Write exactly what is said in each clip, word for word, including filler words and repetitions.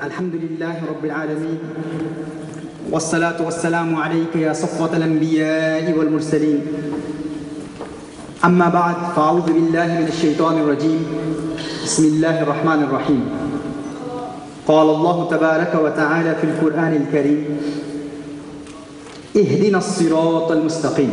الحمد لله رب العالمين والصلاة والسلام عليك يا صفوة الأنبياء والمرسلين. أما بعد فأعوذ بالله من الشيطان الرجيم. بسم الله الرحمن الرحيم. قال الله تبارك وتعالى في القرآن الكريم: اهدنا الصراط المستقيم.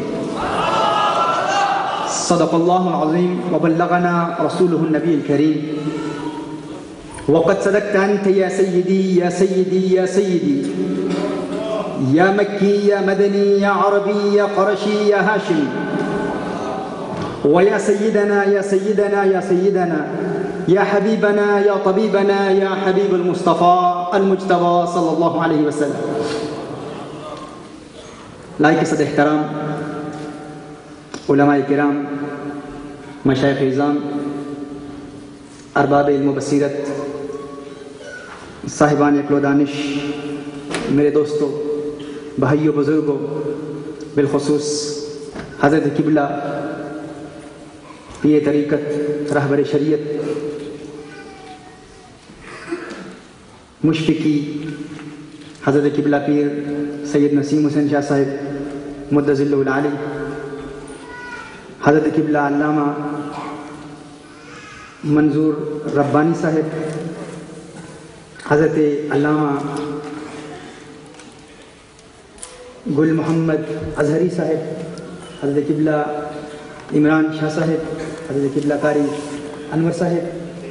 صدق الله العظيم وبلغنا رسوله النبي الكريم. وقد صدقت أنت يا سيدي يا سيدي يا سيدي يا مكي يا مدني يا عربي يا قرشي يا هاشمي، ويا سيدنا يا سيدنا يا سيدنا يا حبيبنا يا طبيبنا يا حبيب المصطفى المجتبى صلى الله عليه وسلم. لائق صد احترام علماء کرام، مشائخ اعظام، ارباب علم و بصیرت، صاحبان عقل و دانش، میرے دوستوں، بھائیوں، بزرگوں، بالخصوص حضرت قبلہ پیر طریقت رہبر شریعت مشفقی حضرت قبلہ پیر سید نسیم حسین شاہ صاحب مدظ اللہ العالی، حضرت قبلہ علامہ منظور ربانی صاحب، حضرت علامہ گل محمد اظہری صاحب، حضرت قبلہ عمران شاہ صاحب، حضرت قبلہ قاری انور صاحب،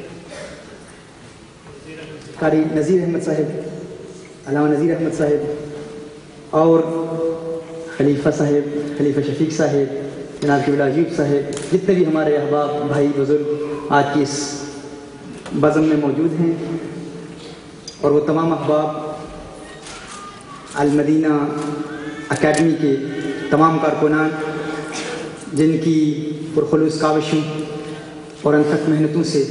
قاری نذیر احمد صاحب، علامہ نذیر احمد صاحب، اور خلیفہ صاحب، خلیفہ شفیق صاحب، جناب قبلہ عجیب صاحب، جتنے بھی ہمارے احباب، بھائی، بزرگ آج کی اس بزم میں موجود ہیں، اور وہ تمام احباب المدینہ اکیڈمی کے تمام کارکنان جن کی پرخلوص کاوشوں اور انتھک محنتوں سے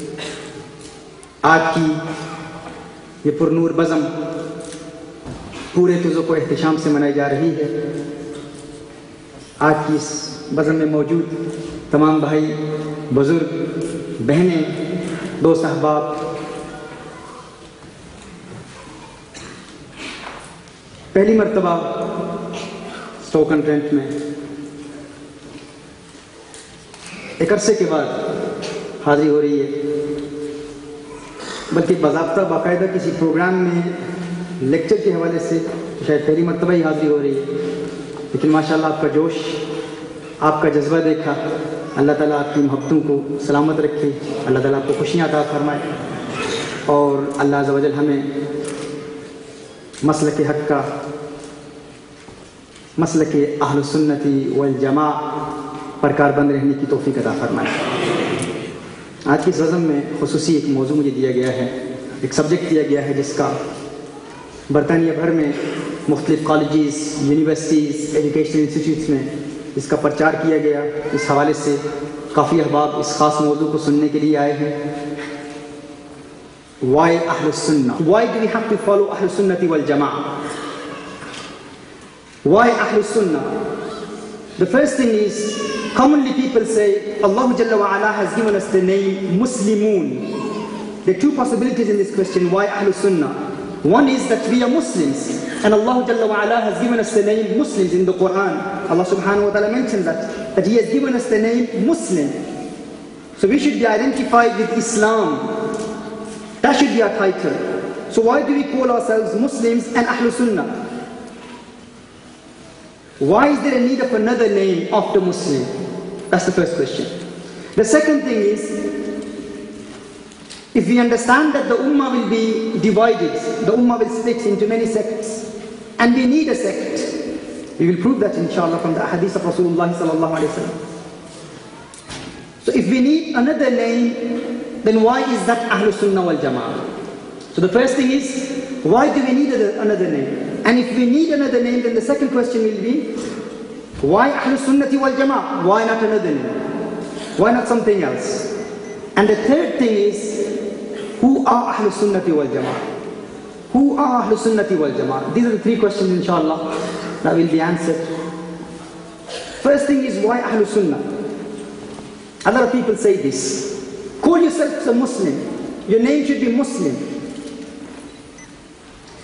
آج کی یہ پرنور بزم پورے تذوق و احتشام سے منائی جا رہی ہے. آج کی اس بزم میں موجود تمام بھائی، بزرگ، بہنیں، دوست، احباب، پہلی مرتبہ اسٹوکن ٹرینٹ میں ایک عرصے کے بعد حاضری ہو رہی ہے، بلکہ باضابطہ باقاعدہ کسی پروگرام میں لیکچر کے حوالے سے شاید پہلی مرتبہ ہی حاضری ہو رہی ہے، لیکن ماشاءاللہ آپ کا جوش، آپ کا جذبہ دیکھا. اللہ تعالیٰ آپ کی محبتوں کو سلامت رکھے، اللہ تعالیٰ آپ کو خوشیاں عطا فرمائے، اور اللہ عز و جل ہمیں مسلک حق کا، مسلک اہل سنتی والجماع پر کاربند رہنے کی توفیق عطا فرمائے. آج کی اس بزم میں خصوصی ایک موضوع مجھے دیا گیا ہے، ایک سبجیکٹ دیا گیا ہے جس کا برطانیہ بھر میں مختلف کالجز، یونیورسٹیز، ایجوکیشنل انسٹیٹیوٹس میں اس کا پرچار کیا گیا. اس حوالے سے کافی احباب اس خاص موضوع کو سننے کے لیے آئے ہیں. Why Ahlul Sunnah? Why do we have to follow Ahlul Sunnati wal Jama'ah? Why Ahlul Sunnah? The first thing is, commonly people say Allah Jalla wa Ala has given us the name Muslimun. There are two possibilities in this question. Why Ahlul Sunnah? One is that we are Muslims, and Allah Jalla wa Ala has given us the name Muslims in the Quran. Allah subhanahu wa ta'ala mentions that, that He has given us the name Muslim. So we should be identified with Islam. That should be our title. So why do we call ourselves Muslims and Ahlul Sunnah? Why is there a need of another name after Muslim? That's the first question. The second thing is, if we understand that the Ummah will be divided, the Ummah will split into many sects, and we need a sect, we will prove that inshallah from the hadith of Rasulullah sallallahu alaihi wasallam. So if we need another name, then why is that Ahlul Sunnah wal Jama'ah? So the first thing is, why do we need another name? And if we need another name, then the second question will be, why Ahlul Sunnati wal Jama'ah? Why not another name? Why not something else? And the third thing is, who are Ahlul Sunnati wal Jama'ah? Who are Ahlul Sunnati wal Jama'ah? These are the three questions inshallah that will be answered. First thing is, why Ahlul Sunnah? A lot of people say this. Call yourself a Muslim. Your name should be Muslim.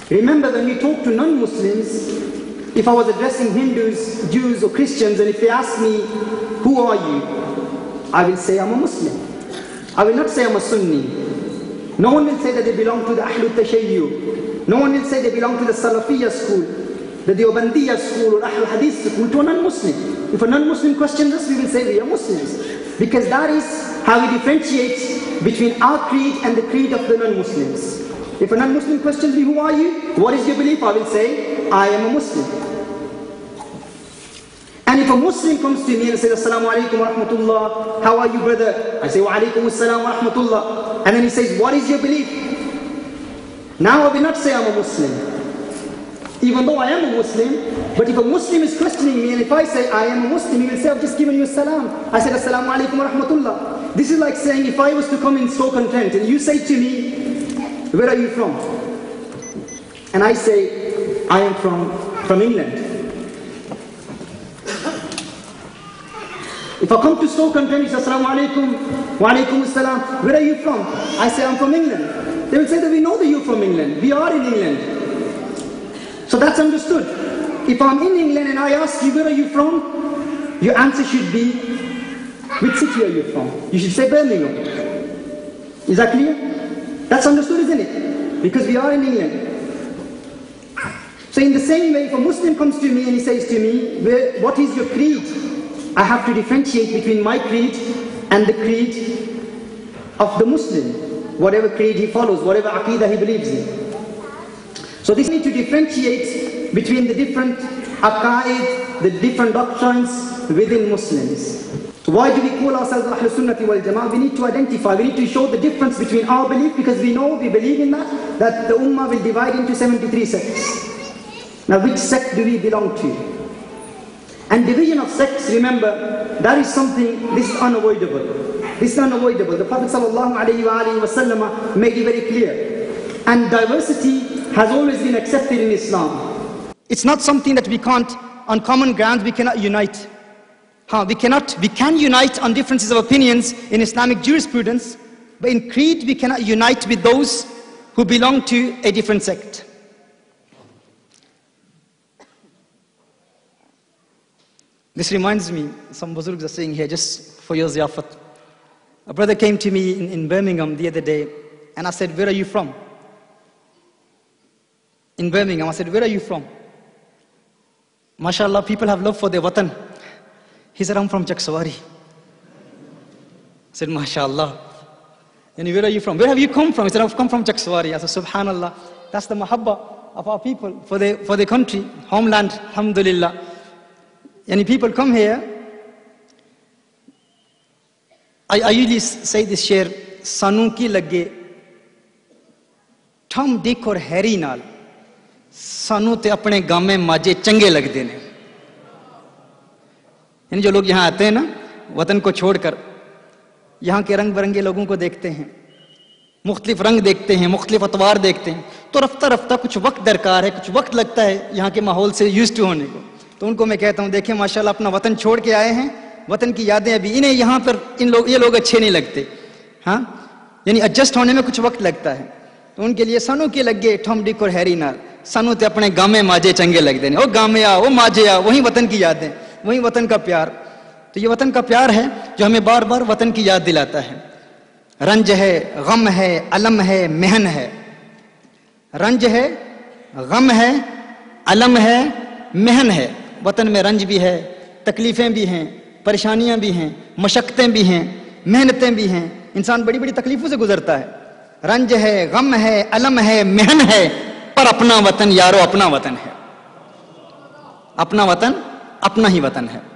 Remember, when we talk to non-Muslims, if I was addressing Hindus, Jews or Christians, and if they ask me, who are you? I will say I'm a Muslim. I will not say I'm a Sunni. No one will say that they belong to the Ahlul Tashayyu. No one will say they belong to the Salafiyya school, the Deobandiyya school or Ahlul Hadith school, to a non-Muslim. If a non-Muslim questions us, we will say we are Muslims. Because that is how we differentiate between our creed and the creed of the non-Muslims. If a non-Muslim questions me, who are you? What is your belief? I will say, I am a Muslim. And if a Muslim comes to me and says, Assalamu alaikum wa rahmatullah, how are you, brother? I say, wa alaikum assalam wa rahmatullah. And then he says, what is your belief? Now I will not say I'm a Muslim, even though I am a Muslim. But if a Muslim is questioning me, and if I say I am a Muslim, he will say, I've just given you a salam. I said, Assalamu alaikum wa rahmatullah. This is like saying, if I was to come in Stoke-on-Trent and you say to me, where are you from? And I say, I am from, from England. If I come to Stoke-on-Trent, you say, Assalamu alaikum, wa alaikum assalam, where are you from? I say, I'm from England. They will say that we know that you're from England. We are in England. So that's understood. If I'm in England and I ask you, where are you from? Your answer should be, which city are you from? You should say Birmingham. Is that clear? That's understood, isn't it? Because we are in England. So in the same way, if a Muslim comes to me and he says to me, where, what is your creed? I have to differentiate between my creed and the creed of the Muslim. Whatever creed he follows, whatever aqidah he believes in. So this need to differentiate between the different aqaid, the different doctrines within Muslims. Why do we call ourselves Ahlul Sunnati wal Jama'ah? We need to identify, we need to show the difference between our belief, because we know, we believe in that, that the Ummah will divide into seventy-three sects. Now which sect do we belong to? And division of sects, remember, that is something, this is unavoidable. This is unavoidable. The Prophet ﷺ made it very clear. And diversity has always been accepted in Islam. It's not something that we can't, on common grounds, we cannot unite. Huh, we cannot, we can unite on differences of opinions in Islamic jurisprudence, but in creed we cannot unite with those who belong to a different sect. This reminds me, some Buzurgs are saying here, just for your ziyafat. A brother came to me in, in Birmingham the other day, and I said, where are you from? In Birmingham, I said, where are you from? MashaAllah, people have love for their watan. He said, I'm from Chaksawari. I said, MashaAllah. And where are you from? Where have you come from? He said, I've come from Chaksawari. I said, Subhanallah. That's the mahabbah of our people for their, for their country, homeland, alhamdulillah. And people come here. I, I usually say this share, Sanu ki lage, Tom, Dick or Harry naal, Sanu te apne game maje change lagde ne. यानी जो लोग यहाँ आते हैं ना वतन को छोड़कर यहाँ के रंग बिरंगे लोगों को देखते हैं, मुख्तलिफ रंग देखते हैं, मुख्तलिफ अतवार देखते हैं, तो रफ्ता रफ्ता कुछ वक्त दरकार है, कुछ वक्त लगता है यहाँ के माहौल से यूज्ड टू होने को। तो उनको मैं कहता हूँ, देखिए माशाल्लाह अपना वतन छोड़ के आए हैं, वतन की यादें अभी, इन्हें यहाँ पर इन लोग ये लोग अच्छे नहीं लगते, हाँ, यानी एडजस्ट होने में कुछ वक्त लगता है। तो उनके लिए सानू के लग गए ठम डिक और हैरी नाल, सानू ते अपने गामे माजे चंगे लग देने, ओ गामे आ, ओ माजे आ, वही वतन की यादें, वही वतन का प्यार। तो ये वतन का प्यार है जो हमें बार बार वतन की याद दिलाता है। रंज है, गम है, अलम है, महन है। रंज है, गम है, अलम है, महन है। वतन में रंज भी है, तकलीफें भी हैं, परेशानियां भी हैं, मशक्क़तें भी हैं, मेहनतें भी हैं, इंसान बड़ी बड़ी तकलीफों से गुजरता है। रंज है, गम है, अलम है, महन है, पर अपना वतन यारो अपना वतन है। अपना वतन अपना ही वतन है।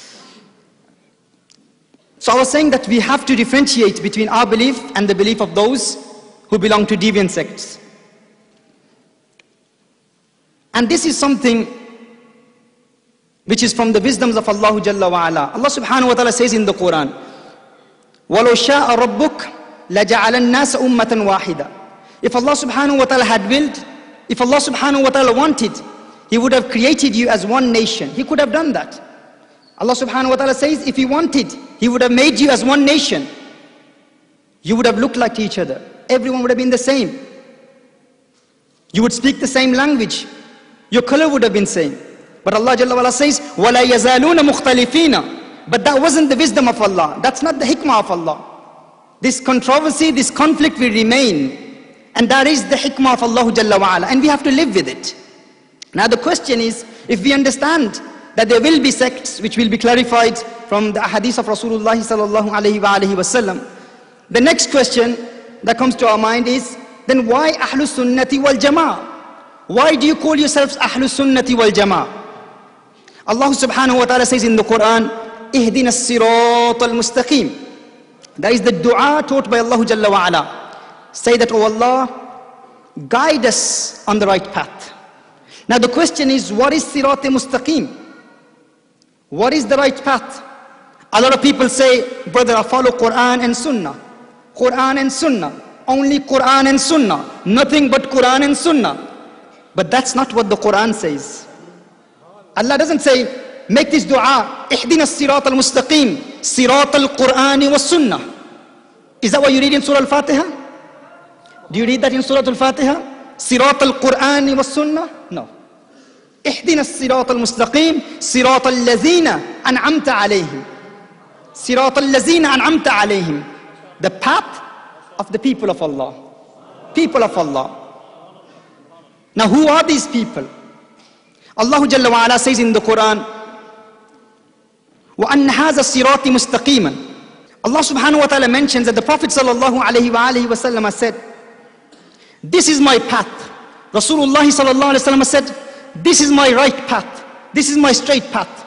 So I was saying that we have to differentiate between our belief and the belief of those who belong to deviant sects. And this is something which is from the wisdoms of Allah Jalla wa Ala. Allah subhanahu wa ta'ala says in the Quran, وَلَوْ شَاءَ رَبُّكَ لَجَعَلَ النَّاسَ أُمَّةً وَاحِدًا. If Allah subhanahu wa ta'ala had willed, if Allah subhanahu wa ta'ala wanted, He would have created you as one nation. He could have done that. Allah subhanahu wa ta'ala says, if He wanted, He would have made you as one nation. You would have looked like each other. Everyone would have been the same. You would speak the same language. Your color would have been same. But Allah Jalla wa'ala says, وَلَا يَزَالُونَ مُخْتَلِفِينَ. But that wasn't the wisdom of Allah. That's not the hikmah of Allah. This controversy, this conflict will remain. And that is the hikmah of Allah Jalla wa'ala. And we have to live with it. Now the question is, if we understand that there will be sects, which will be clarified from the hadith of Rasulullah sallallahu alayhi wa alayhi wa sallam, the next question that comes to our mind is, then why Ahlus Sunnati wal Jama'ah? Why do you call yourselves Ahlus Sunnati wal Jama'ah? Allah subhanahu wa ta'ala says in the Quran, Ihdina as-sirat al-mustaqim. That is the dua taught by Allah Jalla wa ala. Say that, oh Allah, guide us on the right path. Now the question is, what is sirat al-mustaqim? What is the right path? A lot of people say, brother, I follow Quran and Sunnah. Quran and Sunnah. Only Quran and Sunnah. Nothing but Quran and Sunnah. But that's not what the Quran says. Allah doesn't say, make this dua, Ihdina as-sirat al-mustaqim, sirat al-Qur'ani wa Sunnah. Is that what you read in Surah Al-Fatiha? Do you read that in Surah Al-Fatiha? Sirat al-Qur'ani wa Sunnah? No. Ihdina as-sirat al-mustaqim, sirat al-lazina an'amta alayhim. Sirat al-lazina an'amta alayhim. The path of the people of Allah. People of Allah. Now who are these people? Allah Jalla wa ala says in the Quran, وَأَنَّ هَذَا الصِّرَاطِ مُسْتَقِيمًا. Allah subhanahu wa ta'ala mentions that the Prophet sallallahu alayhi wa alayhi wa sallam has said, this is my path. Rasulullah sallallahu alayhi wa sallam said, this is my right path. This is my straight path.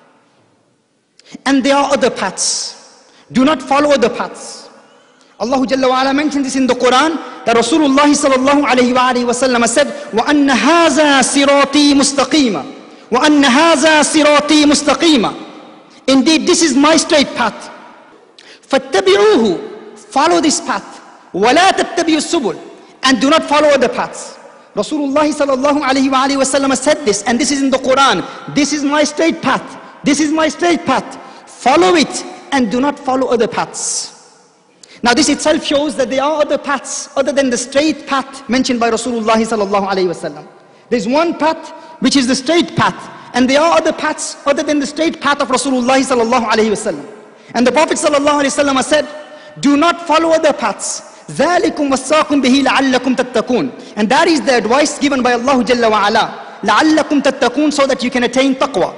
And there are other paths. Do not follow other paths. Allah Jalla wa ala mentions this in the Quran, that Rasulullah sallallahu alayhi wa alayhi wa sallam said, وَأَنَّ هَذَا صِرَاطِي مُسْتَقِيمًا وَأَنَّ هَذَا صِرَاطِي مُسْتَقِيمًا. Indeed, this is my straight path. فَاتَّبِعُوهُ. Follow this path. وَلَا تَتَّبِعُوا السُّبُلَ. And do not follow other paths. Rasulullah sallallahu alayhi wa alayhi wa sallam said this, and this is in the Quran. This is my straight path. This is my straight path. Follow it and do not follow other paths. Now this itself shows that there are other paths other than the straight path mentioned by Rasulullah sallallahu alayhi wa sallam. There's one path which is the straight path, and there are other paths other than the straight path of Rasulullah sallallahu alayhi wa sallam. And the Prophet sallallahu alayhi wa sallam said, do not follow other paths. ذَلِكُمْ وَصَّاكُمْ بِهِ لَعَلَّكُمْ تَتَّقُونَ. And that is the advice given by Allah Jalla wa ala. لَعَلَّكُمْ تَتَّقُونَ, so that you can attain taqwa.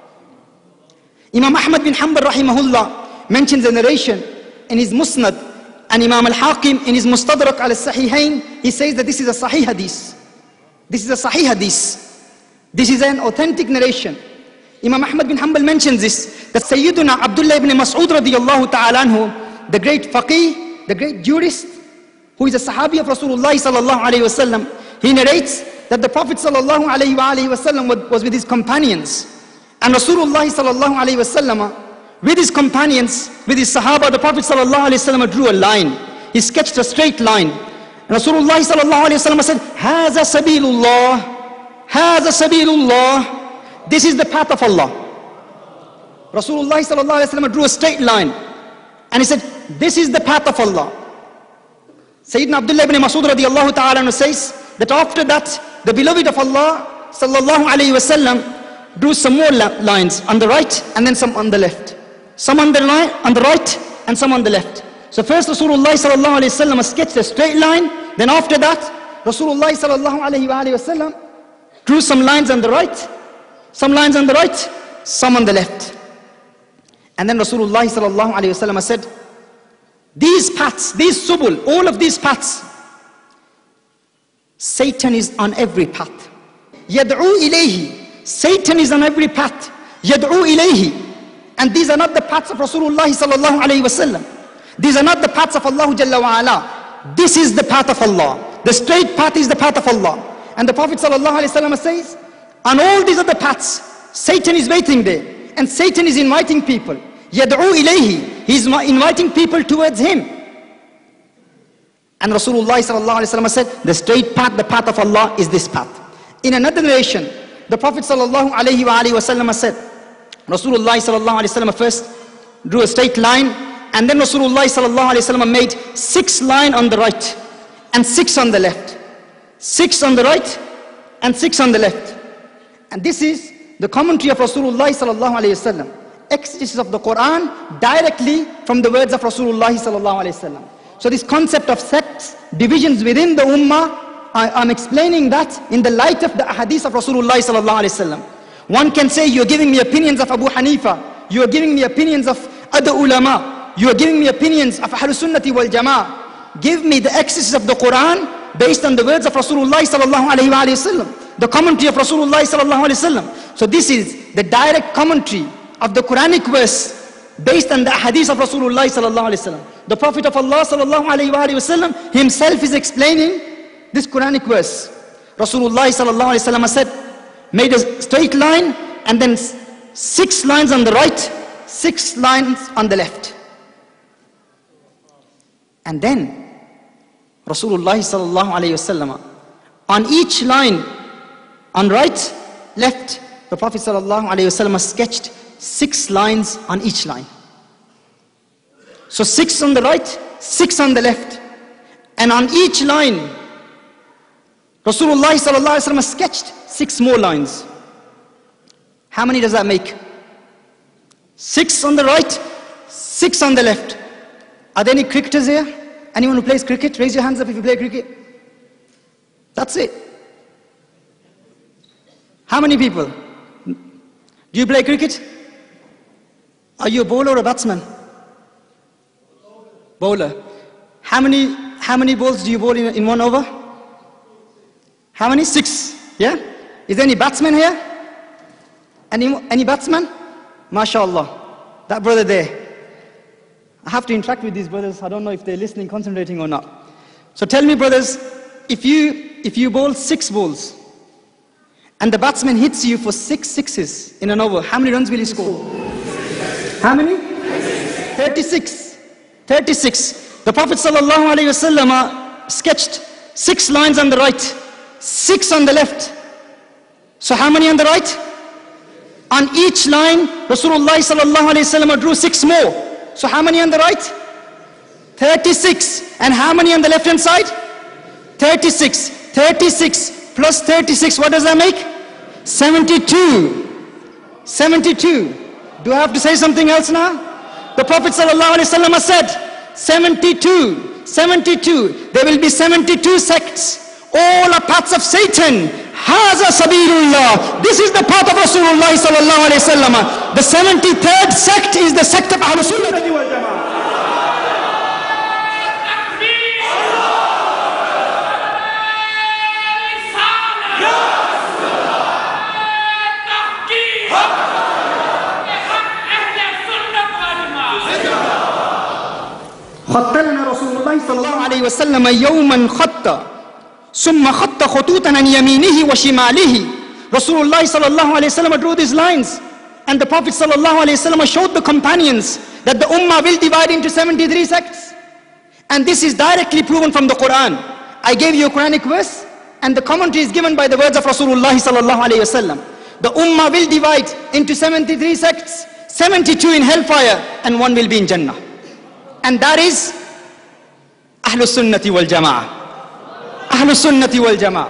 Imam Ahmad bin Hanbal rahimahullah mentions a narration in his Musnad, and Imam al-Hakim in his Mustadrak al-Sahihain, he says that this is a Sahih Hadith. This is a Sahih Hadith. This is an authentic narration. Imam Ahmad bin Hanbal mentions this, that Sayyiduna Abdullah ibn Mas'ud radiyallahu ta'ala anhu, the great faqih, the great jurist, who is a Sahabi of Rasulullah sallallahu alayhi wa sallam, he narrates that the Prophet sallallahu alayhi wa alayhi wa sallam was with his companions. And Rasulullah sallallahu alayhi wa sallam, with his companions, with his Sahaba, the Prophet sallallahu alayhi wa sallam drew a line. He sketched a straight line. And Rasulullah sallallahu alayhi wa sallam said, هَذَا سَبِيلُ اللَّهِ هَذَا سَبِيلُ اللَّهِ. This is the path of Allah. Rasulullah sallallahu alayhi wa sallam drew a straight line. And he said, this is the path of Allah. Sayyidina Abdullah ibn Mas'ud radiyallahu ta'ala says that after that, the beloved of Allah sallallahu alayhi wa sallam drew some more lines on the right and then some on the left. Some on the, line, on the right and some on the left. So first Rasulullah sallallahu alayhi wa sallam sketched a straight line. Then after that, Rasulullah sallallahu alayhi wa sallam drew some lines on the right, some lines on the right, some on the left. And then Rasulullah sallallahu alayhi wa sallam said, these paths, these subul, all of these paths, Satan is on every path. Yad'u ilayhi. Satan is on every path. Yad'u ilayhi. And these are not the paths of Rasulullah sallallahu alayhi wa sallam. These are not the paths of Allah Jalla wa ala. This is the path of Allah. The straight path is the path of Allah. And the Prophet sallallahu alayhi wa sallam says, on all these other paths, Satan is waiting there. And Satan is inviting people. Yad'u ilayhi. He's inviting people towards him. And Rasulullah sallallahu alayhi wa sallam said, the straight path, the path of Allah is this path. In another narration, the Prophet sallallahu alayhi wa alayhi wa sallam said, Rasulullah sallallahu alayhi wa sallam first drew a straight line, and then Rasulullah sallallahu alayhi wa sallam made six lines on the right and six on the left. six on the right, and six on the left. And this is the commentary of Rasulullah sallallahu alayhi wasallam. Exegesis of the Quran directly from the words of Rasulullah sallallahu alayhi wasallam. So this concept of sects, divisions within the ummah, I, I'm explaining that in the light of the hadith of Rasulullah sallallahu alayhi wasallam. One can say, you're giving me opinions of Abu Hanifa, you're giving me opinions of other ulama, you're giving me opinions of Ahlus Sunnati wal Jama'ah. Give me the exegesis of the Quran based on the words of Rasulullah sallallahu alayhi wa sallam, the commentary of Rasulullah sallallahu alayhi wa sallam. So this is the direct commentary of the Quranic verse based on the hadith of Rasulullah sallallahu alayhi wa sallam. The Prophet of Allah sallallahu alayhi wa sallam himself is explaining this Quranic verse. Rasulullah sallallahu alayhi wa sallam said, made a straight line and then six lines on the right, six lines on the left. And then Rasulullah sallallahu alayhi wasallam, on each line, on right, left, the Prophet sallallahu alayhi wasallam sketched six lines on each line. So six on the right, six on the left. And on each line, Rasulullah sallallahu alayhi wasallam sketched six more lines. How many does that make? Six on the right, six on the left. Are there any cricketers here? Anyone who plays cricket? Raise your hands up if you play cricket. That's it. How many people? Do you play cricket? Are you a bowler or a batsman? Bowler. How many, how many balls do you bowl in, in one over? How many? Six. Yeah? Is there any batsman here? Any, any batsman? MashaAllah. That brother there. I have to interact with these brothers. I don't know if they're listening, concentrating or not. So tell me, brothers, if you, if you bowl six balls and the batsman hits you for six sixes in an over, how many runs will he score? How many? thirty-six. thirty-six. The Prophet sallallahu alayhi wasallam sketched six lines on the right, six on the left. So how many on the right? On each line, Rasulullah sallallahu alayhi wasallam drew six more. So how many on the right? thirty-six. And how many on the left hand side? thirty-six. thirty-six plus thirty-six, what does that make? seventy-two. seventy-two. Do I have to say something else now? The Prophet sallallahu alaihi wasallam said, seventy-two. seventy-two. There will be seventy-two sects. All are paths of Satan. Haza Sabirullah. This is the path of Rasulullah sallallahu alayhi wasallam. The seventy-third sect is the sect of Ahlus Sunnah wal Jama'ah. خط لنا رسول الله صلى الله عليه وسلم يوما خط ثم خط خطوطا عن يمينه وشماله. Rasulullah sallallahu alayhi wasallam drew these lines, and the Prophet sallallahu alayhi wasallam showed the companions that the ummah will divide into seventy-three sects. And this is directly proven from the Quran. I gave you a Quranic verse, and the commentary is given by the words of Rasulullah sallallahu alayhi wasallam. The ummah will divide into seventy-three sects, seventy-two in hellfire, and one will be in Jannah. And that is Ahlus Sunnati wal Jama'ah. Ahlus Sunnati wal Jama'ah.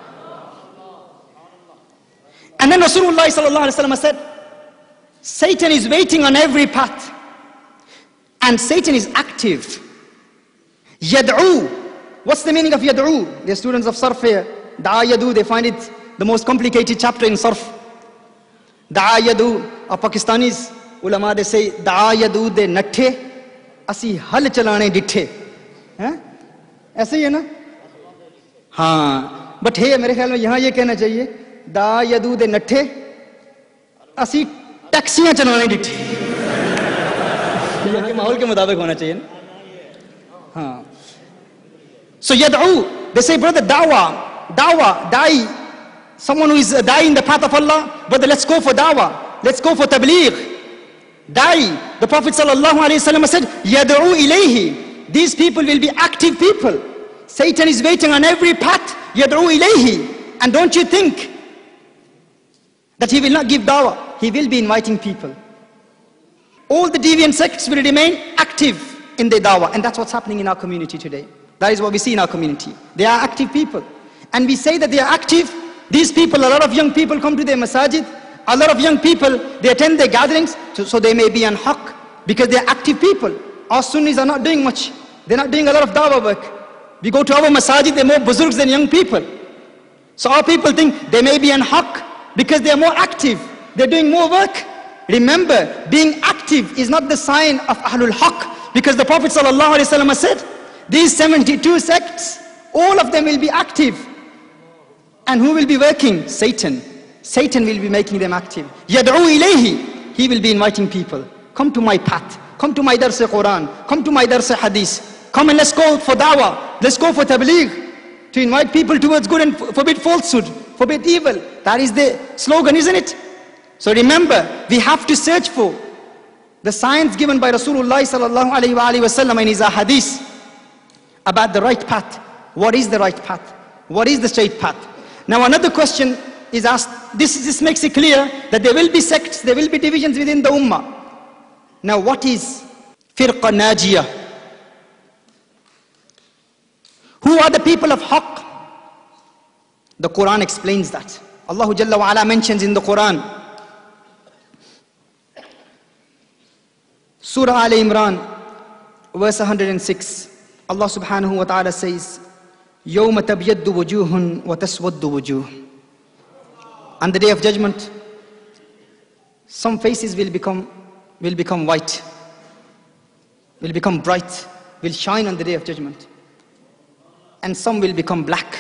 And then Rasulullah sallallahu alaihi wasallam said, Satan is waiting on every path. And Satan is active. Yad'u. What's the meaning of yad'u? The students of Sarf here. Da'a yadu, they find it the most complicated chapter in Sarf. Da'a yadu. Our Pakistanis, ulama, they say, Da'a yadu de natte. Asi hal chalane dithe. ऐसे ही है ना? हाँ, but है मेरे ख्याल में यहाँ ये कहना चाहिए, दा यदू दे नट्ठे असी टैक्सियां चलाने डिठे. यहाँ के माहौल के मुताबिक होना चाहिए ना? हाँ. So yad'u, they say, brother, dawah, dawah, da'i, someone who is a da'i in the path of Allah, brother, let's go for dawah, let's go for tabligh. Da'i, the Prophet sallallahu alaihi wasallam said, yad'u ilayhi. These people will be active people. Satan is waiting on every path. Yad'u ilayhi. And don't you think that he will not give dawah? He will be inviting people. All the deviant sects will remain active in their dawah. And that's what's happening in our community today. That is what we see in our community. They are active people. and we say that they are active, these people, a lot of young people come to their masajid, a lot of young people, they attend their gatherings, so, so they may be on haqq, because they are active people. Our Sunnis are not doing much. They're not doing a lot of dawah work. We go to our masajid, they're more buzurgs than young people. So our people think they may be on haqq because they are more active. They're doing more work. Remember, being active is not the sign of Ahlul Haqq, because the Prophet ﷺ said, these seventy-two sects, all of them will be active. And who will be working? Satan. Satan will be making them active. Yad'u ilayhi. He will be inviting people. Come to my path. Come to my dars Quran. Come to my dars hadith. Come and let's go for dawah. Let's go for tabligh. To invite people towards good and forbid falsehood. Forbid evil. That is the slogan, isn't it? So remember, we have to search for the signs given by Rasulullah sallallahu alayhi wa sallam in his hadith about the right path. What is the right path? What is the straight path? Now another question is asked. This, this makes it clear that there will be sects, there will be divisions within the ummah. Now what is firqa najiyah? Who are the people of haqq? The Quran explains that. Allah Jalla wa Ala mentions in the Quran, Surah Al Imran, verse one hundred six, Allah subhanahu wa ta'ala says, يَوْمَ تَبْيَدُّ وُجُوهٌ وَتَسْوَدُّ وُجُوهٌ. On the day of judgment, some faces will become, will become white, will become bright, will shine on the day of judgment. And some will become black.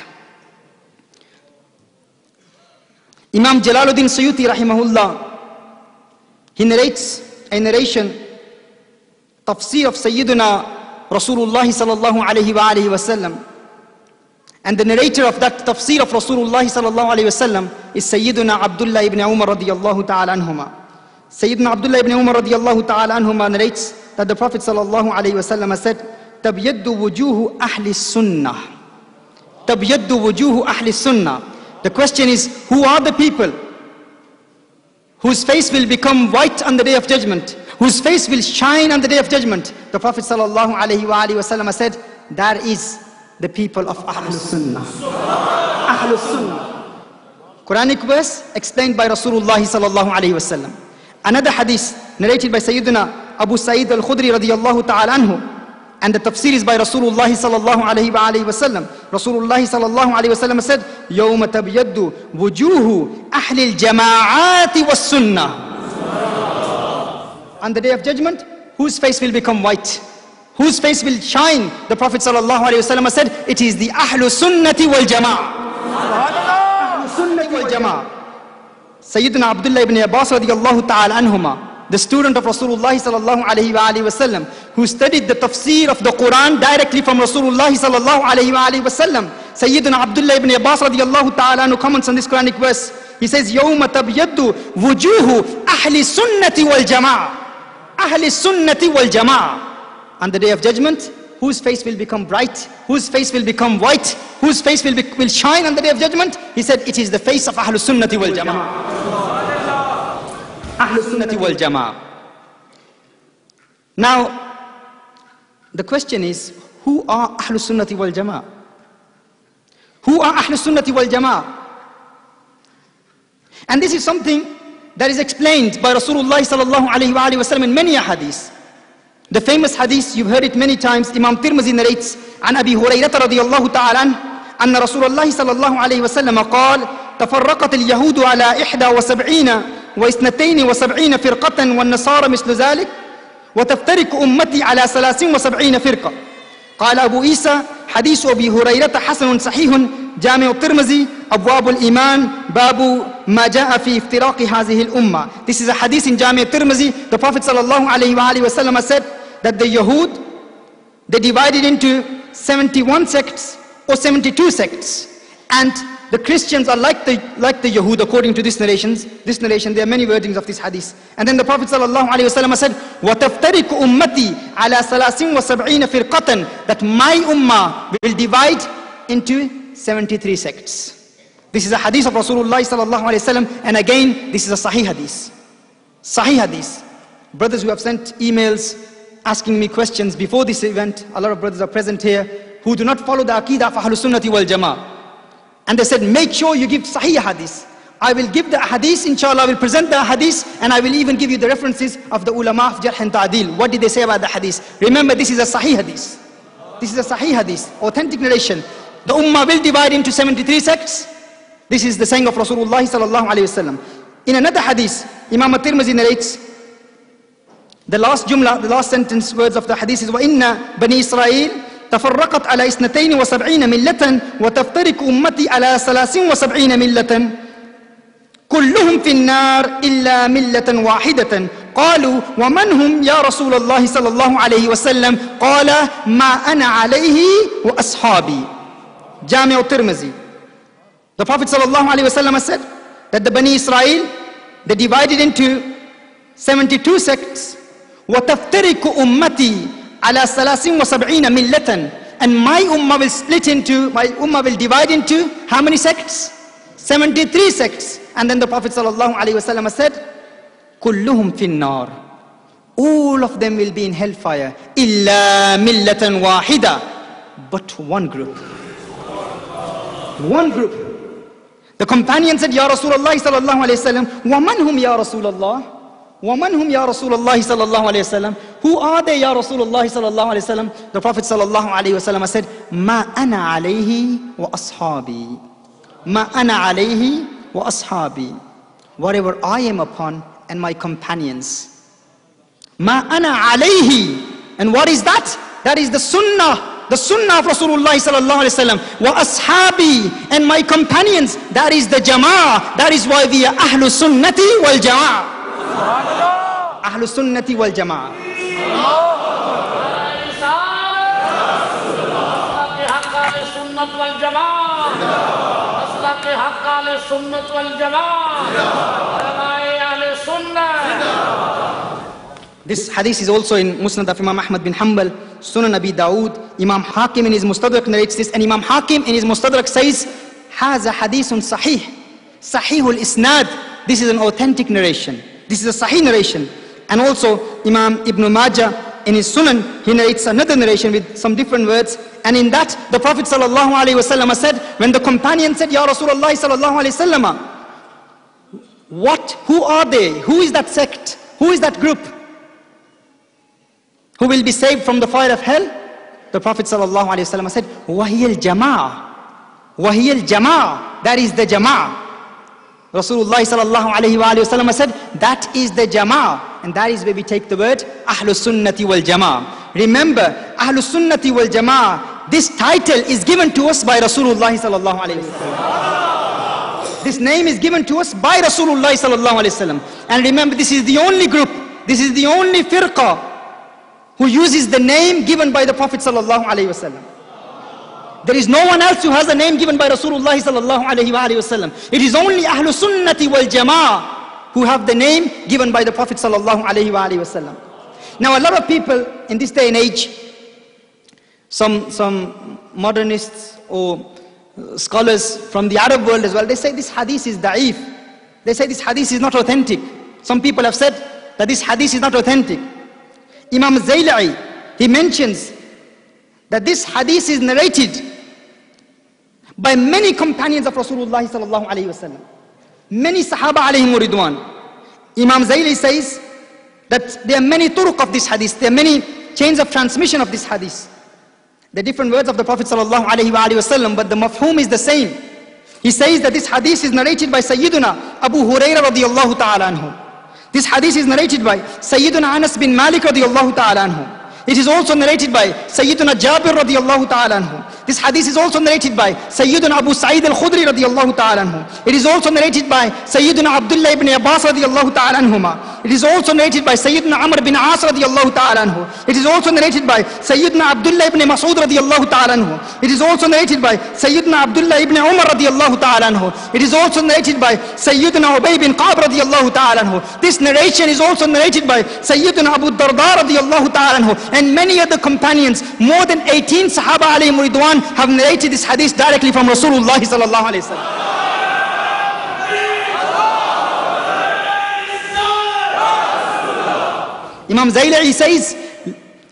Imam Jalaluddin Suyuti rahimahullah, he narrates a narration, tafsir of Sayyiduna Rasulullah sallallahu alayhi wa alayhi wa sallam. And the narrator of that tafsir of Rasulullah sallallahu alayhi wa sallam is Sayyiduna Abdullah ibn Umar radiyallahu ta'ala anhuma. Sayyiduna Abdullah ibn Umar radiyallahu ta'ala anhuma narrates that the Prophet sallallahu alayhi wa sallam said, تَبْيَدُّ وُجُوهُ أَهْلِ السُّنَّةِ. تَبْيَدُّ وُجُوهُ أَهْلِ السُّنَّةِ. The question is, who are the people whose face will become white on the day of judgment, whose face will shine on the day of judgment? The Prophet sallallahu alayhi wa alayhi wa sallam said, that is the people of Ahlul Sunnah. Ahlul Sunnah. Quranic verse explained by Rasulullah sallallahu alayhi wa sallam. Another hadith narrated by Sayyidina Abu Sa'id al-Khudri radiyallahu ta'ala anhu. And the tafsir is by Rasulullah sallallahu alayhi wa alayhi wa sallam. Rasulullah sallallahu alayhi wa sallam said, يَوْمَ تَبْيَدُّ وُجُوهُ أَهْلِ الْجَمَاعَاتِ وَالسُّنَّةِ. On the day of judgment, whose face will become white? Whose face will shine? The Prophet sallallahu alayhi wa sallam said, it is the Ahlu Sunnati wal Jama'ah. Ahlu Sunnati wal Jama'ah. Sayyidina Abdullah ibn Abbas radiyallahu ta'ala anhuma, the student of Rasulullah sallallahu alayhi wa alayhi wa sallam, who studied the tafsir of the Quran directly from Rasulullah sallallahu alayhi wa alayhi wa sallam. Sayyidina Abdullah ibn Abbas radiyallahu ta'ala anhu comments on this Quranic verse. He says, يَوْمَ تَبْيَدُّ وُجُوهُ أَهْلِ السُّنَّةِ وَالْجَمَاعَةِ. أَهْلِ السُّنَّةِ وَالْجَمَاعَةِ. On the day of judgment, whose face will become bright, whose face will become white, whose face will, be, will shine on the day of judgment? He said, it is the face of Ahlul Sunnati wal Jama'ah. Ahlul Sunnati wal Jama'ah. Now, the question is, who are Ahlul Sunnati wal Jama'ah? Who are Ahlul Sunnati wal Jama'ah? And this is something that is explained by Rasulullah sallallahu alayhi wa alayhi wa sallam in many hadiths. The famous hadith, you've heard it many times, Imam Tirmidhi narrates, عن أبي هريرة رضي الله تعالى عنه أن رسول الله صلى الله عليه وسلم قال تفرقت اليهود على إحدى وسبعين واثنتين وسبعين فرقة والنصارى مثل ذلك وتفترق أمتي على ثلاث وسبعين فرقة. قال أبو عيسى حديث أبي هريرة حسن صحيح جامع الترمذي أبواب الإيمان باب ما جاء في افتراق هذه الأمة. This is a hadith in Jami al-Tirmidhi. The Prophet sallallahu alayhi wa alayhi wa sallam said that the Yahud, they divided into seventy-one sects or seventy-two sects, and the Christians are like the like the Yahud according to this narrations. This narration, there are many wordings of this hadith. And then the Prophet sallallahu alayhi wa sallam said, وَتَفْتَرِكُ أُمَّتِي عَلَى ثَلَاثٍ وَسَبْعِينَ فِرْقَةً, that my ummah will divide into seventy-three sects. This is a hadith of Rasulullah sallallahu alayhi wa sallam, and again, this is a Sahih hadith. Sahih hadith. Brothers who have sent emails asking me questions before this event, a lot of brothers are present here, who do not follow the Aqidah of Ahlus Sunnati wal Jama'ah. And they said, make sure you give Sahih Hadith. I will give the Hadith, inshallah, I will present the Hadith, and I will even give you the references of the ulama of Jarh and Ta'dil. What did they say about the Hadith? Remember, this is a Sahih Hadith. This is a Sahih Hadith, authentic narration. The Ummah will divide into seventy-three sects. This is the saying of Rasulullah sallallahu alayhi wasallam. In another Hadith, Imam At-Tirmidhi narrates, the last jumla, the last sentence words of the Hadith is, وَإِنَّ بَنِي إِسْرَائِيلَ تفرقت على اثنتين وسبعين ملة وتفترق أمتي على ثلاث وسبعين ملة كلهم في النار إلا ملة واحدة قالوا ومن هم يا رسول الله صلى الله عليه وسلم قال ما أنا عليه وأصحابي. Jami' al-Tirmidhi. The Prophet صلى الله عليه وسلم said that the Bani Israel, they divided into seventy-two sects. وتفترق أمتي على ثلاث وسبعين ملة, and my ummah will split into, my ummah will divide into how many sects? seventy-three sects. And then the Prophet sallallahu alaihi wasallam said, كلهم في النار, all of them will be in hellfire, إلا ملة واحدة, but one group. One group. The companion said, Ya Rasulullah sallallahu alayhi wasallam, وَمَنْ هُمْ يَا رَسُولَ اللَّهِ وَمَنْ هُمْ يَا رَسُولَ اللَّهِ صلى الله عليه وسلم. Who are they, Ya Rasulullah sallallahu alayhi wasallam? The Prophet sallallahu alayhi wasallam said, مَا أَنَا عَلَيْهِ وَأَصْحَابِي مَا أَنَا عَلَيْهِ وَأَصْحَابِي. Whatever I am upon and my companions. مَا أَنَا عَلَيْهِ. And what is that? That is the sunnah. The sunnah of Rasulullah sallallahu alayhi wasallam. Wa ashabi, and my companions. That is the jama'ah. That is why we are ahlu sunnati wal jama'ah. Ahlu sunnati wal jama'ah. This hadith is also in Musnad of Imam Ahmad bin Hanbal, Sunan Abi Dawood. Imam Hakim in his Mustadrak narrates this, and Imam Hakim in his Mustadrak says, has a hadithun sahih, sahihul isnad. This is an authentic narration. This is a sahih narration. And also Imam Ibn Majah in his Sunan, he narrates another narration with some different words. And in that, the Prophet sallallahu alaihi wasallam said, when the companion said, Ya Rasulullah sallallahu alaihi wasallam, what, who are they? Who is that sect? Who is that group who will be saved from the fire of hell? The Prophet sallallahu alaihi wasallam said, وَهِيَ الْجَمَاعَ وَهِيَ الْجَمَاعَ. That is the jama'ah. Rasulullah sallallahu alaihi wasallam said, that is the jama'ah. And that is where we take the word Ahlus Sunnati wal Jama'ah. Remember, Ahlus Sunnati wal Jama'ah, this title is given to us by Rasulullah sallallahu alaihi wasallam. This name is given to us by Rasulullah sallallahu alaihi wasallam. And remember, this is the only group, this is the only firqa who uses the name given by the Prophet sallallahu alaihi wasallam. There is no one else who has a name given by Rasulullah sallallahu alaihi wasallam. It is only Ahlul Sunnati wal Jama'ah who have the name given by the Prophet sallallahu alaihi wasallam. Now a lot of people in this day and age, some, some modernists or scholars from the Arab world as well, they say this hadith is da'if. They say this hadith is not authentic. Some people have said that this hadith is not authentic. Imam Zayla'i, he mentions that this hadith is narrated by many companions of Rasulullah sallallahu alaihi wasallam. Many Sahaba alayhim ridwan. Imam Zayla'i says that there are many turuq of this hadith. There are many chains of transmission of this hadith. The different words of the Prophet sallallahu alaihi wasallam, but the mafhum is the same. He says that this hadith is narrated by Sayyiduna Abu Hurairah radiyallahu ta'ala anhu. This hadith is narrated by Sayyiduna Anas bin Malik radiyallahu ta'ala anhu. It is also narrated by Sayyiduna Jabir radiyallahu ta'ala anhu. This hadith is also narrated by Sayyiduna Abu Sa'id al-Khudri radiyallahu ta'ala anhu. It is also narrated by Sayyiduna Abdullah ibn Abbas radiyallahu ta'ala anhuma. It is also narrated by Sayyiduna Amr bin As radiyallahu ta'ala anhu. It is also narrated by Sayyiduna Abdullah ibn Mas'ud radiyallahu ta'ala anhu. It is also narrated by Sayyiduna Abdullah ibn Umar radiyallahu ta'ala anhu. It is also narrated by Sayyiduna Ubay bin Qab radiyallahu ta'ala anhu. This narration is also narrated by Sayyiduna Abu Darda radiyallahu ta'ala anhu. And many other companions, more than eighteen Sahaba alayhim ridwan, have narrated this hadith directly from Rasulullah sallallahu alayhi wa sallam. Imam Zayla'i says,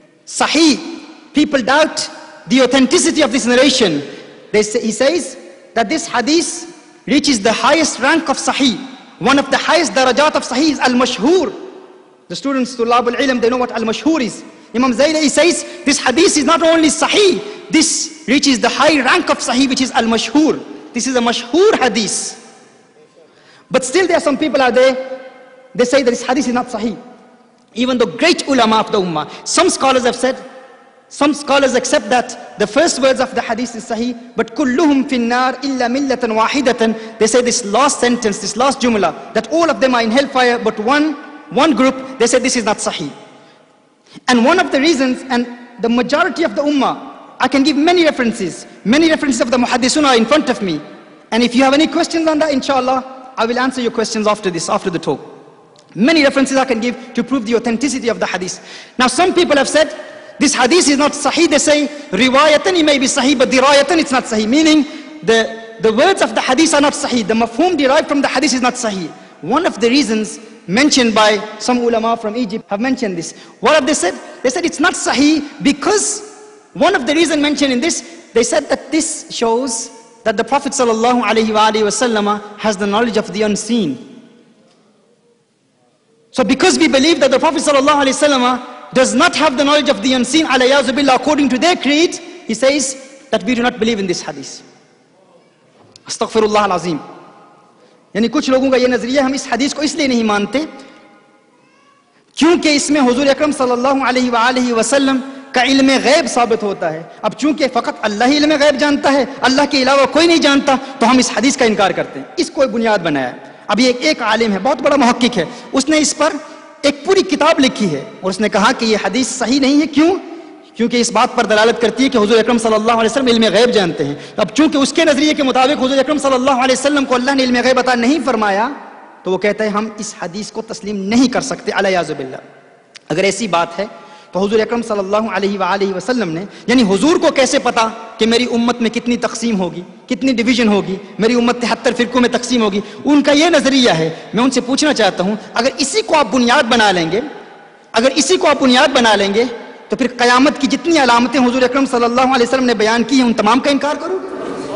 Sahih, people doubt the authenticity of this narration. They say, he says that this hadith reaches the highest rank of Sahih. One of the highest darajat of Sahih is al-mashhur. The students, Tulab al-ilm, they know what al-mashhur is. Imam Zaylai says, this hadith is not only Sahih, this reaches the high rank of Sahih, which is al-mashhur. This is a mashhur hadith. But still there are some people out there, they say that this hadith is not Sahih. Even the great ulama of the ummah, some scholars have said, some scholars accept that the first words of the hadith is Sahih, but kulluhum finnar illa millatan wahidatan. They say this last sentence, this last jumla, that all of them are in hellfire, but one, one group, they say this is not Sahih. And one of the reasons, and the majority of the ummah, I can give many references, many references of the muhaddithun are in front of me. And if you have any questions on that, inshallah, I will answer your questions after this, after the talk. Many references I can give to prove the authenticity of the hadith. Now some people have said, this hadith is not Sahih. They say, riwayatan it may be Sahih, but dirayatan it's not Sahih. Meaning, the, the words of the hadith are not Sahih. The mafhum derived from the hadith is not Sahih. One of the reasons mentioned by some ulama from Egypt have mentioned this. What have they said? They said it's not Sahih because one of the reasons mentioned in this, they said that this shows that the Prophet sallallahu alaihi wasallam has the knowledge of the unseen. So because we believe that the Prophet sallallahu alaihi wasallam does not have the knowledge of the unseen, alayyazu billah, according to their creed, he says that we do not believe in this hadith. Astaghfirullah al-azim. यानी कुछ लोगों का ये नजरिया, हम इस हदीस को इसलिए नहीं मानते क्योंकि इसमें हुजूर अकरम सल्लल्लाहु अलैहि वसल्लम का इल्म गैब साबित होता है. अब चूंकि फकत अल्लाह ही इल्म गैब जानता है, अल्लाह के अलावा कोई नहीं जानता, तो हम इस हदीस का इनकार करते हैं. इसको एक बुनियाद बनाया. अब ये एक, एक आलिम है, बहुत बड़ा मुहक्किक है, उसने इस पर एक पूरी किताब लिखी है और उसने कहा कि ये हदीस सही नहीं है. क्यों? क्योंकि इस बात पर दलालत करती है कि हुजूर अकरम सल्लल्लाहु अलैहि वसल्लम इल्म गैब जानते हैं. अब चूंकि उसके नजरिए के मुताबिक हुजूर अकरम सल्लल्लाहु अलैहि वसल्लम को अल्लाह ने इल्म गैब अता नहीं फरमाया, तो वो कहता है हम इस हदीस को तस्लीम नहीं कर सकते, अलैयाज़ु बिल्लाह. अगर ऐसी बात है तो हुजूर अकरम सल्लल्लाहु अलैहि वसल्लम ने, यानी हुजूर को कैसे पता कि मेरी उम्मत में कितनी तकसीम होगी, कितनी डिवीजन होगी, मेरी उम्मत तिहत्तर फिरकों में तकसीम होगी? उनका ये नजरिया है. मैं उनसे पूछना चाहता हूं, अगर इसी को आप बुनियाद बना लेंगे, अगर इसी को आप बुनियाद बना लेंगे, तो फिर कयामत की जितनी अलामतें हुजूर अकरम सल्लल्लाहु अलैहि वसल्लम ने बयान की हैं, उन तमाम का इनकार करोगे?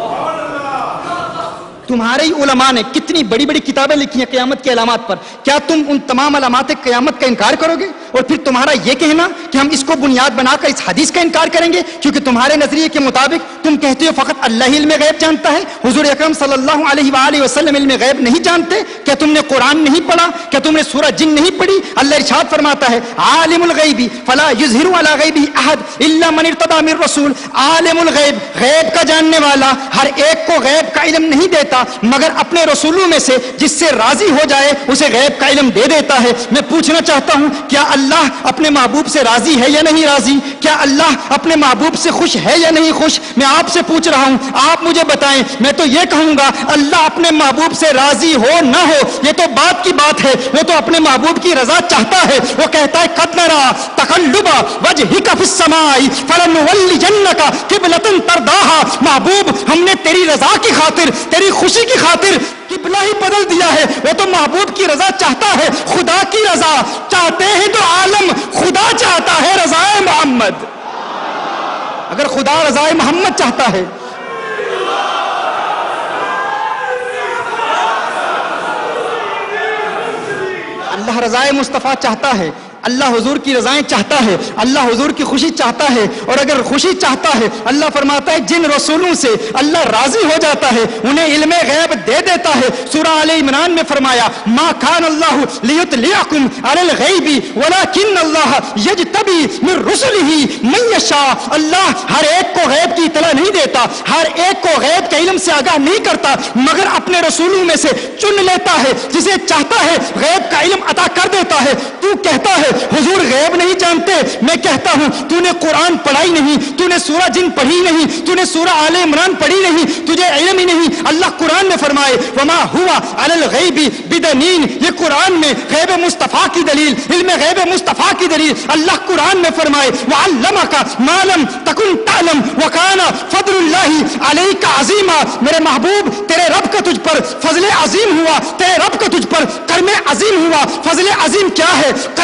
तुम्हारे ही उलमा ने कितनी बड़ी बड़ी किताबें लिखी हैं क़यामत की अलामत पर, क्या तुम उन तमाम अलामत क़यामत का इनकार करोगे? और फिर तुम्हारा ये कहना कि हम इसको बुनियाद बनाकर इस हदीस का इनकार करेंगे क्योंकि तुम्हारे नजरिए के मुताबिक तुम कहते हो फकत अल्लाह ही इल्म गैब जानता है, हुजूर अकरम सल्लल्लाहु अलैहि वसल्लम इल्म गैब नहीं जानते? क्या तुमने कुरान नहीं पढ़ा? क्या तुमने सूरह जिन नहीं पढ़ी? अल्लाह इरशाद फरमाता है, आलिमुल गैबी फला युज़हिरु अला गैबी अहद इल्ला मन इर्तदा मिर रसूल. आलिमुल गैब, गैब का जानने वाला हर एक को गैब का इल्म नहीं देता, मगर अपने रसूलों में से जिससे राजी हो जाए उसे गैब का इल्म दे देता है. मैं पूछना चाहता हूं, क्या अल्लाह अपने महबूब से राजी है या नहीं राजी? क्या अल्लाह अपने महबूब से खुश है या नहीं खुश? मैं आपसे पूछ रहा हूं, आप मुझे बताएं. मैं तो ये कहूंगा, अल्लाह अपने महबूब से राजी हो ना हो ये तो बात की बात है, वो तो अपने महबूब की रजा चाहता है. वो कहता है, कद नरा तकल्लुबा वजहिका फिस समाई फलनुवल्लिजन्नका क़िबलतन तरदाहा. महबूब, हमने तेरी रजा की खातिर, तेरी खुशी की खातिर किबला ही बदल दिया है. वो तो महबूब की रजा चाहता है, खुदा की रजा चाहते हैं तो आलम खुदा चाहता है रजाए मोहम्मद. अगर खुदा रजाए मोहम्मद चाहता है, अल्लाह रजाए मुस्तफ़ा चाहता है, अल्लाह हुजूर की रजाएं चाहता है, अल्लाह हुजूर की खुशी चाहता है. और अगर खुशी चाहता है, अल्लाह फरमाता है जिन रसूलों से अल्लाह राजी हो जाता है उन्हें इल्मे गैब दे देता है. सूरह आले इमरान में फरमाया, मा कान अल्लाहु लियुतलिअकुम अलल गैबी वलाकिन अल्लाह यजतबी मिन रुसुलिही मन यशा. अल्लाह हर एक को गैब की इत्तला नहीं देता, हर एक को गैब के इल्म से आगाह नहीं करता, मगर अपने रसूलों में से चुन लेता है, जिसे चाहता है गैब का इल्म अता कर देता है. तू कहता है हुजूर गैब नहीं जानते, मैं कहता हूं तूने कुरान पढ़ाई नहीं, तूने सूरह जिन पढ़ी नहीं, तूने सूरह आले इमरान पढ़ी नहीं, तुझे इल्म ही नहीं. अल्लाह कुरान में फरमाए, वमा हुआ अलल गैबी बिदनीन. ये कुरान में गैब मुस्तफा की दलील, इल्म गैब मुस्तफा की दलील. अल्लाह कुरान में फरमाए, वअल्लमका मा लम तकुन तअलम व काना फदलुल्लाहि अलैका अजीमा. मेरे महबूब, तेरे रब का तुझ पर फजल अजीम हुआ, तेरे रब का तुझ पर कर्म अजीम हुआ. फजल अजीम क्या है? कर्म अजीम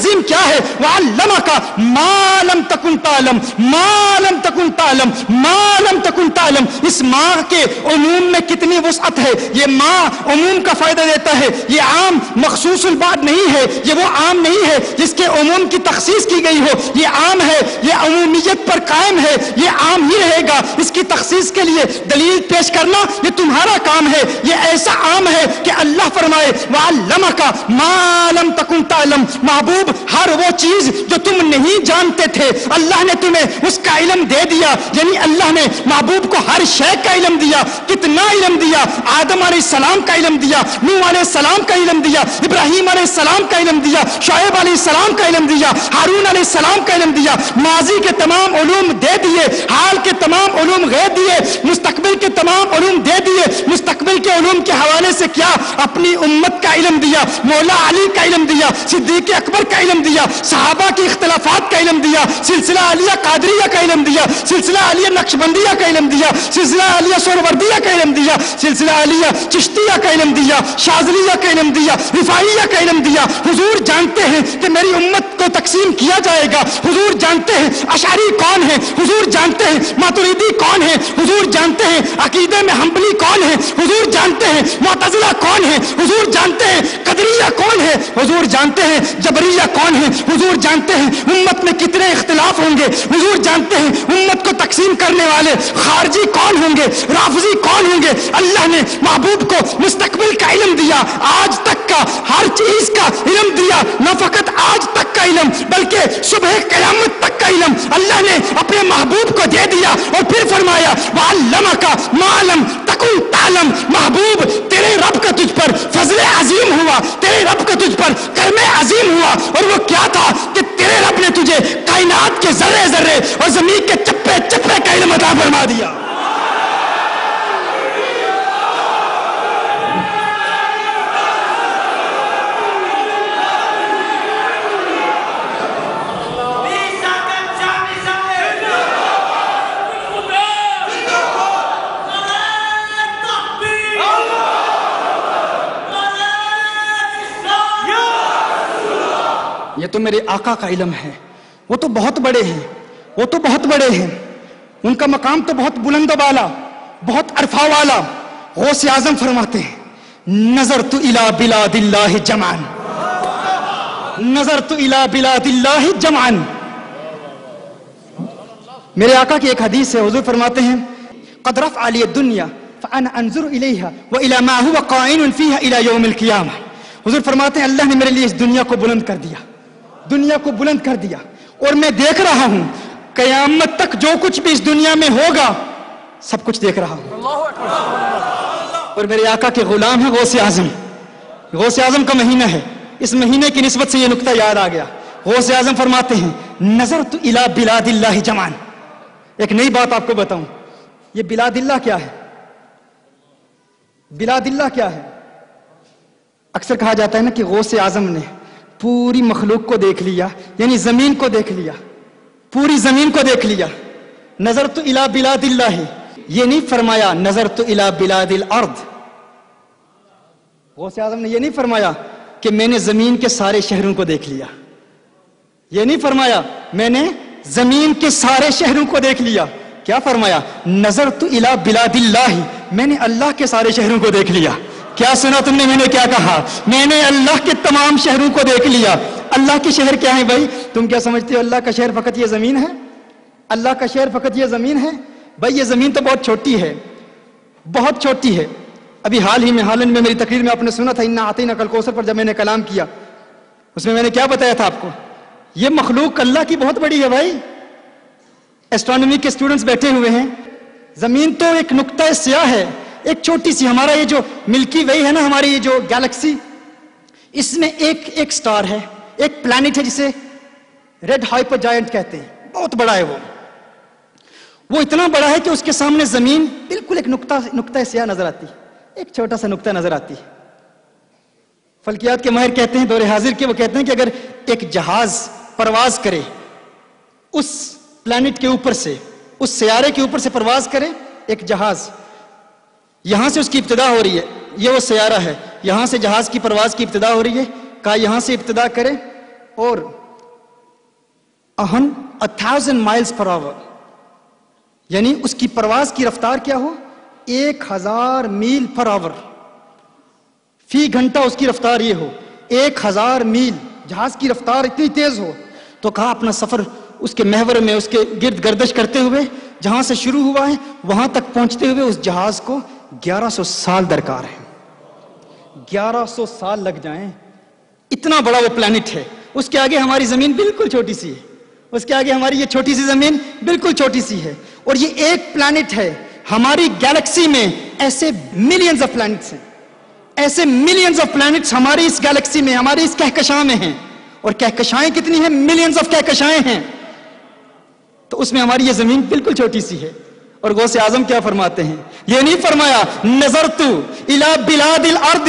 عظیم کیا ہے؟ وَعَلَّمَكَ مَا لَمْ تَكُنْ تَعْلَمْ مَا لَمْ تَكُنْ تَعْلَمْ مَا لَمْ تَكُنْ تَعْلَمْ. اس ماں کے عموم میں کتنی وسعت ہے. یہ ماں عموم کا فائدہ دیتا ہے. یہ عام مخصوص البعض نہیں ہے. یہ وہ عام نہیں ہے جس کے عموم کی تخصیص کی گئی ہو. یہ عام ہے, یہ عمومیت پر قائم ہے, یہ عام ہی رہے گا. اس کی تخصیص کے لیے دلیل پیش کرنا یہ تمہارا کام ہے. یہ ایسا عام ہے کہ اللہ فرمائے وَعَلَّمَكَ مَا لَمْ تَكُنْ تَعْلَمْ. محبوب ہر وہ چیز جو تم نہیں جانتے تھے اللہ نے تمہیں اس کا علم دے دیا. یعنی اللہ نے محبوب کو ہر شے کا علم دیا. کتنا علم دیا؟ آدم علیہ السلام کا علم دیا, نوح علیہ السلام کا علم دیا, ابراہیم علیہ السلام کا علم دیا, شعیب علیہ السلام کا علم دیا, ہارون علیہ السلام کا علم دیا. ماضی کے تمام علوم دے دیے, حال کے تمام علوم غیب دیے, مستقبل کے تمام علوم دے دیے. مستقبل کے علوم کے حوالے سے کیا؟ اپنی امت کا علم دیا, مولا علی کا علم دیا, صدیق اکبر کا علم دیا, صحابہ کے اختلافات کا علم دیا, سلسلہ علیہ قادریہ کا علم دیا, سلسلہ علیہ نقشبندیہ کا علم دیا, سلسلہ علیہ سہروردیہ کا علم دیا, سلسلہ علیہ چشتیہ کا علم دیا, شاذلیہ کا علم دیا, رفاعیہ کا علم دیا. حضور جانتے ہیں کہ میری امت کو تقسیم کیا جائے گا. حضور جانتے ہیں اشعری کون ہے, حضور جانتے ہیں ماتریدی کون ہے, حضور جانتے ہیں عقیدے میں حنبلی کون ہے, حضور جانتے ہیں معتزلہ کون ہے, حضور جانتے ہیں قدریہ کون ہے, حضور جانتے ہیں جبریہ کون ہے, حضور جانتے ہیں امت میں کتنے اختلاف ہوں گے, حضور جانتے ہیں امت کو تقسیم کرنے والے خارجی کون ہوں گے, رافضی کون ہوں گے. اللہ نے محبوب کو مستقبل کا علم دیا, آج تک کا ہر چیز کا علم دیا. نہ فقط آج تک کا علم بلکہ صبح قیامت تک کا علم اللہ نے اپنے محبوب کو دے دیا. اور پھر فرمایا وَعَلَّمَكَ مَا لَمْ تَكُنْ تَعْلَمْ. محبوب تیرے رب کا تجھ پر فضل عظیم ہوا, تیرے رب کا تجھ پر کرم عظیم ہوا. اور وہ کیا تھا کہ تیرے رب نے تجھے کائنات کے ذرے ذرے اور زمین کے چپے چپے کا علم عطا فرما دیا. یہ تو میرے آقا کا علم ہے. وہ تو بہت بڑے ہیں, وہ تو بہت بڑے ہیں, ان کا مقام تو بہت بلند و بالا, بہت عرفہ والا. غوث اعظم فرماتے ہیں نظرت الی بلاد اللہ جمعا, نظرت الی بلاد اللہ جمعا. میرے آقا کی ایک حدیث ہے, حضور فرماتے ہیں قد رفع لی الدنیا فانا انظر الیہا والی ما هو قائم فیہا الی یوم القیامہ. حضور فرماتے ہیں اللہ نے میرے لیے اس دنیا کو بلند کر دیا, دنیا کو بلند کر دیا, اور میں دیکھ رہا ہوں قیامت تک جو کچھ بھی اس دنیا میں ہوگا سب کچھ دیکھ رہا ہوں. اور میرے آقا کے غلام ہیں غوث اعظم. غوث اعظم کا مہینہ ہے, اس مہینے کی نسبت سے یہ نقطہ یاد آ گیا. غوث اعظم فرماتے ہیں نظرت الی بلاد اللہ جمعا. ایک نئی بات آپ کو بتاؤں, یہ بلاد اللہ کیا ہے؟ بلاد اللہ کیا ہے؟ اکثر کہا جاتا ہے نا کہ غوث اعظم نے پوری مخلوق کو دیکھ لیا, یعنی زمین کو دیکھ لیا, پوری زمین کو دیکھ لیا. نظرت الی بلاد اللہ, یہ نہیں فرمایا نظرت الی بلاد الارض. غوث اعظم نے یہ نہیں فرمایا کہ میں نے زمین کے سارے شہروں کو دیکھ لیا, یہ نہیں فرمایا میں نے زمین کے سارے شہروں کو دیکھ لیا. کیا فرمایا؟ نظرت الی بلاد اللہ, میں نے اللہ کے سارے شہروں کو دیکھ لیا. کیا سنا تم نے میں نے کیا کہا؟ میں نے اللہ کے تمام شہروں کو دیکھ لیا. اللہ کے شہر کیا ہیں بھائی؟ تم کیا سمجھتے ہو اللہ کا شہر فقط یہ زمین ہے؟ اللہ کا شہر فقط یہ زمین ہے؟ بھائی یہ زمین تو بہت چھوٹی ہے, بہت چھوٹی ہے. ابھی حال ہی میں ہالینڈ میں میری تقریر میں آپ نے سنا تھا انا اعطیناک الکوثر پر جب میں نے کلام کیا, اس میں میں نے کیا بتایا تھا آپ کو؟ یہ مخلوق اللہ کی بہت بڑی ہے بھائی. ایسٹرونومی کے اسٹوڈنٹس بیٹھے ہوئے ہیں, زمین تو ایک نقطہ سیاہ ہے, ایک چھوٹی سی. ہمارا یہ جو ملکی وے ہے نا, ہماری یہ جو گیلیکسی, اس میں ایک ایک سٹار ہے, ایک پلانٹ ہے جسے ریڈ ہائپر جائنٹ کہتے ہیں, بہت بڑا ہے وہ. وہ اتنا بڑا ہے کہ اس کے سامنے زمین بالکل ایک نقطہ نقطہ سیاہ نظر آتی, ایک چھوٹا سا نقطہ نظر آتی. فلکیات کے ماہر کہتے ہیں دور حاضر کے, وہ کہتے ہیں کہ اگر ایک جہاز پرواز کرے اس پلانٹ کے اوپر سے, اس سیارے کے اوپر سے پرواز کرے ایک جہاز, یہاں سے اس کی ابتدا ہو رہی ہے, یہ وہ سیارہ ہے, یہاں سے جہاز کی پرواز کی ابتدا ہو رہی ہے. کہا یہاں سے ابتدا کرے اور a thousand miles per hour, یعنی اس کی پرواز کی رفتار کیا ہو؟ ایک ہزار میل پر آور. فی گھنٹہ اس کی رفتار یہ ہو ایک ہزار میل. جہاز کی رفتار اتنی تیز ہو تو کہا اپنا سفر اس کے محور میں اس کے گرد گردش کرتے ہوئے جہاں سے شروع ہوا ہے وہاں تک پہنچتے ہوئے اس جہاز کو گیارہ سو سال درکار ہے. گیارہ سو سال لگ جائیں. اتنا بڑا وہ پلانٹ ہے. اس کے آگے ہماری زمین بالکل چھوٹی سی ہے. اس کے آگے ہماری یہ چھوٹی سی زمین بالکل چھوٹی سی ہے. اور یہ ایک پلانٹ ہے. ہماری گیلیکسی میں ایسے ملینز آف پلانٹس ہیں. ایسے ملینز آف پلانٹس ہماری اس گیلیکسی میں, ہماری اس کہکشاں میں ہیں. اور کہکشائیں کتنی ہیں؟ ملینز آف کہکشائیں ہیں. تو اس میں ہماری یہ زمین بالکل چھوٹی سی ہے. اور غوث اعظم کیا فرماتے ہیں؟ یہ نہیں فرمایا نظرت الی بلاد الارض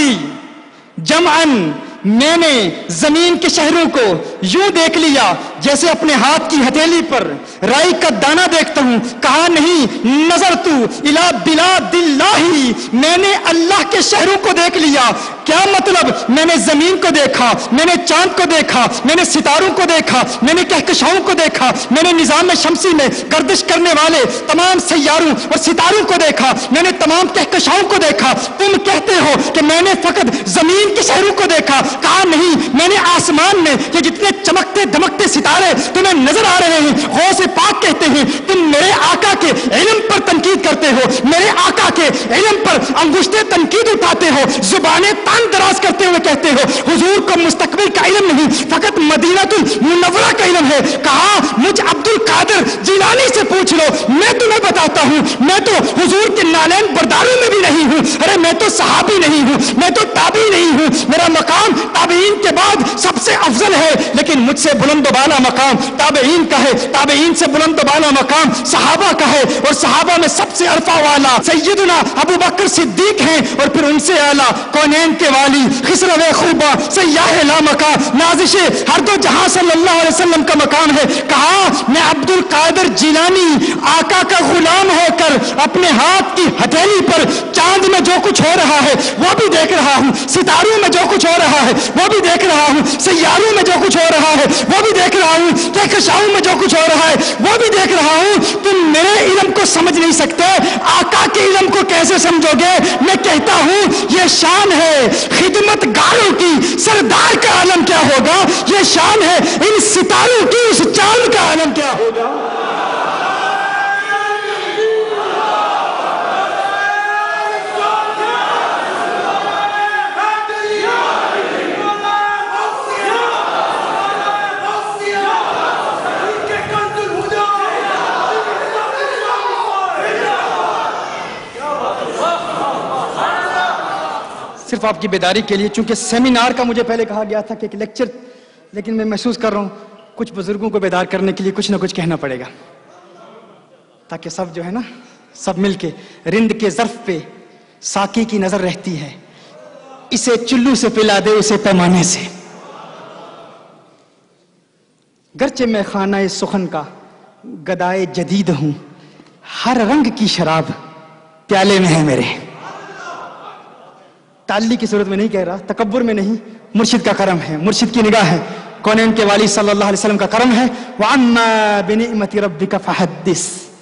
جمعا, میں نے زمین کے شہروں کو یوں دیکھ لیا جیسے اپنے ہاتھ کی ہتھیلی پر رائی کا دانہ دیکھتا ہوں. کہا نہیں, نظرت الی بلاد اللہ, میں نے اللہ کے شہروں کو دیکھ لیا. کیا مطلب؟ میں نے زمین کو دیکھا, میں نے چاند کو دیکھا, میں نے ستاروں کو دیکھا, میں نے کہکشاؤں کو دیکھا, میں نے نظام شمسی میں گردش کرنے والے تمام سیاروں اور ستاروں کو دیکھا, میں نے تمام کہکشاؤں کو دیکھا. تم کہتے ہو کہ میں نے فقط زمین کے شہروں کو دیکھا. کہا نہیں, میں نے آسمان میں یہ جتنے چمکتے دمکتے ستارے تمہیں نظر آ رہے ہیں. غوث پاک کہتے ہیں تم میرے آقا کے علم پر تنقید کرتے ہو, میرے آقا کے علم پر انگشتے تنقید اٹھاتے ہو, زبانیں تان دراز کرتے ہوئے کہتے ہو حضور کو مستقبل کا علم نہیں فقط مدینہ المنورہ کا علم ہے. کہا مجھ عبد القادر جیلانی سے پوچھ لو, میں تمہیں بتاتا ہوں, میں تو حضور کے نالین برداروں میں بھی نہیں ہوں. ارے میں تو صحابی نہیں ہوں, میں تو تابعی نہیں ہوں. میرا مقام تابعین کے بعد سب سے افضل ہے, لیکن مجھ سے بلند و بالا مقام تابعین کا ہے. تابعین سے بلند و بالا مقام صحابہ کا ہے, اور صحابہ میں سب سے عرفہ والا سیدنا ابو بکر صدیق ہیں, اور پھر ان سے اعلیٰ کونین کے والی خسرو خوبہ سیاح لامکا نازش ہر دو جہاں صلی اللہ علیہ وسلم کا مقام ہے. کہا میں عبد القادر جیلانی آقا کا غلام ہو کر اپنے ہاتھ کی ہتھیلی پر چاند میں جو کچھ ہو رہا ہے وہ بھی دیکھ رہا ہوں, ستاروں میں جو کچھ ہو رہا ہے وہ بھی دیکھ رہا ہوں, سیاروں میں جو کچھ ہو رہا ہے وہ بھی دیکھ رہا ہوں, کہکشاؤں میں جو کچھ ہو رہا ہے وہ بھی دیکھ رہا ہوں. تم میرے علم کو سمجھ نہیں سکتے, آقا کے علم کو کیسے سمجھو گے؟ میں کہتا ہوں یہ شان ہے خدمت گاروں کی, سردار کا عالم کیا ہوگا؟ یہ شان ہے ان ستاروں کی, اس چاند کا عالم کیا ہوگا؟ صرف آپ کی بیداری کے لیے, چونکہ سیمینار کا مجھے پہلے کہا گیا تھا کہ ایک لیکچر, لیکن میں محسوس کر رہا ہوں کچھ بزرگوں کو بیدار کرنے کے لیے کچھ نہ کچھ کہنا پڑے گا, تاکہ سب جو ہے نا سب مل کے. رند کے ظرف پہ ساقی کی نظر رہتی ہے, اسے چلو سے پلا دے اسے پیمانے سے. گرچہ میں خانہ سخن کا گدائے جدید ہوں, ہر رنگ کی شراب پیالے میں ہے میرے. تعلی کی صورت میں نہیں کہہ رہا, تکبر میں نہیں, مرشد کا کرم ہے, مرشد کی نگاہ ہے, کونین کے والی صلی اللہ علیہ وسلم کا کرم ہے. وَعَمَّا بِنِعْمَةِ رَبِّكَ فَحَدِّث.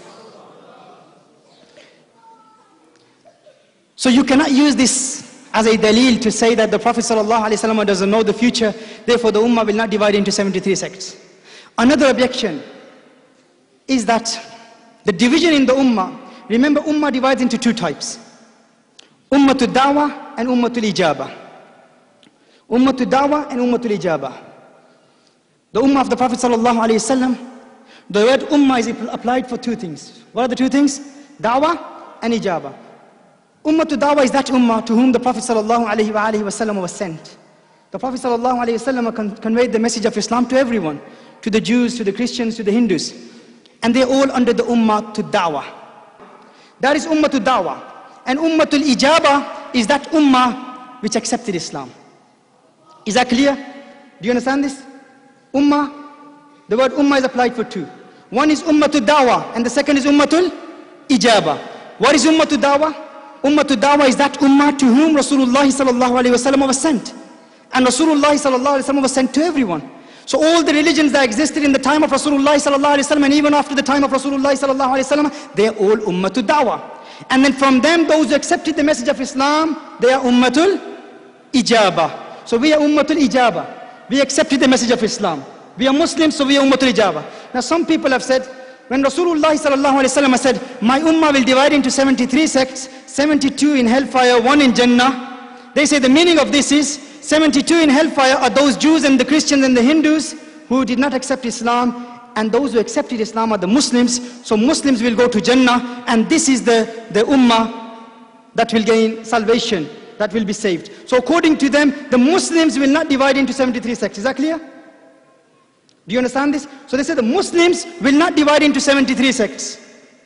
So you cannot use this as a dalil to say that the Prophet sallallahu alaihi wasallam doesn't know the future, therefore the ummah will not divide into seventy-three sects. Another objection is that the division in the ummah, remember ummah divides into two types. Ummatul Dawah and Ummatul Ijaba. Ummatul Dawah and Ummatul Ijaba. The Ummah of the Prophet sallallahu alaihi wasallam, the word Ummah is applied for two things. What are the two things? Dawah and Ijaba. Ummatul Dawah is that Ummah to whom the Prophet sallallahu alaihi wasallam was sent. The Prophet sallallahu alaihi wasallam con conveyed the message of Islam to everyone, to the Jews, to the Christians, to the Hindus. And they're all under the Ummah to Dawah. That is Ummatul Dawah. And Ummatul Ijaba is that Ummah which accepted Islam. Is that clear? Do you understand this? Ummah, the word Ummah is applied for two. One is Ummatul Dawah and the second is Ummatul Ijaba. What is Ummatul Dawah? Ummatul Dawah is that Ummah to whom Rasulullah sallallahu alaihi wasallam was sent. And Rasulullah sallallahu alaihi wasallam was sent to everyone. So all the religions that existed in the time of Rasulullah sallallahu alaihi wasallam and even after the time of Rasulullah sallallahu alaihi wasallam, they are all ummatul da'wah. And then from them, those who accepted the message of Islam, they are ummatul ijabah. So we are ummatul ijabah. We accepted the message of Islam. We are Muslims, so we are ummatul ijabah. Now some people have said, when Rasulullah sallallahu alaihi wasallam said, my ummah will divide into seventy-three sects, seventy-two in hellfire, one in Jannah. They say the meaning of this is, seventy-two in hellfire are those Jews and the Christians and the Hindus who did not accept Islam, and those who accepted Islam are the Muslims. So Muslims will go to Jannah, and this is the, the ummah that will gain salvation, that will be saved. So according to them, the Muslims will not divide into seventy-three sects. Is that clear? Do you understand this? So they say the Muslims will not divide into seventy-three sects.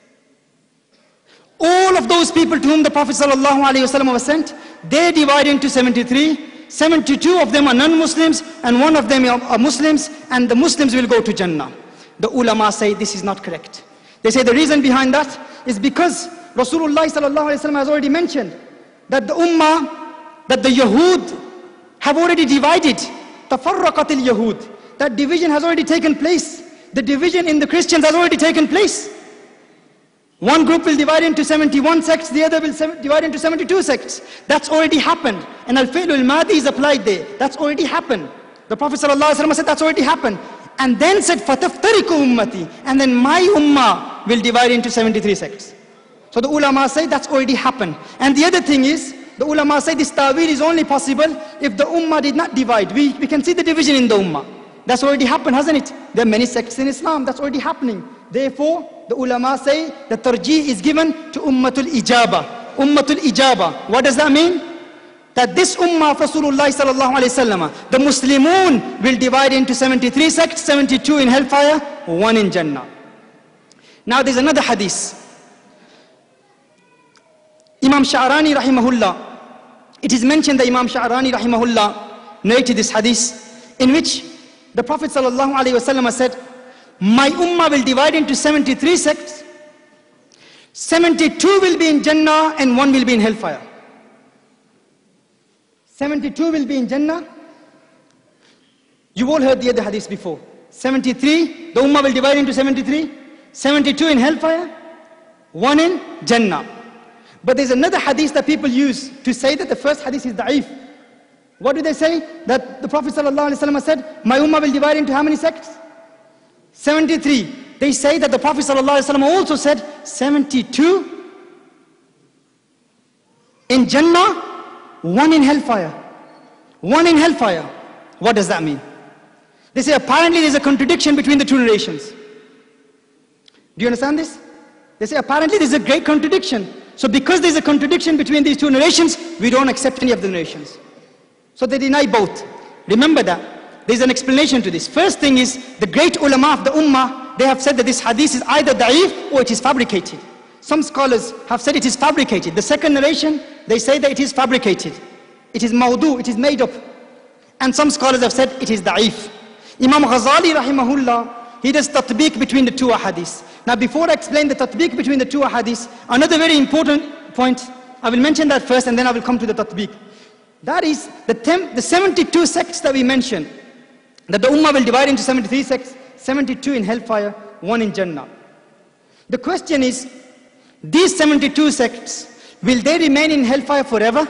All of those people to whom the Prophet ﷺ was sent, they divide into seventy-three. seventy-two of them are non-Muslims and one of them are Muslims, and the Muslims will go to Jannah. The ulama say this is not correct. They say the reason behind that is because Rasulullah ﷺ has already mentioned that the ummah, that the Yahud have already divided. Tafarraqat al-Yahud. That division has already taken place. The division in the Christians has already taken place. One group will divide into seventy-one sects, the other will divide into seventy-two sects. That's already happened. And al-fi'l al-madi is applied there. That's already happened. The Prophet ﷺ said that's already happened. And then said, فَتَفْتَرِكُ ummati. And then my ummah will divide into seventy-three sects. So the ulama say that's already happened. And the other thing is, the ulama say this ta'wil is only possible if the ummah did not divide. We, we can see the division in the ummah. That's already happened, hasn't it? There are many sects in Islam. That's already happening. Therefore, the ulama say the tarjih is given to ummatul ijaba. Ummatul ijaba. What does that mean? That this ummah of Rasulullah sallallahu alaihi wasallam, the Muslimun will divide into seventy-three sects, seventy-two in hellfire, one in Jannah. Now there's another hadith. Imam Sha'rani rahimahullah, it is mentioned that Imam Sha'rani rahimahullah narrated this hadith in which the Prophet sallallahu alaihi wasallam said, my ummah will divide into seventy-three sects, seventy-two will be in Jannah and one will be in hellfire. seventy-two will be in Jannah. You all heard the other hadith before. seventy-three, the ummah will divide into seventy-three, seventy-two in hellfire, one in Jannah. But there's another hadith that people use to say that the first hadith is da'if. What do they say? That the Prophet ﷺ said, my ummah will divide into how many sects? seventy-three. They say that the Prophet ﷺ also said seventy-two in Jannah, one in hellfire. One in hellfire. What does that mean? They say apparently there's a contradiction between the two narrations. Do you understand this? They say apparently there's a great contradiction. So because there's a contradiction between these two narrations, we don't accept any of the narrations. So they deny both. Remember that. There's an explanation to this. First thing is, the great ulama of the ummah, they have said that this hadith is either da'if or it is fabricated. Some scholars have said it is fabricated. The second narration, they say that it is fabricated. It is mawdu, it is made up. And some scholars have said it is da'if. Imam Ghazali rahimahullah, he does tatbiq between the two ahadith. Now before I explain the tatbiq between the two ahadith, another very important point, I will mention that first and then I will come to the tatbiq. That is the, tem the seventy-two sects that we mentioned, that the ummah will divide into seventy-three sects, seventy-two in hellfire, one in Jannah. The question is, these seventy-two sects, will they remain in hellfire forever?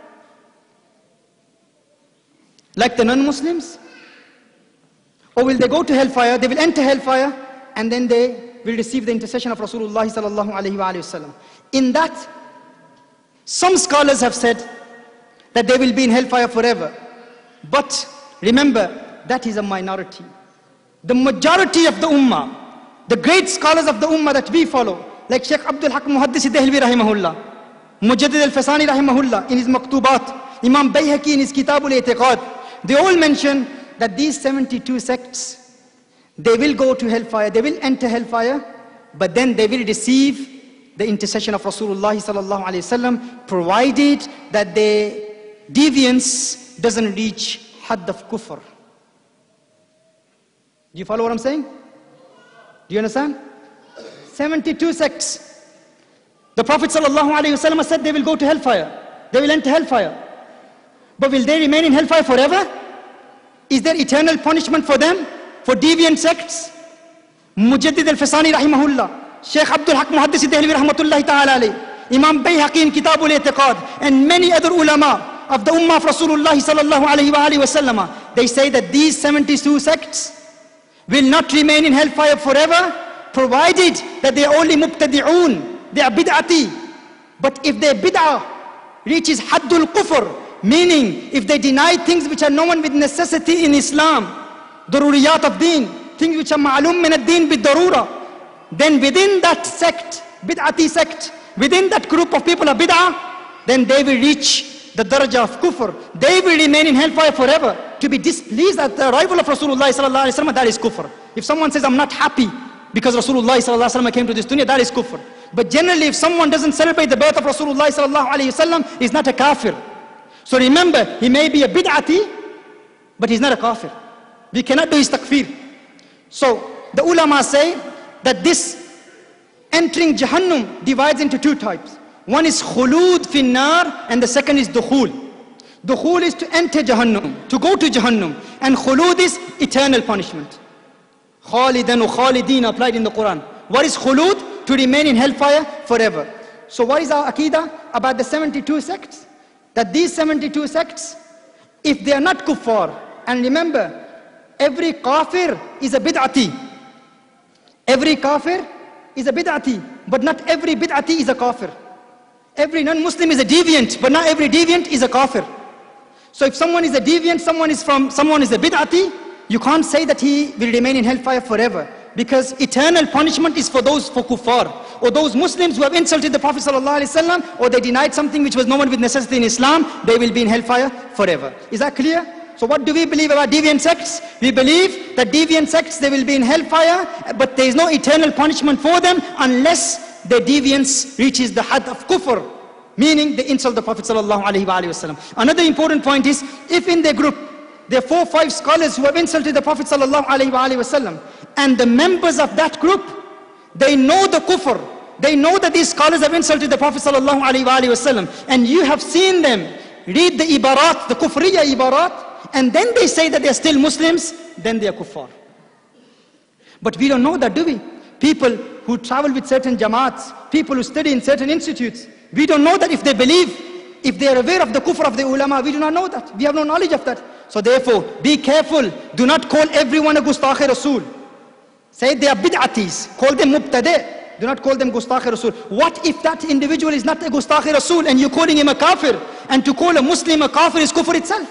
Like the non-Muslims? Or will they go to hellfire, they will enter hellfire, and then they will receive the intercession of Rasulullah sallallahu alayhi wa sallam. In that, some scholars have said that they will be in hellfire forever. But remember, that is a minority. The majority of the ummah, the great scholars of the ummah that we follow, like Sheikh Abdul Haq Muhaddis Dehlvi rahimahullah, Mujaddid al-Fasani rahimahullah in his Maktubat, Imam Bayhaqi in his Kitab al-I'tiqad, they all mention that these seventy-two sects, they will go to hellfire, they will enter hellfire, but then they will receive the intercession of Rasulullah sallallahu alayhi wasallam, provided that their deviance doesn't reach hadd of kufr. Do you follow what I'm saying? Do you understand? seventy-two sects. The Prophet sallallahu alayhi wasallam said they will go to hellfire. They will enter hellfire. But will they remain in hellfire forever? Is there eternal punishment for them, for deviant sects? Mujaddid al-Fasani rahimahullah, Shaykh Abdul Haq Muhaddis Dehlvi rahmatullahi ta'ala alayh, Imam Bayhaqi in Kitab al-I'tiqad, and many other ulama of the ummah of Rasulullah sallallahu alayhi wa alihi wa sallam, they say that these seventy-two sects will not remain in hellfire forever, provided that they are only mubtadi'un, they are bid'ati. But if their bid'ah reaches haddul kufr, meaning if they deny things which are known with necessity in Islam, daruriyat of deen, things which are ma'lum min ad-deen bid-darura, then within that sect, bid'ati sect, within that group of people of bid'ah, then they will reach the daraja of kufr. They will remain in hellfire forever. To be displeased at the arrival of Rasulullah sallallahu alaihi wasallam, that is kufr. If someone says, I'm not happy because Rasulullah sallallahu alaihi wasallam came to this dunya, that is kufr. But generally, if someone doesn't celebrate the birth of Rasulullah sallallahu alaihi wasallam, he's not a kafir. So remember, he may be a bid'ati, but he's not a kafir. We cannot do his takfir. So the ulama say that this entering Jahannam divides into two types. One is khulud finnar, and the second is dukhul. Dukhul is to enter Jahannam, to go to Jahannam, and khulud is eternal punishment. Khalidan wa khalidin applied in the Quran. What is khulud? To remain in hellfire forever. So what is our aqidah about the seventy-two sects? That these seventy-two sects, if they are not kuffar, and remember, every kafir is a bid'ati. Every kafir is a bid'ati, but not every bid'ati is a kafir. Every non-Muslim is a deviant, but not every deviant is a kafir. So if someone is a deviant, someone is from, someone is a bid'ati, you can't say that he will remain in hellfire forever. Because eternal punishment is for those, for kuffar, or those Muslims who have insulted the Prophet ﷺ, or they denied something which was known with necessity in Islam, they will be in hellfire forever. Is that clear? So what do we believe about deviant sects? We believe that deviant sects, they will be in hellfire, but there is no eternal punishment for them unless their deviance reaches the had of kufr, meaning they insult the Prophet ﷺ. Another important point is, if in their group, there are four or five scholars who have insulted the Prophet ﷺ, and the members of that group, they know the kufr, they know that these scholars have insulted the Prophet ﷺ, and you have seen them read the ibarat, the kufriya ibarat, and then they say that they are still Muslims, then they are kuffar. But we don't know that, do we? People who travel with certain jamaats, people who study in certain institutes, we don't know that if they believe, if they are aware of the kufr of the ulama, we do not know that. We have no knowledge of that. So therefore, be careful. Do not call everyone a gustakh Rasul. Say they are bid'atis. Call them mubtadi'. Do not call them gustakh Rasul. What if that individual is not a gustakh Rasul and you're calling him a kafir? And to call a Muslim a kafir is kufr itself.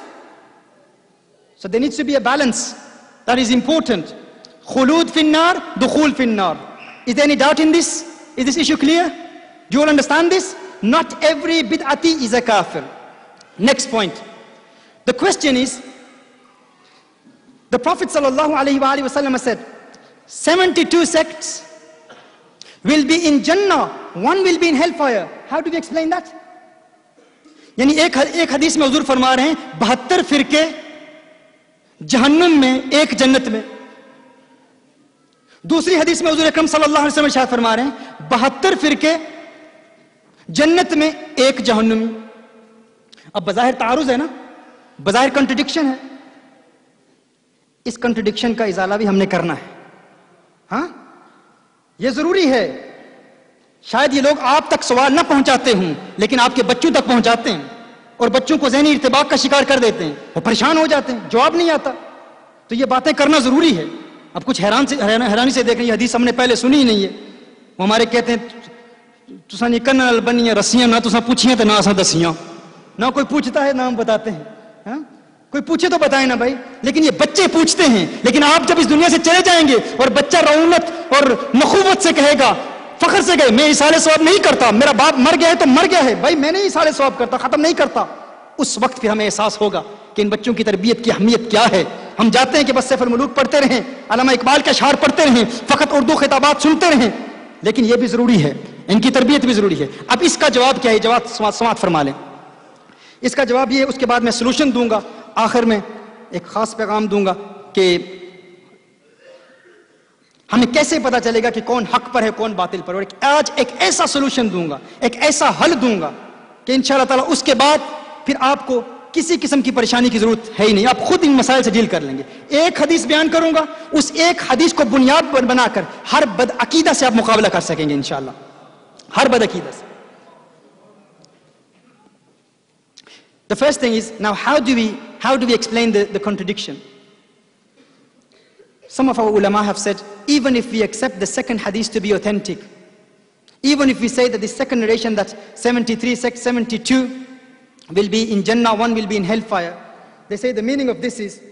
So there needs to be a balance. That is important. Khulud finnar, dukhul finnar. Is there any doubt in this? Is this issue clear? Do you all understand this? Not every bid'ati is a kafir. Next point. The question is, the Prophet ﷺ said, seventy-two sects will be in Jannah, one will be in hellfire. How do we explain that? यानी एक एक हदीस में हुजूर फरमा रहे हैं बहत्तर फिरके जहन्नुम में, एक जन्नत में. दूसरी हदीस में हुजूर अकरम सल्लल्लाहु अलैहि वसल्लम शायद फरमा रहे हैं बहत्तर फिरके जन्नत में, एक जहन्नुमी. अब बज़ाहिर तारुज़ है ना, बज़ाहिर कंट्रडिक्शन है. इस कंट्रडिक्शन का इजाला भी हमने करना है. हाँ, यह जरूरी है. शायद ये लोग आप तक सवाल ना पहुंचाते हों, लेकिन आपके बच्चों तक पहुंचाते हैं और बच्चों को ज़हनी इर्तिबाक का शिकार कर देते हैं. वो परेशान हो जाते हैं, जवाब नहीं आता. तो ये बातें करना जरूरी है. अब कुछ हैरान से हैरानी से देख रहे हैं, हदीस हमने पहले सुनी ही नहीं है. वो हमारे कहते हैं तुसा निकन नाल बनियां रस्सियां ना तुसा पूछियां तो ना असा दसियां. ना कोई पूछता है ना हम बताते हैं. हाँ? कोई पूछे तो बताए ना भाई. लेकिन ये बच्चे पूछते हैं. लेकिन आप जब इस दुनिया से चले जाएंगे और बच्चा रऊनत और नखुवत से कहेगा, फखर से कहे, मैं इसाले सवाब नहीं करता, मेरा बाप मर गया है तो मर गया है भाई, मैं नहीं इसाले सवाब करता, खत्म नहीं करता, उस वक्त फिर हमें एहसास होगा कि इन बच्चों की तरबियत की अहमियत क्या है. हम जाते हैं कि बस सैफुल मुलूक पढ़ते रहें, अल्लामा इकबाल के अशआर पढ़ते रहें, फकत उर्दू खिताबात सुनते रहें, लेकिन यह भी जरूरी है, इनकी तरबियत भी जरूरी है. अब इसका जवाब क्या है? जवाब समात फरमा लें. इसका जवाब ये है, उसके बाद मैं सोल्यूशन दूंगा. आखिर में एक खास पैगाम दूंगा कि हमें कैसे पता चलेगा कि कौन हक पर है कौन बातिल पर. और आज एक ऐसा सोल्यूशन दूंगा, एक ऐसा हल दूंगा कि इंशाअल्लाह ताला उसके बाद फिर आपको किसी किस्म की परेशानी की जरूरत है ही नहीं, आप खुद इन मसाइल से डील कर लेंगे। एक हदीस बयान करूंगा, उस एक हदीस को बुनियाद बनाकर हर बदअकीदा से आप मुकाबला कर सकेंगे इंशाअल्लाह, हर बदअकीदा से। The first thing is, now how do we how do we explain the, the contradiction? Some of our ulama have said, even if we accept the second hadith to be authentic, even if we say that the second narration, that seventy-three sects, seventy-two will be in Jannah, one will be in hellfire, they say the meaning of this is,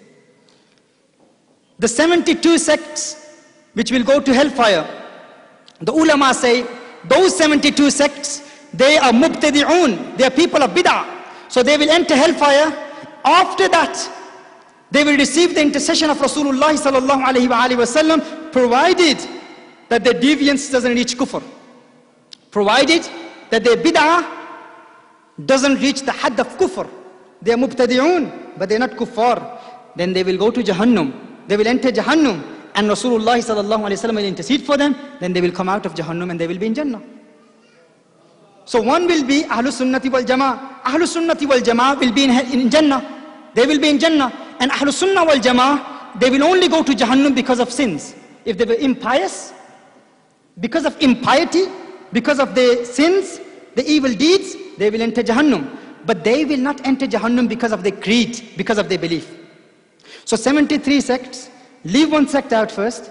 the seventy-two sects which will go to hellfire, the ulama say, those seventy-two sects, they are mubtadi'un, they are people of bid'ah. So they will enter hellfire. After that, they will receive the intercession of Rasulullah sallallahu alaihi wasallam, provided that their deviance doesn't reach kufr, provided that their bid'ah doesn't reach the hadd of kufr. They are mubtadi'un, but they are not kuffar. Then they will go to Jahannam. They will enter Jahannam, and Rasulullah sallallahu alaihi wasallam will intercede for them. Then they will come out of Jahannam and they will be in Jannah. So one will be Ahlus Sunnati wal Jama'ah. Ahlus Sunnati wal Jama'ah will be in, in Jannah. They will be in Jannah. And Ahlus Sunnah wal Jama'ah, they will only go to Jahannam because of sins. If they were impious, because of impiety, because of their sins, the evil deeds, they will enter Jahannam. But they will not enter Jahannam because of their creed, because of their belief. So seventy-three sects, leave one sect out first.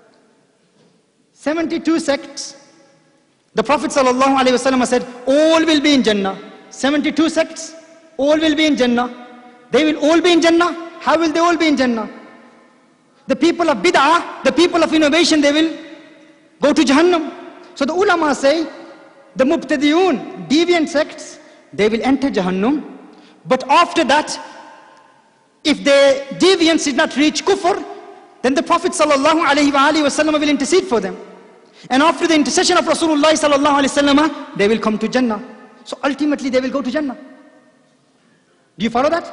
seventy-two sects, the Prophet sallallahu alaihi wasallam said, all will be in Jannah. seventy-two sects, all will be in Jannah. They will all be in Jannah. How will they all be in Jannah? The people of bid'ah, the people of innovation, they will go to Jahannam. So the ulama say, the mubtadi'un, deviant sects, they will enter Jahannam. But after that, if their deviance did not reach kufr, then the Prophet sallallahu alaihi wasallam will intercede for them. And after the intercession of Rasulullah sallallahu alaihi wasallam, they will come to Jannah. So ultimately they will go to Jannah. Do you follow that?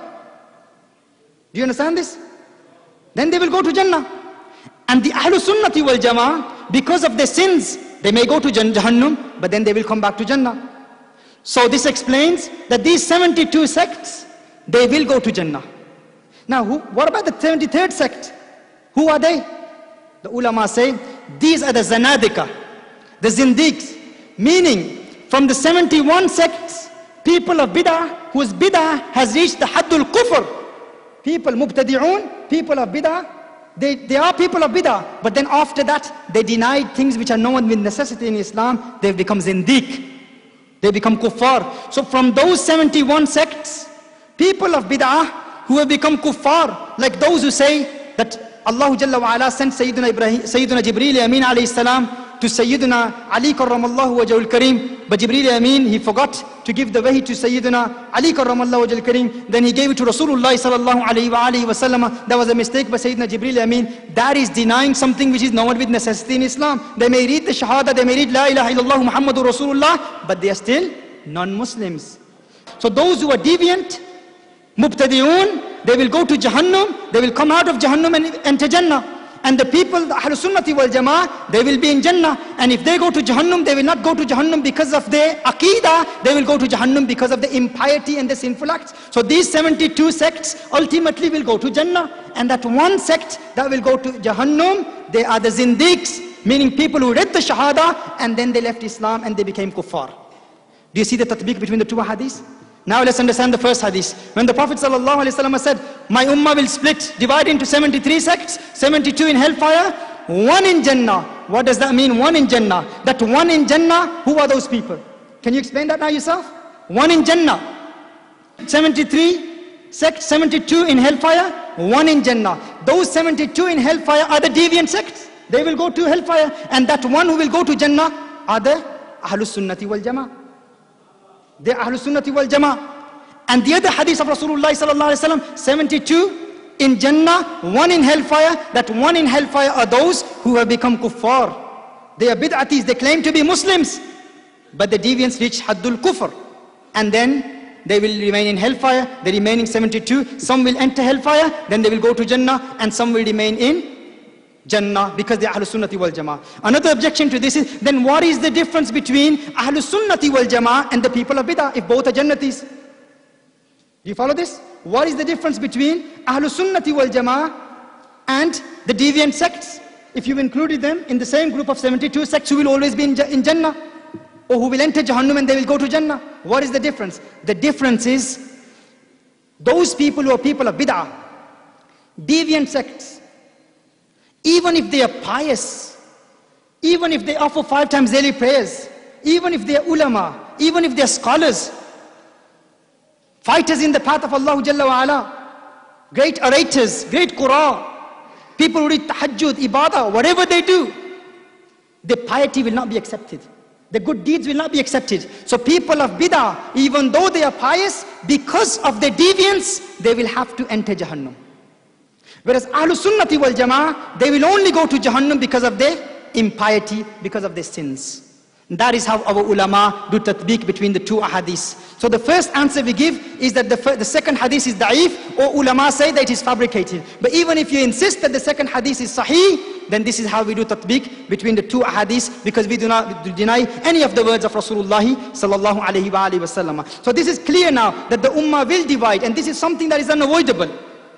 Do you understand this? Then they will go to Jannah. And the Ahlus Sunnati wal Jama'ah, because of their sins, they may go to Jahannam, but then they will come back to Jannah. So this explains that these seventy-two sects, they will go to Jannah. Now, who, what about the seventy-third sect? Who are they? The ulama say, these are the zanadika, the zindiqs, meaning from the seventy-one sects, people of bid'ah, whose bid'ah has reached the haddul kufr. People, mubtadi'un, people of bid'ah, they, they are people of bid'ah, but then after that, they denied things which are known with necessity in Islam, they've become zindiq. They become kuffar. So from those seventy-one sects, people of bid'ah who have become kuffar, like those who say that Allah Jalla wa Ala sent Sayyidina Ibrahim, Sayyidina Jibreel Amin alayhi salam to Sayyidina Ali karramallahu wajhul kareem, but Jibreel Amin, he forgot to give the wahi to Sayyidina Ali karramallahu wajhul kareem, then he gave it to Rasulullah sallallahu alayhi wa alihi wa sallam. That was a mistake by Sayyidina Jibreel Amin. That is denying something which is known with necessity in Islam. They may read the Shahada, they may read La ilaha illallah Muhammadur Rasulullah, but they are still non-Muslims. So those who are deviant, mubtadi'un, they will go to Jahannam, they will come out of Jahannam and enter Jannah. And the people, the Ahlus Sunnati wal Jama'ah, they will be in Jannah. And if they go to Jahannam, they will not go to Jahannam because of their Aqidah, they will go to Jahannam because of the impiety and the sinful acts. So these seventy-two sects ultimately will go to Jannah. And that one sect that will go to Jahannam, they are the Zindiqs, meaning people who read the Shahada and then they left Islam and they became kuffar. Do you see the tatbiq between the two hadiths? Now let's understand the first hadith. When the Prophet ﷺ said, my ummah will split, divide into seventy-three sects, seventy-two in hellfire, one in Jannah. What does that mean, one in Jannah? That one in Jannah, who are those people? Can you explain that now yourself? One in Jannah. seventy-three sects, seventy-two in hellfire, one in Jannah. Those seventy-two in hellfire are the deviant sects. They will go to hellfire. And that one who will go to Jannah are the Ahlus Sunnati wal Jama'ah. They are Ahlus Sunnati wal Jama'ah. And the other hadith of Rasulullah sallallahu alaihi wasallam, seventy-two in Jannah, one in hellfire. That one in hellfire are those who have become kuffar. They are bid'atis, they claim to be Muslims, but the deviants reach haddul kufr. And then they will remain in hellfire, the remaining seventy-two. Some will enter hellfire, then they will go to Jannah, and some will remain in Jannah because they are Ahlus Sunnati wal Jama'ah. Another objection to this is, then what is the difference between Ahlus Sunnati wal Jama'ah and the people of Bid'ah if both are Jannatis? Do you follow this? what is the difference between Ahlus Sunnati wal Jama'ah and the deviant sects? If you've included them in the same group of seventy-two sects who will always be in, in Jannah, or who will enter Jahannam and they will go to Jannah. What is the difference? The difference is, those people who are people of bid'ah, deviant sects, even if they are pious, even if they offer five times daily prayers, even if they are ulama, even if they are scholars, fighters in the path of Allah Jalla wa Ala, great orators, great qurra, people who read tahajjud, ibadah, whatever they do, their piety will not be accepted. The good deeds will not be accepted. So people of bid'ah, even though they are pious, because of their deviance, they will have to enter Jahannam. Whereas Ahlus Sunnati wal Jama'ah, they will only go to Jahannam because of their impiety, because of their sins. That is how our ulama do tatbiq between the two ahadith. So the first answer we give is that the, the second hadith is da'if, or ulama say that it is fabricated. But even if you insist that the second hadith is sahih, then this is how we do tatbiq between the two ahadith, because we do not deny any of the words of Rasulullah sallallahu alayhi wa alayhi wa sallam. So this is clear now that the ummah will divide, and this is something that is unavoidable.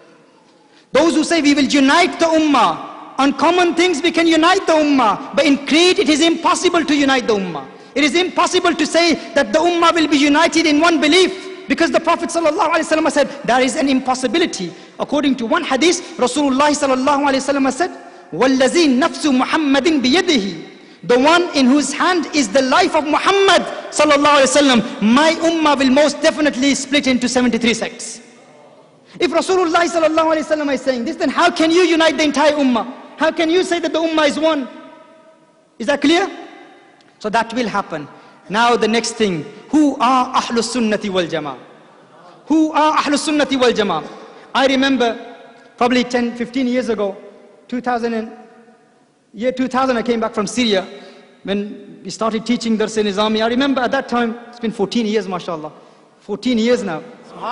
Those who say we will unite the ummah, on common things we can unite the ummah, but in creed it is impossible to unite the ummah. It is impossible to say that the ummah will be united in one belief, because the Prophet ﷺ said there is an impossibility. According to one hadith, Rasulullah ﷺ said, وَالَّذِي نَفْسُ مُحَمَّدٍ بِيَدِهِ, the one in whose hand is the life of Muhammad ﷺ, my ummah will most definitely split into seventy-three sects. If Rasulullah ﷺ is saying this, then how can you unite the entire ummah? How can you say that the ummah is one? Is that clear? So that will happen. Now the next thing, who are Ahlus Sunnati wal Jama'ah? Who are Ahlus Sunnati wal Jama'ah? I remember probably ten, fifteen years ago, two thousand, year two thousand, I came back from Syria when we started teaching Dars in Nizami. I remember at that time, it's been fourteen years, mashallah. fourteen years now.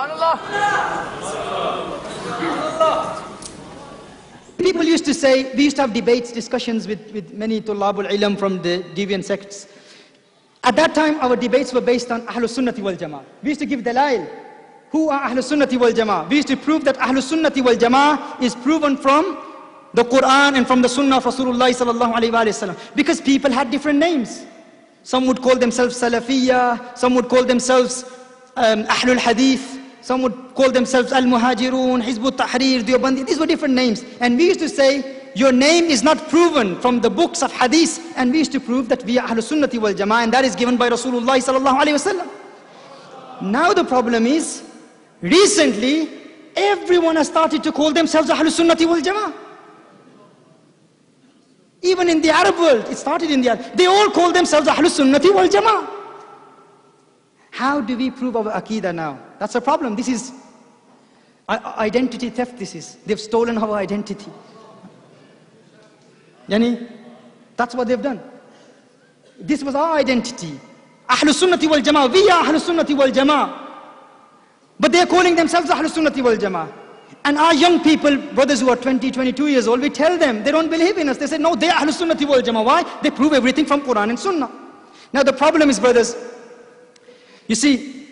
People used to say, we used to have debates, discussions with, with many Tullabul Ilm from the deviant sects. At that time, our debates were based on Ahlus Sunnati wal Jama'ah. We used to give dalail. Who are Ahlus Sunnati wal Jama'ah? We used to prove that Ahlus Sunnati wal Jama'ah is proven from the Quran and from the Sunnah of Rasulullah sallallahu alayhi wa sallam. Because people had different names. Some would call themselves Salafiyya, some would call themselves um, Ahlul Hadith, some would call themselves Al-Muhajirun, Hizbut Tahrir, Deobandi. These were different names. And we used to say, your name is not proven from the books of Hadith. And we used to prove that we are Ahlus Sunnati wal Jama'ah, and that is given by Rasulullah sallallahu alayhi wa sallam. Now the problem is, recently, everyone has started to call themselves Ahlus Sunnati wal Jama'ah. Even in the Arab world, it started in the Arab. They all call themselves Ahlus Sunnati wal Jama'ah. How do we prove our Aqidah now? That's a problem. This is identity theft, this is. They've stolen our identity. Yani, that's what they've done. This was our identity. Ahlus Sunnati wal Jama'ah. We are Ahlus Sunnati wal Jama'ah. But they're calling themselves Ahlus Sunnati wal Jama'ah. And our young people, brothers who are twenty, twenty-two years old, we tell them, they don't believe in us. They say, no, they are Ahlus Sunnati wal Jama'ah. Why? They prove everything from Quran and Sunnah. Now the problem is, brothers, you see,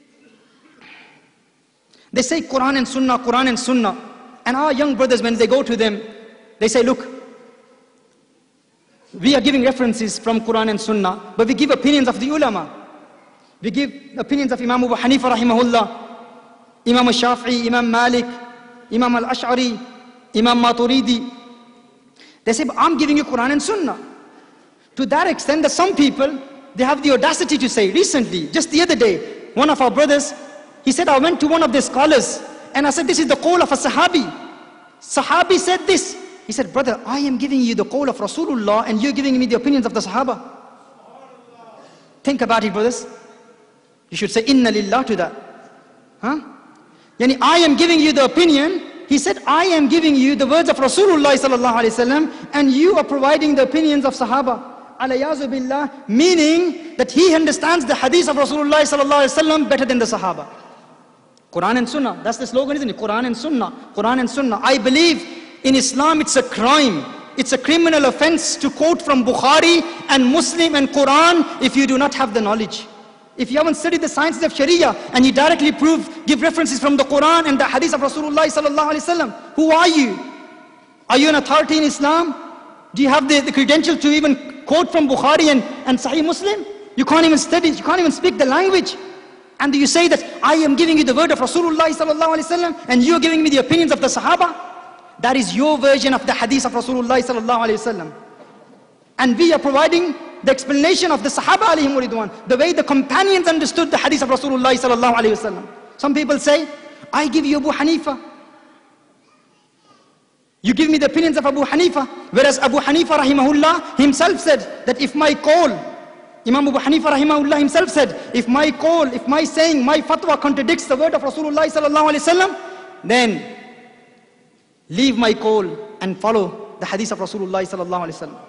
they say Quran and Sunnah, Quran and Sunnah. And our young brothers, when they go to them, they say, look, we are giving references from Quran and Sunnah, but we give opinions of the ulama. We give opinions of Imam Abu Hanifa rahimahullah, Imam al-Shafi'i, Imam Malik, Imam al-Ash'ari, Imam Maturidi. They say, but I'm giving you Quran and Sunnah. To that extent that some people, they have the audacity to say, recently, just the other day, one of our brothers, he said, I went to one of the scholars, and I said, this is the qawl of a Sahabi. Sahabi said this. He said, brother, I am giving you the qawl of Rasulullah, and you're giving me the opinions of the Sahaba. Think about it, brothers. You should say, inna lillah to that. Huh? Yani, I am giving you the opinion. He said, I am giving you the words of Rasulullah sallallahu alaihi wasallam, and you are providing the opinions of Sahaba. Alayazu billah, meaning that he understands the hadith of Rasulullah sallallahu alaihi wasallam better than the Sahaba. Quran and Sunnah, that's the slogan, isn't it? Quran and Sunnah, Quran and Sunnah. I believe in Islam it's a crime, it's a criminal offense to quote from Bukhari and Muslim and Quran if you do not have the knowledge. if you haven't studied the sciences of Sharia and you directly prove, give references from the Quran and the hadith of Rasulullah sallallahu alaihi wasallam, who are you? Are you an authority in Islam? Do you have the, the credential to even quote from Bukhari and, and Sahih Muslim? You can't even study, you can't even speak the language. And you say that I am giving you the word of Rasulullah sallallahu alaihi wasallam and you are giving me the opinions of the Sahaba? That is your version of the hadith of Rasulullah sallallahu alaihi wasallam. And we are providing the explanation of the Sahaba alayhim ridwan, the way the companions understood the hadith of Rasulullah sallallahu alaihi wasallam. Some people say, I give you Abu Hanifa. You give me the opinions of Abu Hanifa. Whereas Abu Hanifa rahimahullah himself said that if my call, Imam Abu Hanifa rahimahullah himself said, if my call, if my saying, my fatwa contradicts the word of Rasulullah sallallahu alaihi wasallam, then leave my call and follow the hadith of Rasulullah sallallahu alaihi wasallam.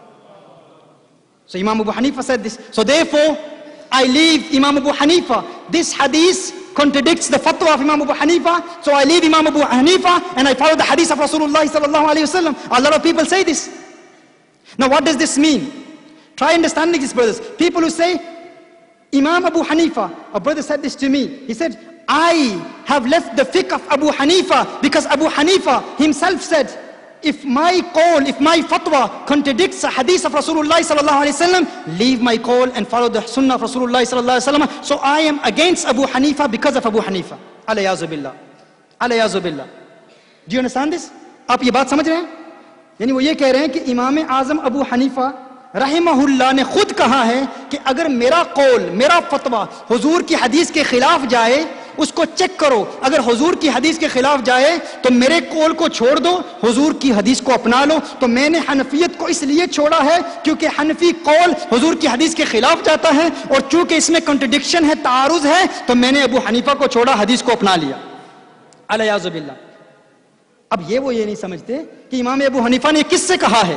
So Imam Abu Hanifa said this. So therefore, I leave Imam Abu Hanifa. This hadith contradicts the fatwa of Imam Abu Hanifa. So I leave Imam Abu Hanifa and I follow the hadith of Rasulullah sallallahu alaihi wasallam. A lot of people say this. Now what does this mean? Try understanding this, brothers. People who say, Imam Abu Hanifa, a brother said this to me. He said, I have left the fiqh of Abu Hanifa because Abu Hanifa himself said, if my call, if my fatwa contradicts the hadith of Rasulullah sallallahu alaihi wasallam, leave my call and follow the sunnah of Rasulullah sallallahu alaihi wasallam. So I am against Abu Hanifa because of Abu Hanifa. Alayyazu billah. Alayyazu billah. Do you understand this? आप ये बात समझ रहे हैं? यानी वो ये कह रहे हैं कि इमाम आज़म अबू हनीफा रहमहुल्लाह ने खुद कहा है कि अगर मेरा कौल, मेरा फतवा हुजूर की हदीस के खिलाफ जाए, उसको चेक करो. अगर हुजूर की हदीस के खिलाफ जाए तो मेरे कौल को छोड़ दो, हुजूर की हदीस को अपना लो. तो मैंने हनफियत को इसलिए छोड़ा है क्योंकि हनफी कौल हुजूर की हदीस के खिलाफ जाता है और चूंकि इसमें कॉन्ट्रडिक्शन है, तारुज है, तो मैंने अबू हनीफा को छोड़ा, हदीस को अपना लिया. अलियाज़ु बिल्लाह. अब ये वो ये नहीं समझते कि इमाम अबू हनीफा ने किससे कहा है.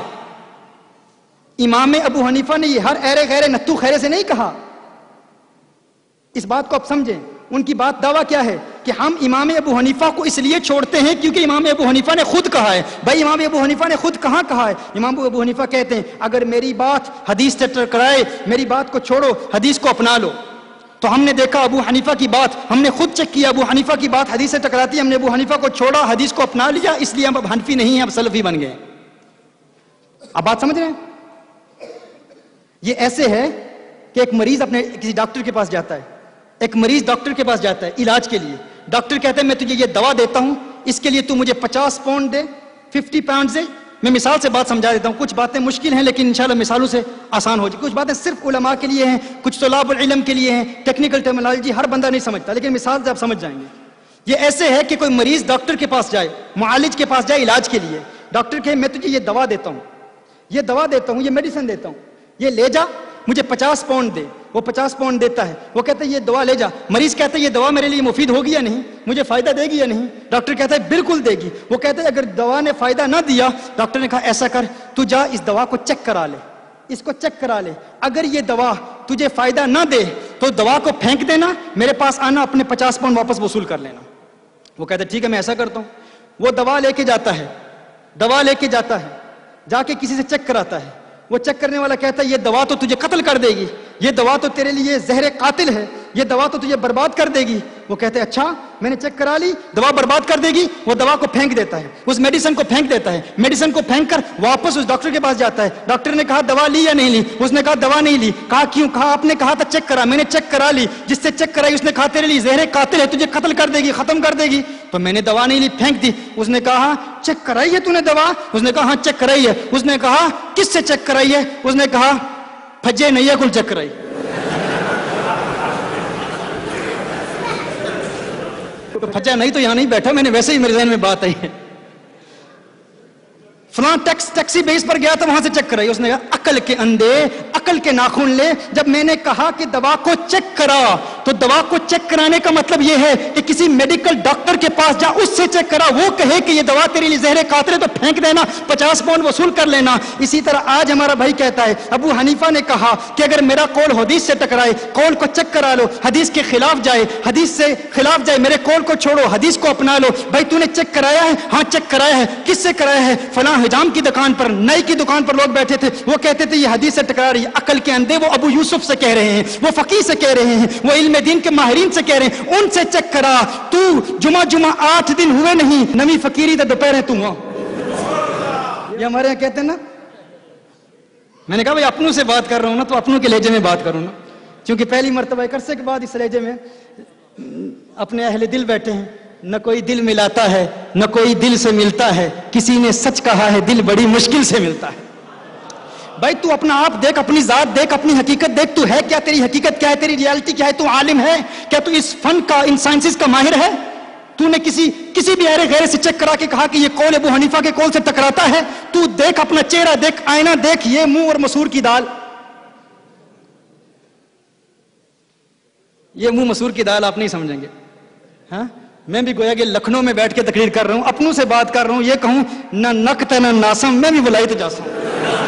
इमाम अबू हनीफा ने ये हर ऐरे गैरे नत्थु खैरे से नहीं कहा. इस बात को आप समझें. उनकी बात दावा क्या है कि हम इमाम अबू हनीफा को इसलिए छोड़ते हैं क्योंकि इमाम अबू हनीफा ने खुद कहा है. भाई इमाम अबू हनीफा ने खुद कहाँ कहा है? इमाम अबू हनीफा कहते हैं अगर मेरी बात हदीस से टकराए, मेरी बात को छोड़ो, हदीस को अपना लो. तो हमने देखा अबू हनीफा की बात, हमने खुद चेक किया, अबू हनीफा की बात हदीस से टकराती है, हमने अबू हनीफा को छोड़ा, हदीस को अपना लिया, इसलिए हम अब हनफी नहीं है, अब सलफी बन गए. आप बात समझ रहे हैं? ये ऐसे है कि एक मरीज अपने किसी डॉक्टर के पास जाता है. एक मरीज डॉक्टर के पास जाता है इलाज के लिए. डॉक्टर कहता है मैं तुझे ये दवा देता हूं, इसके लिए तू मुझे पचास पाउंड दे, फिफ्टी पाउंड दे. मैं मिसाल से बात समझा देता हूं. कुछ बातें मुश्किल हैं लेकिन इंशाल्लाह मिसालों से आसान हो जाए. कुछ बातें सिर्फ उलमा के लिए हैं, कुछ तुलाबुल इल्म के लिए हैं. टेक्निकल टर्मिनोलॉजी हर बंदा नहीं समझता, लेकिन मिसाल से आप समझ जाएंगे. ये ऐसे है कि कोई मरीज डॉक्टर के पास जाए, मुआलिज के पास जाए इलाज के लिए. डॉक्टर कहे मैं तुझे ये दवा देता हूं, ये दवा देता हूं, ये मेडिसिन देता हूं, ये ले जा, मुझे पचास पाउंड दे. वो पचास पाउंड देता है. वो कहता है ये दवा ले जा. मरीज कहता है ये दवा मेरे लिए मुफीद होगी या नहीं, मुझे फायदा देगी या नहीं. डॉक्टर कहता है बिल्कुल देगी. वो कहता है अगर दवा ने फायदा ना दिया, डॉक्टर ने कहा ऐसा कर, तू जा इस दवा को चेक करा ले, इसको चेक करा ले. अगर ये दवा तुझे फायदा ना दे तो दवा को फेंक देना, मेरे पास आना, अपने पचास पाउंड वापस वसूल कर लेना. वो कहता है ठीक है मैं ऐसा करता हूँ. वो दवा लेके जाता है, दवा लेके जाता है, जाके किसी से चेक कराता है. वो चेक करने वाला कहता है ये दवा तो तुझे कत्ल कर देगी, ये दवा तो तेरे लिए जहर कातिल है, ये दवा तो तुझे बर्बाद कर देगी. वो कहते हैं अच्छा मैंने चेक करा ली, दवा बर्बाद कर देगी. वो दवा को फेंक देता है, उस मेडिसिन को फेंक देता है. मेडिसिन को फेंक कर वापस उस डॉक्टर के पास जाता है. डॉक्टर ने कहा दवा ली या नहीं ली? उसने कहा दवा नहीं ली. कहा क्यों? कहा आपने कहा था चेक करा, मैंने चेक करा ली. जिससे चेक कराई उसने कहा तेरे लिए जहर कातिल है, तुझे कत्ल कर देगी, खत्म कर देगी. तो मैंने दवा नहीं ली, फेंक दी. उसने कहा चेक कराई है तूने दवा? उसने कहा हाँ चेक कराई है. उसने कहा किससे चेक कराई है? उसने कहा फज्जे नैया कुल चेक कराई. तो फज्जा नहीं तो यहां नहीं बैठा, मैंने वैसे ही मेरे ज़हन में बात आई है. फलां टैक्स टैक्सी बेस पर गया तो वहां से चेक कराई. उसने कहा अकल के अंधे, अकल के नाखून ले. जब मैंने कहा कि दवा को चेक करा, तो दवा को चेक कराने का मतलब यह है कि किसी मेडिकल डॉक्टर के पास जा, उससे चेक करा. वो कहे कि ये दवा तेरे लिए जहर कातिल है तो फेंक देना, पचास पाउंड वसूल कर लेना. इसी तरह आज हमारा भाई कहता है अबू हनीफा ने कहा कि अगर मेरा कौल हदीस से टकराए, कौल को चेक करा लो, हदीस के खिलाफ जाए, हदीस से खिलाफ जाए, मेरे कौल को छोड़ो, हदीस को अपना लो. भाई तूने चेक कराया है? हाँ चेक कराया है. किससे कराया है? फलां हिजाम की दुकान पर, नई की दुकान पर लोग बैठे थे. वो कहते कहते थे ये हदीस से टकरा रही है, अकल के अंधे वो अबू यूसुफ से कह रहे हैं, वो फकीह से कह रहे हैं, वो इल्म दीन के माहिरीन से कह रहे हैं, उनसे चेक करा। तू जुमा जुमा आठ दिन हुए नहीं, नवी फकीरी तो दोपहर तू हो। ये हमारे यहाँ कहते हैं ना। मैंने कहा भाई अपनों से बात कर रहा हूं ना, तो अपनों के लहजे में बात करूं ना, क्योंकि पहली मरतबा एक अरसे के बाद इस लहजे में अपने अहले दिल बैठे हैं। न कोई दिल मिलाता है, न कोई दिल से मिलता है, किसी ने सच कहा है दिल बड़ी मुश्किल से मिलता है। भाई तू अपना आप देख, अपनी जात देख, अपनी हकीकत देख, तू है क्या, तेरी हकीकत क्या है, तेरी रियलिटी क्या है, तू आलिम है क्या, तू इस फन का, इन साइंसेस का माहिर है? तूने किसी किसी भी अहले गैर से चेक करा के कहा कि ये कौल अबू हनीफा के कौल से टकराता है? तू देख, अपना चेहरा देख, आईना देख, ये मुंह और मसूर की दाल, ये मुंह मसूर की दाल आप नहीं समझेंगे। हाँ, मैं भी गोया कि लखनऊ में बैठ के तकरीर कर रहा हूं, अपनों से बात कर रहा हूं, ये कहूं ना नकत ना नासम, मैं भी बुलाई तो जासा हूं।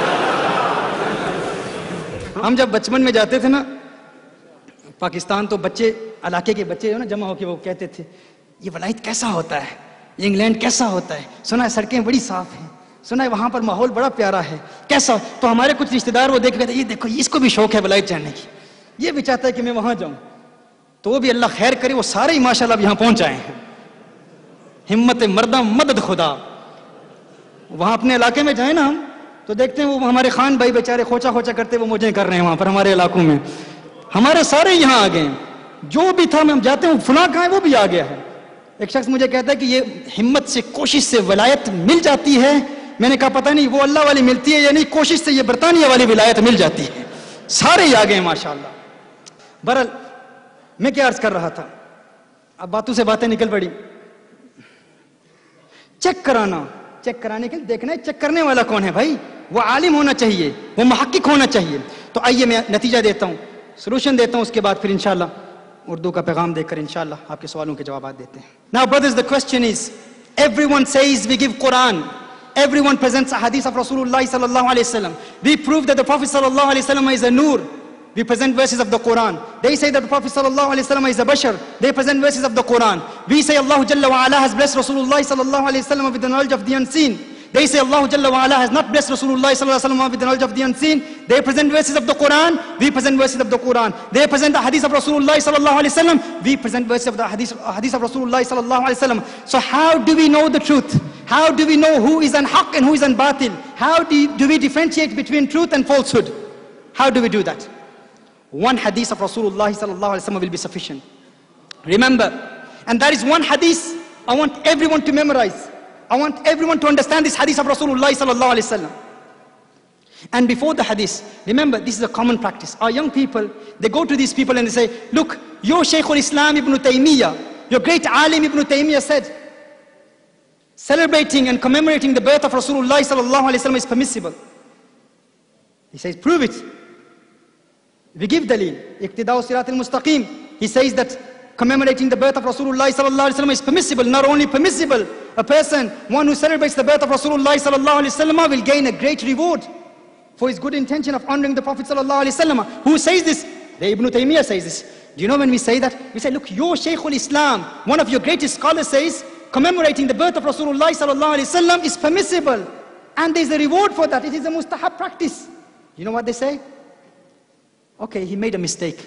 हम जब बचपन में जाते थे ना पाकिस्तान, तो बच्चे, इलाके के बच्चे ना जमा होके वो कहते थे ये वलायत कैसा होता है, ये इंग्लैंड कैसा होता है, सुना है सड़कें बड़ी साफ हैं, सुना है वहां पर माहौल बड़ा प्यारा है, कैसा? तो हमारे कुछ रिश्तेदार वो देख कहते ये देखो इसको भी शौक है वलायत जानने की, ये भी चाहता है कि मैं वहां जाऊं। तो वो भी अल्लाह खैर करे, वो सारे ही माशाल्लाह यहां पहुंच आए हैं। हिम्मत मर्दा मदद खुदा। वहां अपने इलाके में जाए ना हम, तो देखते हैं वो हमारे खान भाई बेचारे खोचा खोचा करते वो मौजें कर रहे हैं वहां पर हमारे इलाकों में। हमारे सारे यहां आ गए, जो भी था हम जाते हैं फुला कहां है वो भी आ गया है। एक शख्स मुझे कहता है कि ये हिम्मत से, कोशिश से विलायत मिल जाती है। मैंने कहा पता नहीं वो अल्लाह वाली मिलती है या नहीं, कोशिश से ये बरतानिया वाली विलायत मिल जाती है। सारे ही आ गए माशाअल्लाह। बहरहाल मैं क्या अर्ज कर रहा था, अब बातों से बातें निकल पड़ी। चेक कराना, चेक कराने के लिए देखना है चेक करने वाला कौन है भाई, वो आलिम होना चाहिए, वो मुहक्किक होना चाहिए। तो आइए मैं नतीजा देता हूं, सॉल्यूशन देता हूं, उसके बाद फिर इंशाल्लाह उर्दू का पैगाम देकर इंशाल्लाह आपके सवालों के जवाब देते हैं। Now brothers, the question is, everyone says we give Quran, everyone presents a hadith of Rasulullah sallallahu alaihi wasallam. We prove that the Prophet sallallahu alaihi wasallam is a nur. We present verses of the Quran. They say that the Prophet sallallahu alaihi wasallam is a bashar. They present verses of the Quran. We say Allah Jalla wa Ala has blessed Rasulullah sallallahu alaihi wasallam with the knowledge of the unseen. They say Allah Jalla wa Ala has not blessed Rasulullah sallallahu alaihi wasallam with the knowledge of the unseen. They present verses of the Quran. We present verses of the Quran. They present the hadith of Rasulullah sallallahu alaihi wasallam. We present verses of the hadith, hadith of Rasulullah sallallahu alaihi wasallam. So how do we know the truth? How do we know who is on haqq and who is on batil? How do, do we differentiate between truth and falsehood? How do we do that? One hadith of Rasulullah sallallahu alaihi wasallam will be sufficient. Remember, and that is one hadith I want everyone to memorize. I want everyone to understand this hadith of Rasulullah sallallahu alaihi wasallam. And before the hadith, remember, this is a common practice. Our young people, they go to these people and they say, look, your Shaykh al-Islam Ibn Taymiyyah, your great alim Ibn Taymiyyah said, celebrating and commemorating the birth of Rasulullah sallallahu alaihi wasallam is permissible. He says, prove it. We give dalil. Iqtida'u sirat al-mustaqim. He says that commemorating the birth of Rasulullah sallallahu alaihi wasallam is permissible. Not only permissible, a person, one who celebrates the birth of Rasulullah sallallahu alaihi wasallam will gain a great reward for his good intention of honoring the Prophet sallallahu alaihi wasallam. Who says this? The Ibn Taymiyyah says this. Do you know when we say that? We say, look, your Shaykh al-Islam, one of your greatest scholars says, commemorating the birth of Rasulullah sallallahu alaihi wasallam is permissible. And there is a reward for that. It is a mustahab practice. You know what they say? Okay, he made a mistake.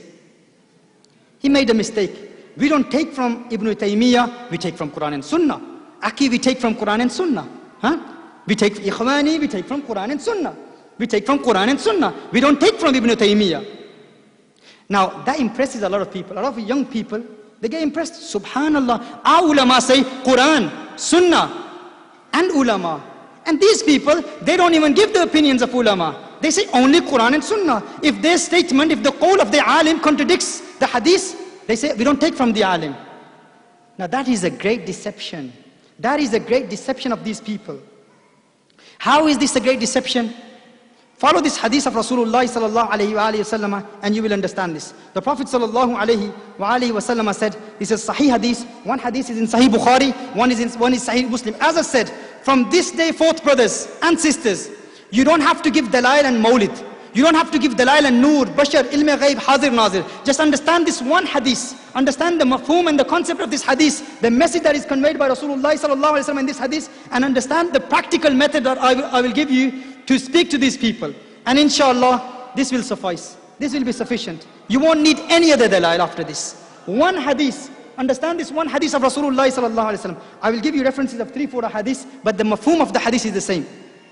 He made a mistake. We don't take from Ibn Taymiyyah, we take from Quran and Sunnah. Aki, we take from Quran and Sunnah. Huh? We take Ikhwani, we take from Quran and Sunnah. We take from Quran and Sunnah. We don't take from Ibn Taymiyyah. Now, that impresses a lot of people. A lot of young people, they get impressed. Subhanallah. Our ulama say Quran, Sunnah, and ulama. And these people, they don't even give the opinions of ulama. They say only Quran and Sunnah. If their statement, if the qawl of the alim contradicts the hadith, they say we don't take from the alim. Now that is a great deception. That is a great deception of these people. How is this a great deception? Follow this hadith of Rasulullah sallallahu alayhi wa alayhi wa sallam and you will understand this. The Prophet sallallahu alayhi wa alayhi wa sallam said, this is Sahih hadith, one hadith is in Sahih Bukhari, one is in one is Sahih Muslim. As I said, from this day forth, brothers and sisters, you don't have to give dalail and maulid. You don't have to give dalail and nur, bashar, ilm ghaib, hazir, nazir. Just understand this one hadith. Understand the mafhum and the concept of this hadith, the message that is conveyed by Rasulullah sallallahu alaihi wasallam in this hadith, and understand the practical method that I will, I will give you to speak to these people. And inshallah, this will suffice. This will be sufficient. You won't need any other dalil after this. One hadith. Understand this one hadith of Rasulullah sallallahu alaihi wasallam. I will give you references of three, four hadiths, but the mafhum of the hadith is the same.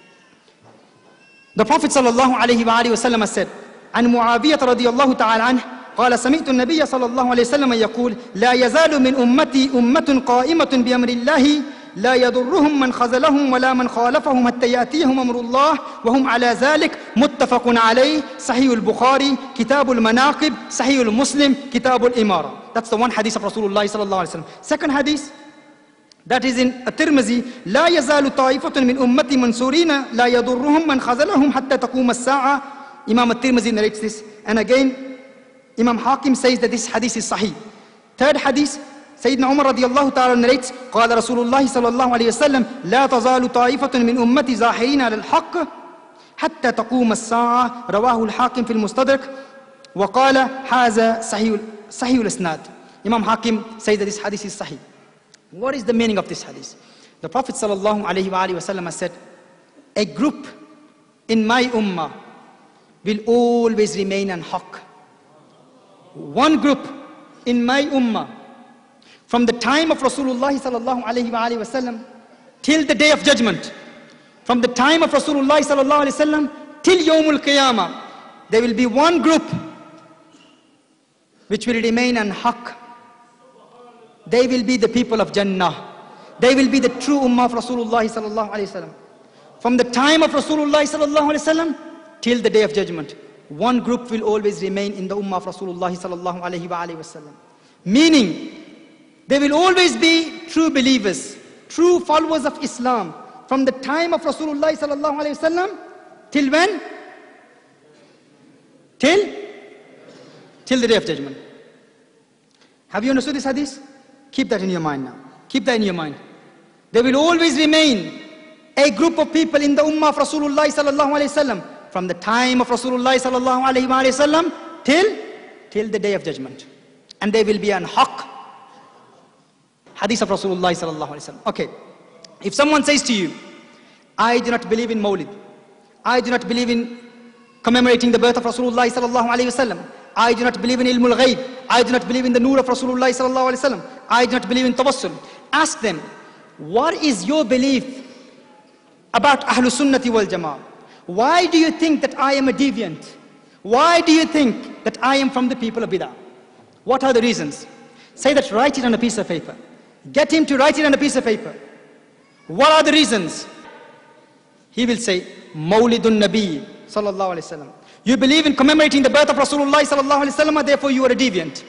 The Prophet sallallahu alaihi wasallam has said, عن معاوية رضي الله تعالى عنه قال سمعت النبي صلى الله عليه وسلم يقول لا يزال من أمتي أمة قائمة بأمر الله لا يضرهم من خذلهم ولا من خالفهم حتى يأتيهم أمر الله وهم على ذلك متفق عليه صحيح البخاري كتاب المناقب صحيح المسلم كتاب الإمارة. That's the one hadith of Rasulullah sallallahu alaihi wasallam. Second hadith, that is in At-Tirmidhi, لا يزال طائفة من أمتي منصورين لا يضرهم من خذلهم حتى تقوم الساعة. Imam At-Tirmidhi narrates this. And again, Imam Hakim says that this hadith is sahih. Third hadith, Sayyidina Umar radiyallahu ta'ala narrates, قال رسول الله صلى الله عليه وسلم لا تزال طائفة من أمتي ظاهرين على الحق حتى تقوم الساعة. رواه الحاكم في المستدرك وقال هذا صحيح صحيح الإسناد. Imam Hakim says that this hadith is sahih. What is the meaning of this hadith? The Prophet sallallahu alaihi wasallam has said, a group in my ummah will always remain on haqq. One group in my ummah, from the time of Rasulullah sallallahu alaihi wasallam till the day of judgment, from the time of Rasulullah sallallahu alaihi wasallam till Yawmul Qiyamah, there will be one group which will remain on haqq. They will be the people of Jannah. They will be the true ummah of Rasulullah sallallahu alaihi wasallam. From the time of Rasulullah sallallahu alaihi wasallam till the day of judgment, one group will always remain in the ummah of Rasulullah sallallahu alaihi wasallam. Meaning, they will always be true believers, true followers of Islam, from the time of Rasulullah sallallahu alaihi wasallam till when? Till? Till the day of judgment. Have you understood this hadith? Keep that in your mind now. Keep that in your mind. There will always remain a group of people in the ummah of Rasulullah sallallahu alaihi wasallam from the time of Rasulullah sallallahu alaihi wasallam till till the day of judgment, and they will be on haqq. Hadith of Rasulullah sallallahu alaihi wasallam. Okay, if someone says to you, I do not believe in Mawlid, I do not believe in commemorating the birth of Rasulullah sallallahu alaihi wasallam, I do not believe in ilmul ghaib, I do not believe in the nur of Rasulullah sallallahu alaihi wasallam, I do not believe in tawassul, ask them, what is your belief about Ahlus Sunnati wal Jama'ah? Why do you think that I am a deviant? Why do you think that I am from the people of Bid'ah? What are the reasons? Say that, write it on a piece of paper. Get him to write it on a piece of paper. What are the reasons? He will say, Mawlidun Nabi sallallahu alaihi wasallam. You believe in commemorating the birth of Rasulullah sallallahu alaihi wasallam, therefore you are a deviant.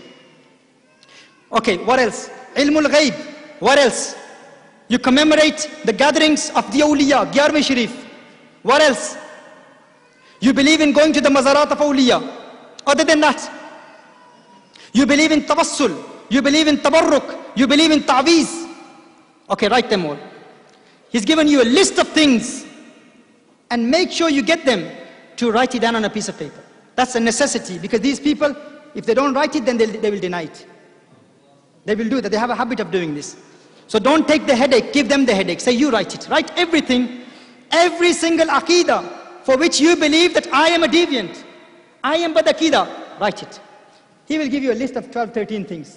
Okay, what else? Ilmul Ghaib. What else? You commemorate the gatherings of the awliya, Gyarve Sharif. What else? You believe in going to the mazarat of awliya. Other than that, you believe in tawassul, you believe in tabarruk, you believe in ta'weez. Okay, write them all. He's given you a list of things, and make sure you get them to write it down on a piece of paper. That's a necessity, because these people, if they don't write it, then they'll, they will deny it. They will do that. They have a habit of doing this. So don't take the headache, give them the headache. Say, you write it. Write everything, every single aqidah for which you believe that I am a deviant, I am bad aqidah, write it. He will give you a list of twelve, thirteen things.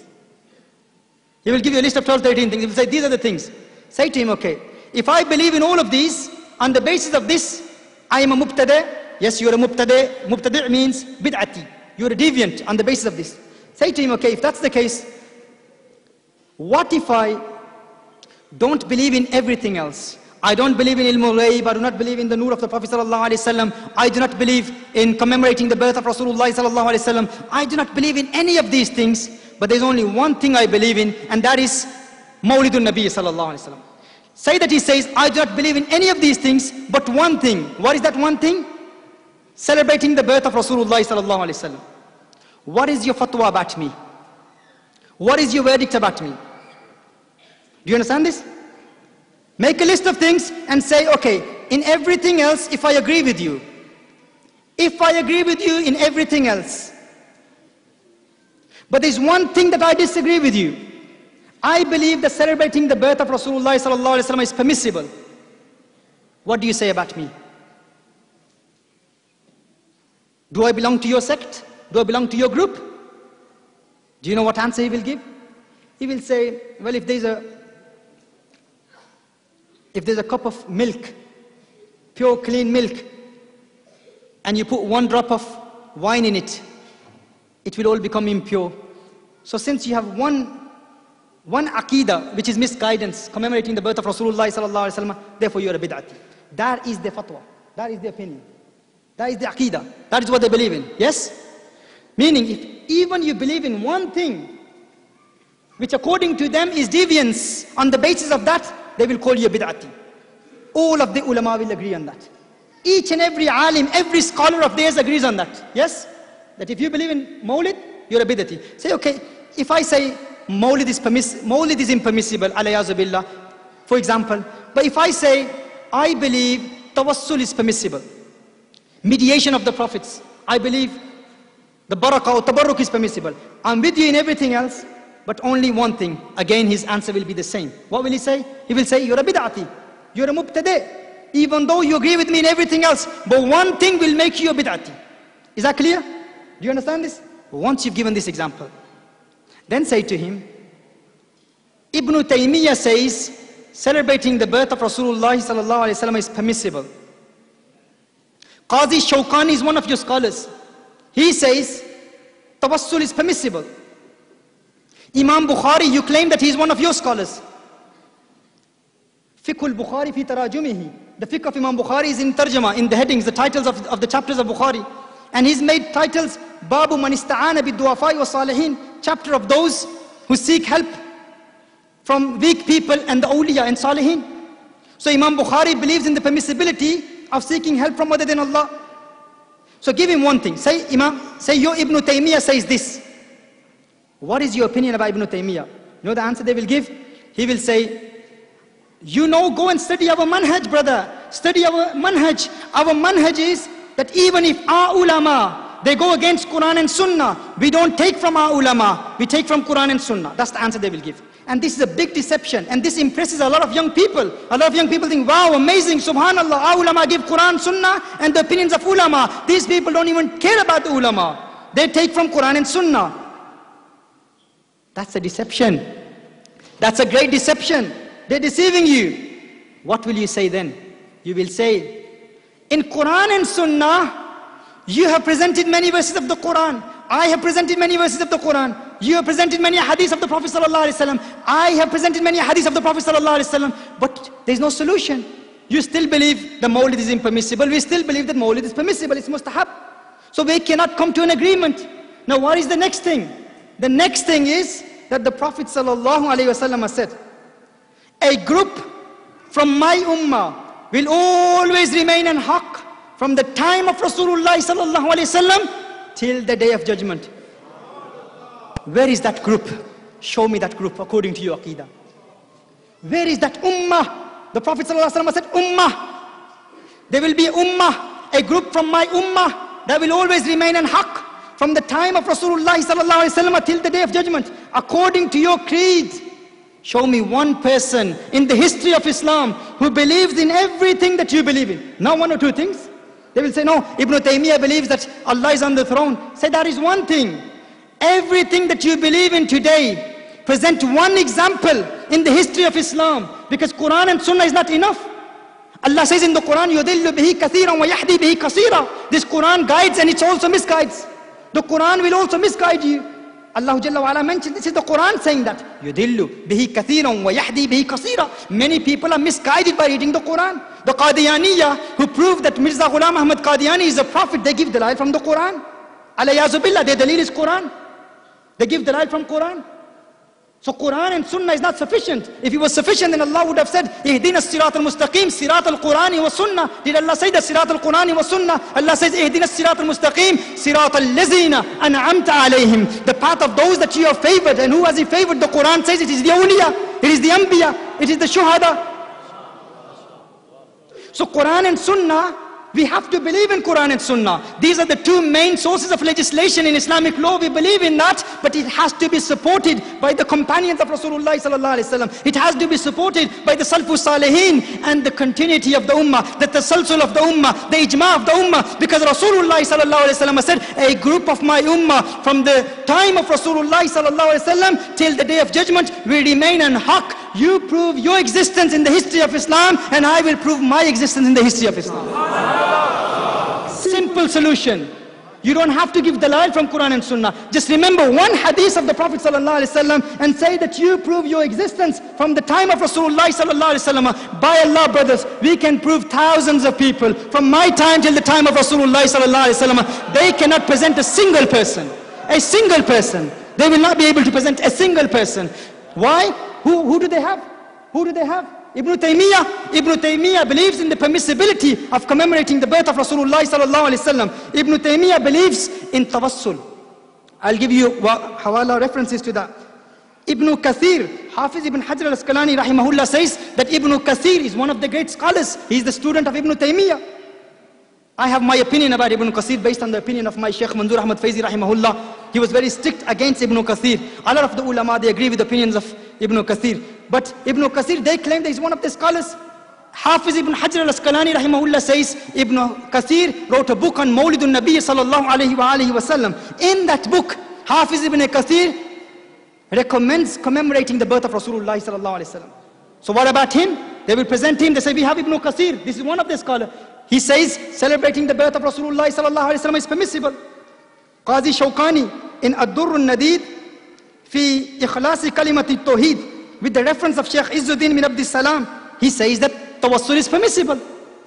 He will give you a list of twelve, thirteen things. He will say, these are the things. Say to him, okay, if I believe in all of these, on the basis of this, I am a mubtadi'. Yes, you are a mubtadi'. Mubtadi' means bid'ati. You are a deviant on the basis of this. Say to him, okay, if that's the case, what if I don't believe in everything else? I don't believe in ilmul ghaib, I do not believe in the nur of the Prophet sallallahu alaihi wasallam, I do not believe in commemorating the birth of Rasulullah sallallahu alaihi wasallam, I do not believe in any of these things, but there's only one thing I believe in, and that is Mawlidun Nabi sallallahu alaihi wasallam. Say that he says, I do not believe in any of these things, but one thing. What is that one thing? Celebrating the birth of Rasulullah sallallahu alaihi wasallam. What is your fatwa about me? What is your verdict about me? Do you understand this? Make a list of things and say, okay, in everything else, if I agree with you, if I agree with you in everything else, but there's one thing that I disagree with you. I believe that celebrating the birth of Rasulullah sallallahu alaihi wasallam is permissible. What do you say about me? Do I belong to your sect? Do I belong to your group? Do you know what answer he will give? He will say, well, if there's a, if there's a cup of milk, pure clean milk, and you put one drop of wine in it, it will all become impure. So since you have one, one aqidah, which is misguidance, commemorating the birth of Rasulullah sallallahu alaihi wasallam, therefore you are a bid'ati. That is the fatwa. That is the opinion. That is the aqidah. That is what they believe in. Yes? Meaning, if even you believe in one thing, which according to them is deviance, on the basis of that, they will call you a bid'ati. All of the ulama will agree on that. Each and every alim, every scholar of theirs agrees on that. Yes? That if you believe in Mawlid, you're a bid'ati. Say, okay, if I say Mawlid is, permiss Mawlid is impermissible, alayazu billah, for example, but if I say, I believe tawassul is permissible, mediation of the prophets, I believe the barakah or tabarruk is permissible, I'm with you in everything else, but only one thing, again his answer will be the same. What will he say? He will say, you're a bid'ati, you're a mubtadi', even though you agree with me in everything else, but one thing will make you a bid'ati. Is that clear? Do you understand this? Once you've given this example, then say to him, Ibn Taymiyyah says, celebrating the birth of Rasulullah sallallahu alaihi wasallam is permissible. Qazi Shawkani is one of your scholars. He says, tawassul is permissible. Imam Bukhari, you claim that he is one of your scholars. Fiqh al-Bukhari fi tarajumihi. The fiqh of Imam Bukhari is in tarjama, in the headings, the titles of, of the chapters of Bukhari. And he's made titles, Babu man ista'ana bid-du'afai wa salihin, chapter of those who seek help from weak people and the awliya and salihin. So Imam Bukhari believes in the permissibility of seeking help from other than Allah. So give him one thing. Say, Imam, say your Ibn Taymiyyah says this. What is your opinion about Ibn Taymiyyah? You know the answer they will give? He will say, you know, go and study our manhaj, brother. Study our manhaj. Our manhaj is that even if our ulama, they go against Quran and Sunnah, we don't take from our ulama, we take from Quran and Sunnah. That's the answer they will give. And this is a big deception, and this impresses a lot of young people. A lot of young people think, wow, amazing, subhanallah, our ulama give Quran, Sunnah, and the opinions of ulama. These people don't even care about the ulama. They take from Quran and Sunnah. That's a deception. That's a great deception. They're deceiving you. What will you say then? You will say, in Quran and Sunnah, you have presented many verses of the Quran. I have presented many verses of the Quran. You have presented many hadiths of the Prophet sallallahu alaihi wasallam. I have presented many hadiths of the Prophet sallallahu alaihi wasallam. But there is no solution. You still believe the Mawlid is impermissible. We still believe that Mawlid is permissible. It's mustahab. So we cannot come to an agreement. Now what is the next thing? The next thing is that the Prophet sallallahu alaihi wasallam has said, a group from my ummah will always remain in haqq from the time of Rasulullah sallallahu alaihi wasallam till the day of judgment. Where is that group? Show me that group according to your aqidah. Where is that ummah? The Prophet sallallahu alaihi wasallam said ummah. There will be ummah, a group from my ummah that will always remain in haqq from the time of Rasulullah sallallahu alaihi wasallam till the day of judgment. According to your creed, show me one person in the history of Islam who believes in everything that you believe in. Not one or two things. They will say, no, Ibn Taymiyyah believes that Allah is on the throne. Say, that is one thing. Everything that you believe in today, present one example in the history of Islam. Because Quran and Sunnah is not enough. Allah says in the Quran, يُضِلُّ بِهِ كَثِيرًا وَيَحْدِي بِهِ كَثِيرًا. This Quran guides and it also misguides. The Quran will also misguide you. Allah Jalla wa Ala mentioned, this is the Quran saying that. يُضِلُّ بِهِ كَثِيرًا وَيَحْدِي بِهِ كَثِيرًا. Many people are misguided by reading the Quran. The Qadiyaniyya, who prove that Mirza Ghulam Ahmad Qadiani is a prophet, they give dalil from the Quran. Alayazu billah, their dalil is Quran. They give dalil from Quran. So Quran and Sunnah is not sufficient. If it was sufficient, then Allah would have said, Ihdina as-sirat al-mustaqim, sirat al-Qurani wa Sunnah. Did Allah say that sirat al-Qurani wa Sunnah? Allah says, Ihdina as-sirat al-mustaqim, sirat al-lazina an'amta alayhim. The path of those that you have favored. And who has he favored? The Quran says it is the awliya, it is the anbiya, it is the shuhada. So Quran and Sunnah We have to believe in Quran and Sunnah. These are the two main sources of legislation in Islamic law. We believe in that, but it has to be supported by the companions of Rasulullah sallallahu alaihi wasallam. It has to be supported by the Salafus Salihin and the continuity of the Ummah, the tasalsul of the Ummah, the ijma of the Ummah. Because Rasulullah sallallahu alaihi wasallam said, a group of my Ummah from the time of Rasulullah sallallahu alaihi wasallam till the day of judgment will remain on haqq. You prove your existence in the history of Islam, and I will prove my existence in the history of Islam. Simple solution. You don't have to give dalil from Quran and Sunnah. Just remember one hadith of the Prophet sallallahu alaihi wasallam and say that you prove your existence from the time of Rasulullah sallallahu alaihi wasallam. By Allah, brothers, we can prove thousands of people from my time till the time of Rasulullah sallallahu alaihi wasallam. They cannot present a single person. A single person. They will not be able to present a single person. Why? Who, who do they have? Who do they have? Ibn Taymiyyah. Ibn Taymiyyah believes in the permissibility of commemorating the birth of Rasulullah sallallahu alaihi wasallam. Ibn Taymiyyah believes in tawassul. I'll give you hawala references to that. Ibn Kathir, Hafiz ibn Hajar al-Asqalani rahimahullah says that Ibn Kathir is one of the great scholars. He is the student of Ibn Taymiyyah. I have my opinion about Ibn Kathir based on the opinion of my Shaykh Manzoor Ahmad Faizi rahimahullah. He was very strict against Ibn Kathir. A lot of the ulama, they agree with the opinions of Ibn Kathir. But Ibn Kathir, they claim that he's one of the scholars. Hafiz ibn Hajar al-Asqalani rahimahullah says Ibn Kathir wrote a book on Mawlidun Nabi sallallahu alayhi wa alihi wasallam. In that book, Hafiz ibn Kathir recommends commemorating the birth of Rasulullah sallallahu alayhi wasallam. So what about him? They will present him, they say we have Ibn Kathir, this is one of the scholars. He says celebrating the birth of Rasulullah sallallahu alayhi wasallam is permissible. Qazi Shawkani in Ad-Durr al-Nadid fi Ikhlasi Kalimati Tawheed, with the reference of Shaykh Izzuddin bin Abdus Salam, he says that tawassul is permissible.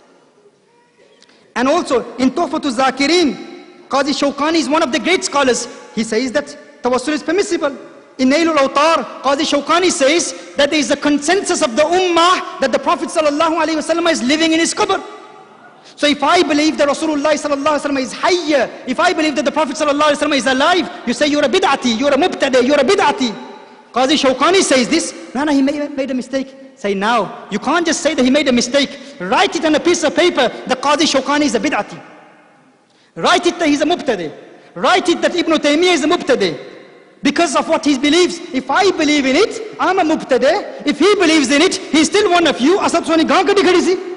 And also in Tuhfatul Zakirin, Qazi Shawkani is one of the great scholars. He says that tawassul is permissible. In Nailul Awtar, Qazi Shawkani says that there is a consensus of the ummah that the Prophet sallallahu alaihi wasallam is living in his qabr. So if I believe that Rasulullah sallallahu alaihi wasallam is hayya, if I believe that the Prophet sallallahu alaihi wasallam is alive, you say you're a bid'ati, you're a mubtadi, you're a bid'ati. Qazi Shawkani says this. No, no, he made, made a mistake. Say now, you can't just say that he made a mistake. Write it on a piece of paper that Qazi Shawkani is a bid'ati. Write it that he's a mubtadi. Write it that Ibn Taymiyyah is a mubtadi. Because of what he believes. If I believe in it, I'm a mubtadi. If he believes in it, he's still one of you. Asab soni gaan kadi khadi si.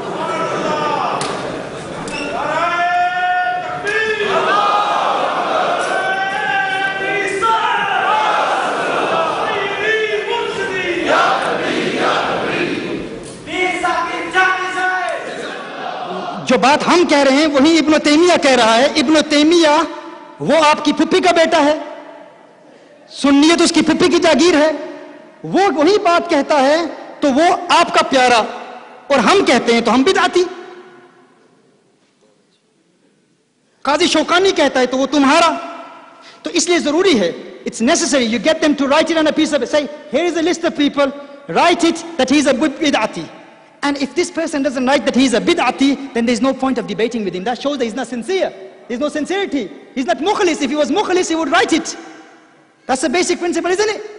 जो बात हम कह रहे हैं वही इब्न तैमिया कह रहा है. इब्न तैमिया वो आपकी फुप्पी का बेटा है, सुन्नियत उसकी फुप्पी की जागीर है. वो वही बात कहता है तो वो आपका प्यारा, और हम कहते हैं तो हम बिदअती. काजी शौकानी कहता है तो वो तुम्हारा. तो इसलिए जरूरी है, it's necessary you get them to write it on a piece of, say here is a list of people, write it that he is a bid'ati. And if this person doesn't write that he is a bid'ati, then there is no point of debating with him. That shows that he's not sincere. There's no sincerity. He's not mukhlis. If he was mukhlis, he would write it. That's the basic principle, isn't it?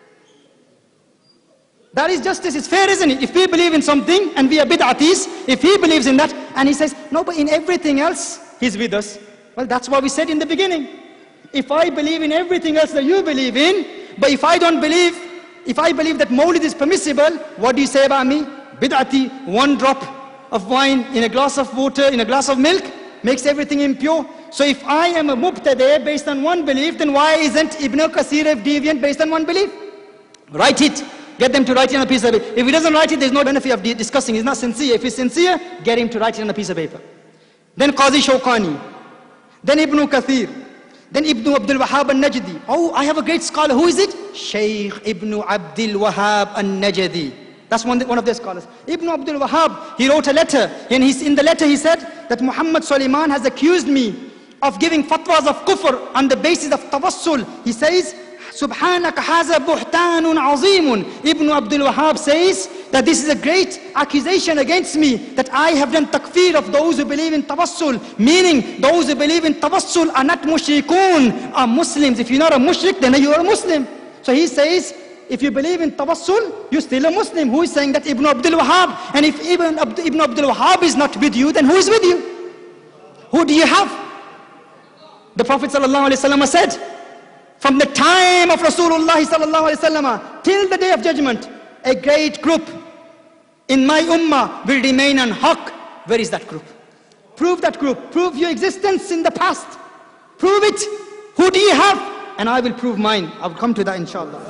That is justice. It's fair, isn't it? If we believe in something and we are bid'atis, if he believes in that and he says, no, but in everything else, he's with us. Well, that's what we said in the beginning. If I believe in everything else that you believe in, but if I don't believe, if I believe that Mawlid is permissible, what do you say about me? Bid'ati, one drop of wine in a glass of water, in a glass of milk, makes everything impure. So if I am a mubtadi based on one belief, then why isn't Ibn Kathir a deviant based on one belief? Write it. Get them to write it on a piece of paper. If he doesn't write it, there's no benefit of discussing. He's not sincere. If he's sincere, get him to write it on a piece of paper. Then Qazi Shawkani. Then Ibn Kathir. Then Ibn Abdul Wahhab al-Najdi. Oh, I have a great scholar. Who is it? Shaykh Ibn Abdul Wahhab al-Najdi. That's one, one of their scholars. Ibn Abdul Wahhab, he wrote a letter. And he's, in the letter he said that Muhammad Sulaiman has accused me of giving fatwas of kufr on the basis of tawassul. He says, Subhanaka haza buhtanun azimun. Ibn Abdul Wahhab says that this is a great accusation against me, that I have done takfir of those who believe in tawassul. Meaning, those who believe in tawassul are not mushrikun, are Muslims. If you're not a mushrik, then you're a Muslim. So he says, if you believe in tawassul, you're still a Muslim. Who is saying that? Ibn Abdul Wahhab. And if Ibn, Abd, Ibn Abdul Wahhab is not with you, then who is with you? Who do you have? The Prophet ﷺ said, from the time of Rasulullah ﷺ till the day of judgment, a great group in my ummah will remain on haqq. Where is that group? Prove that group. Prove your existence in the past. Prove it. Who do you have? And I will prove mine. I'll come to that inshallah.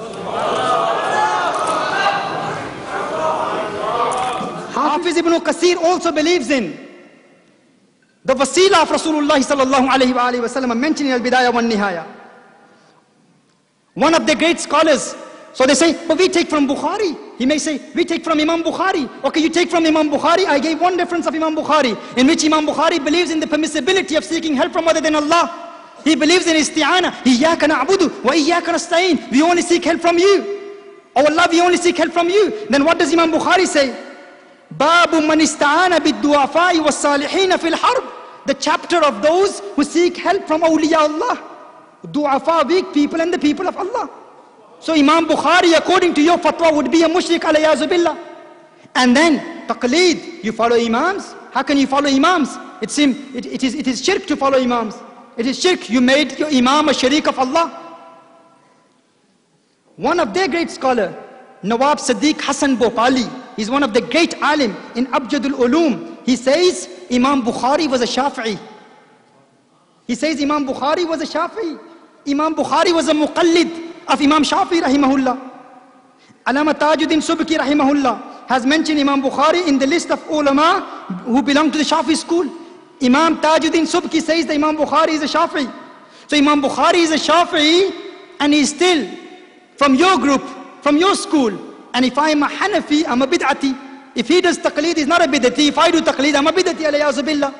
Hafiz ibn Qasir also believes in the wasila of Rasulullah sallallahu alayhi wa alayhi wa sallam mentioned in Al-Bidayah wa Nihaya. One of the great scholars, so they say, but we take from Bukhari. He may say, we take from Imam Bukhari. Okay, you take from Imam Bukhari. I gave one reference of Imam Bukhari, in which Imam Bukhari believes in the permissibility of seeking help from other than Allah. He believes in isti'ana. Iyyaka na'budu wa iyyaka nasta'in. We only seek help from you. Oh Allah, we only seek help from you. Then what does Imam Bukhari say? Babu man ista'ana bid-du'afai was-salihin fil harb. The chapter of those who seek help from awliya Allah. Du'afa, weak people, and the people of Allah. So Imam Bukhari, according to your fatwa, would be a mushrik alayyazu billah. And then taqleed, you follow imams. How can you follow imams? It seems it, it is it is shirk to follow imams. It is shirk. You made your imam a sharik of Allah. One of their great scholar, Nawab Siddiq Hassan Bhopali, he's one of the great alim in Abjadul Ulum. He says Imam Bukhari was a Shafi'i. He says Imam Bukhari was a Shafi'i. Imam Bukhari was a muqallid of Imam Shafi'i rahimahullah. Alama Tajuddin Subki rahimahullah has mentioned Imam Bukhari in the list of ulama who belong to the Shafi'i school. Imam Tajuddin Subki says that Imam Bukhari is a Shafi'i. So Imam Bukhari is a Shafi'i and he is still from your group, from your school. And if I am a Hanafi, I'm a bid'ati. If he does taqleed, he's not a bid'ati. If I do taqleed, I'm a bid'ati alayyazu billah.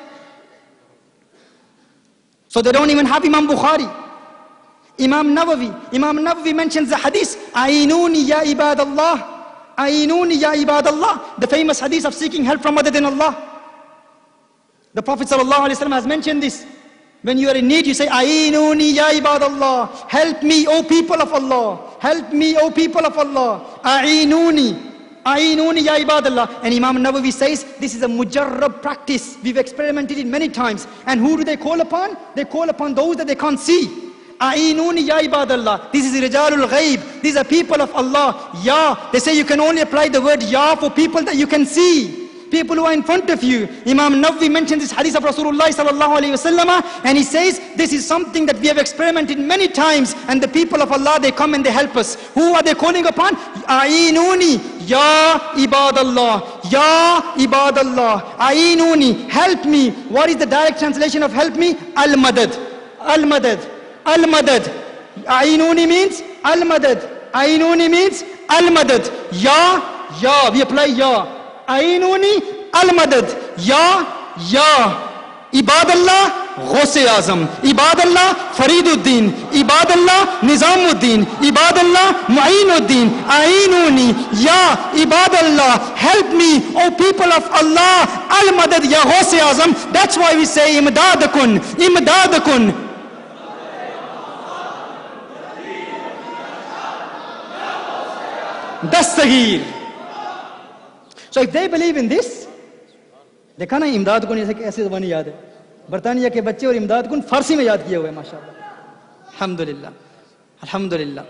So they don't even have Imam Bukhari. Imam Nawawi. Imam Nawawi mentions the hadith, A'inuni ya ibadallah. A'inuni ya ibadallah. The famous hadith of seeking help from other than Allah. The Prophet ﷺ has mentioned this. When you are in need, you say, A'inuni ya ibadallah. Help me, O people of Allah. Help me, O people of Allah. A'inuni. A'inuni ya ibadallah. And Imam Nawawi says, this is a mujarrab practice. We've experimented it many times. And who do they call upon? They call upon those that they can't see. A'inuni ya ibadallah. This is Rijalul Ghaib. These are people of Allah. Ya. They say you can only apply the word Ya for people that you can see. People who are in front of you. Imam Nawawi mentions this hadith of Rasulullah sallallahu alayhi wa sallam, and he says this is something that we have experimented many times, and the people of Allah, they come and they help us. Who are they calling upon? A'inuni ya ibadallah. Ya ibadallah. A'inuni. Help me. What is the direct translation of help me? Al-madad. Al-madad. Al-madad. A'inuni means al-madad. A'inuni means al-madad. Ya, ya. We apply ya. A'inuni al-madad. Ya, ya. Ibadallah Ghaus-e Azam. Ibadallah Fariduddin. Ibadallah Nizamuddin. Ibadallah Mu'inuddin. A'inuni ya Ibadallah. Help me, O people of Allah. Al-madad ya Ghaus-e Azam. That's why we say imdadakun. Imdadakun. Dastagir. So if they believe in this, देखा ना इमदाद कुन ऐसे कैसे ज़बानी याद है, बरतानिया के बच्चे और इमदाद कुन फारसी में याद किए हुए हैं माशाअल्लाह. Alhamdulillah, Alhamdulillah.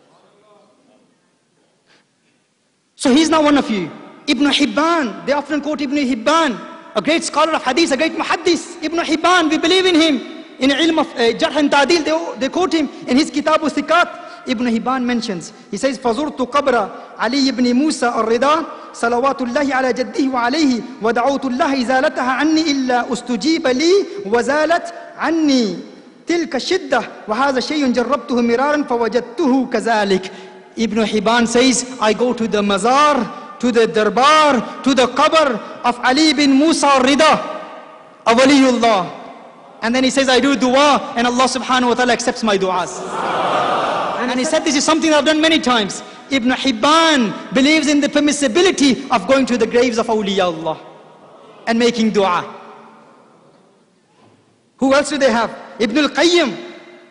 So he's now one of you. Ibn Hibban, they often quote Ibn Hibban, a great scholar of hadith, a great muhaddis. Ibn Hibban, we believe in him. In ilm of uh, Jarh and Ta'dil, they, they quote him in his Kitab al-Thiqat. Ibn Hibban mentions, he says, فَزُرْتُ قَبْرَ عَلِيِّ بْنِ مُوسَى الرِّضَى صَلَوَاتُ اللَّهِ عَلَى جَدِّهِ وَعَلَيْهِ وَدَعَوْتُ اللَّهِ إِزَالَتَهَا عَنِّي إِلَّا أُسْتُجِيبَ لِي وَزَالَتْ عَنِّي تِلْكَ الشِّدَّةِ وَهَذَا شَيْءٌ جَرَّبْتُهُ مِرَارًا فَوَجَدْتُهُ كَذَلِكَ. Ibn Hibban says, I go to the mazar, to the darbar, to the qabr of Ali bin Musa al-Rida, a waliullah. And then he says, I do dua, and Allah subhanahu wa ta'ala accepts my du'as. And he said this is something I've done many times. Ibn Hibban believes in the permissibility of going to the graves of awliya Allah and making dua. Who else do they have? Ibn al-Qayyim.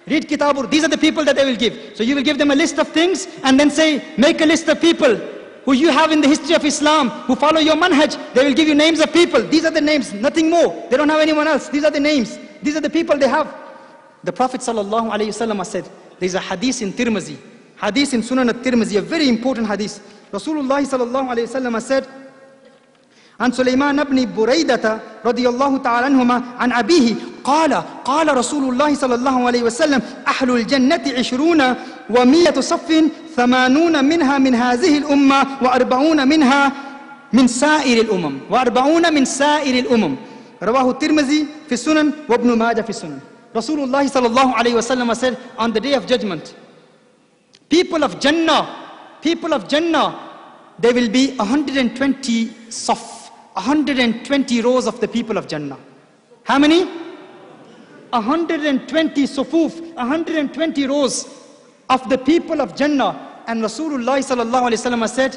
Read Kitabur. These are the people that they will give. So you will give them a list of things and then say, make a list of people who you have in the history of Islam, who follow your manhaj. They will give you names of people. These are the names, nothing more. They don't have anyone else. These are the names. These are the people they have. The Prophet sallallahu alayhi wasallam said, there is a hadith in Tirmizi, hadith in Sunan al-Tirmizi, a very important hadith. Rasulullah sallallahu alayhi wasallam said, عن سليمان بن بريدة رضي الله تعالى عنهما عن أبيه قال قال رسول الله صلى الله عليه وسلم أهل الجنة عشرون ومية صف ثمانون منها من هذه الأمة وأربعون منها من سائر الأمم وأربعون من سائر الأمم رواه الترمذي في السنن وابن ماجه في السنن. Rasulullah صلى الله عليه وسلم said, on the day of judgment, people of Jannah, people of Jannah, there will be one hundred twenty saf, one hundred twenty rows of the people of Jannah. How many? one hundred twenty sufuf, one hundred twenty rows of the people of Jannah. And Rasulullah sallallahu alaihi wasallam said,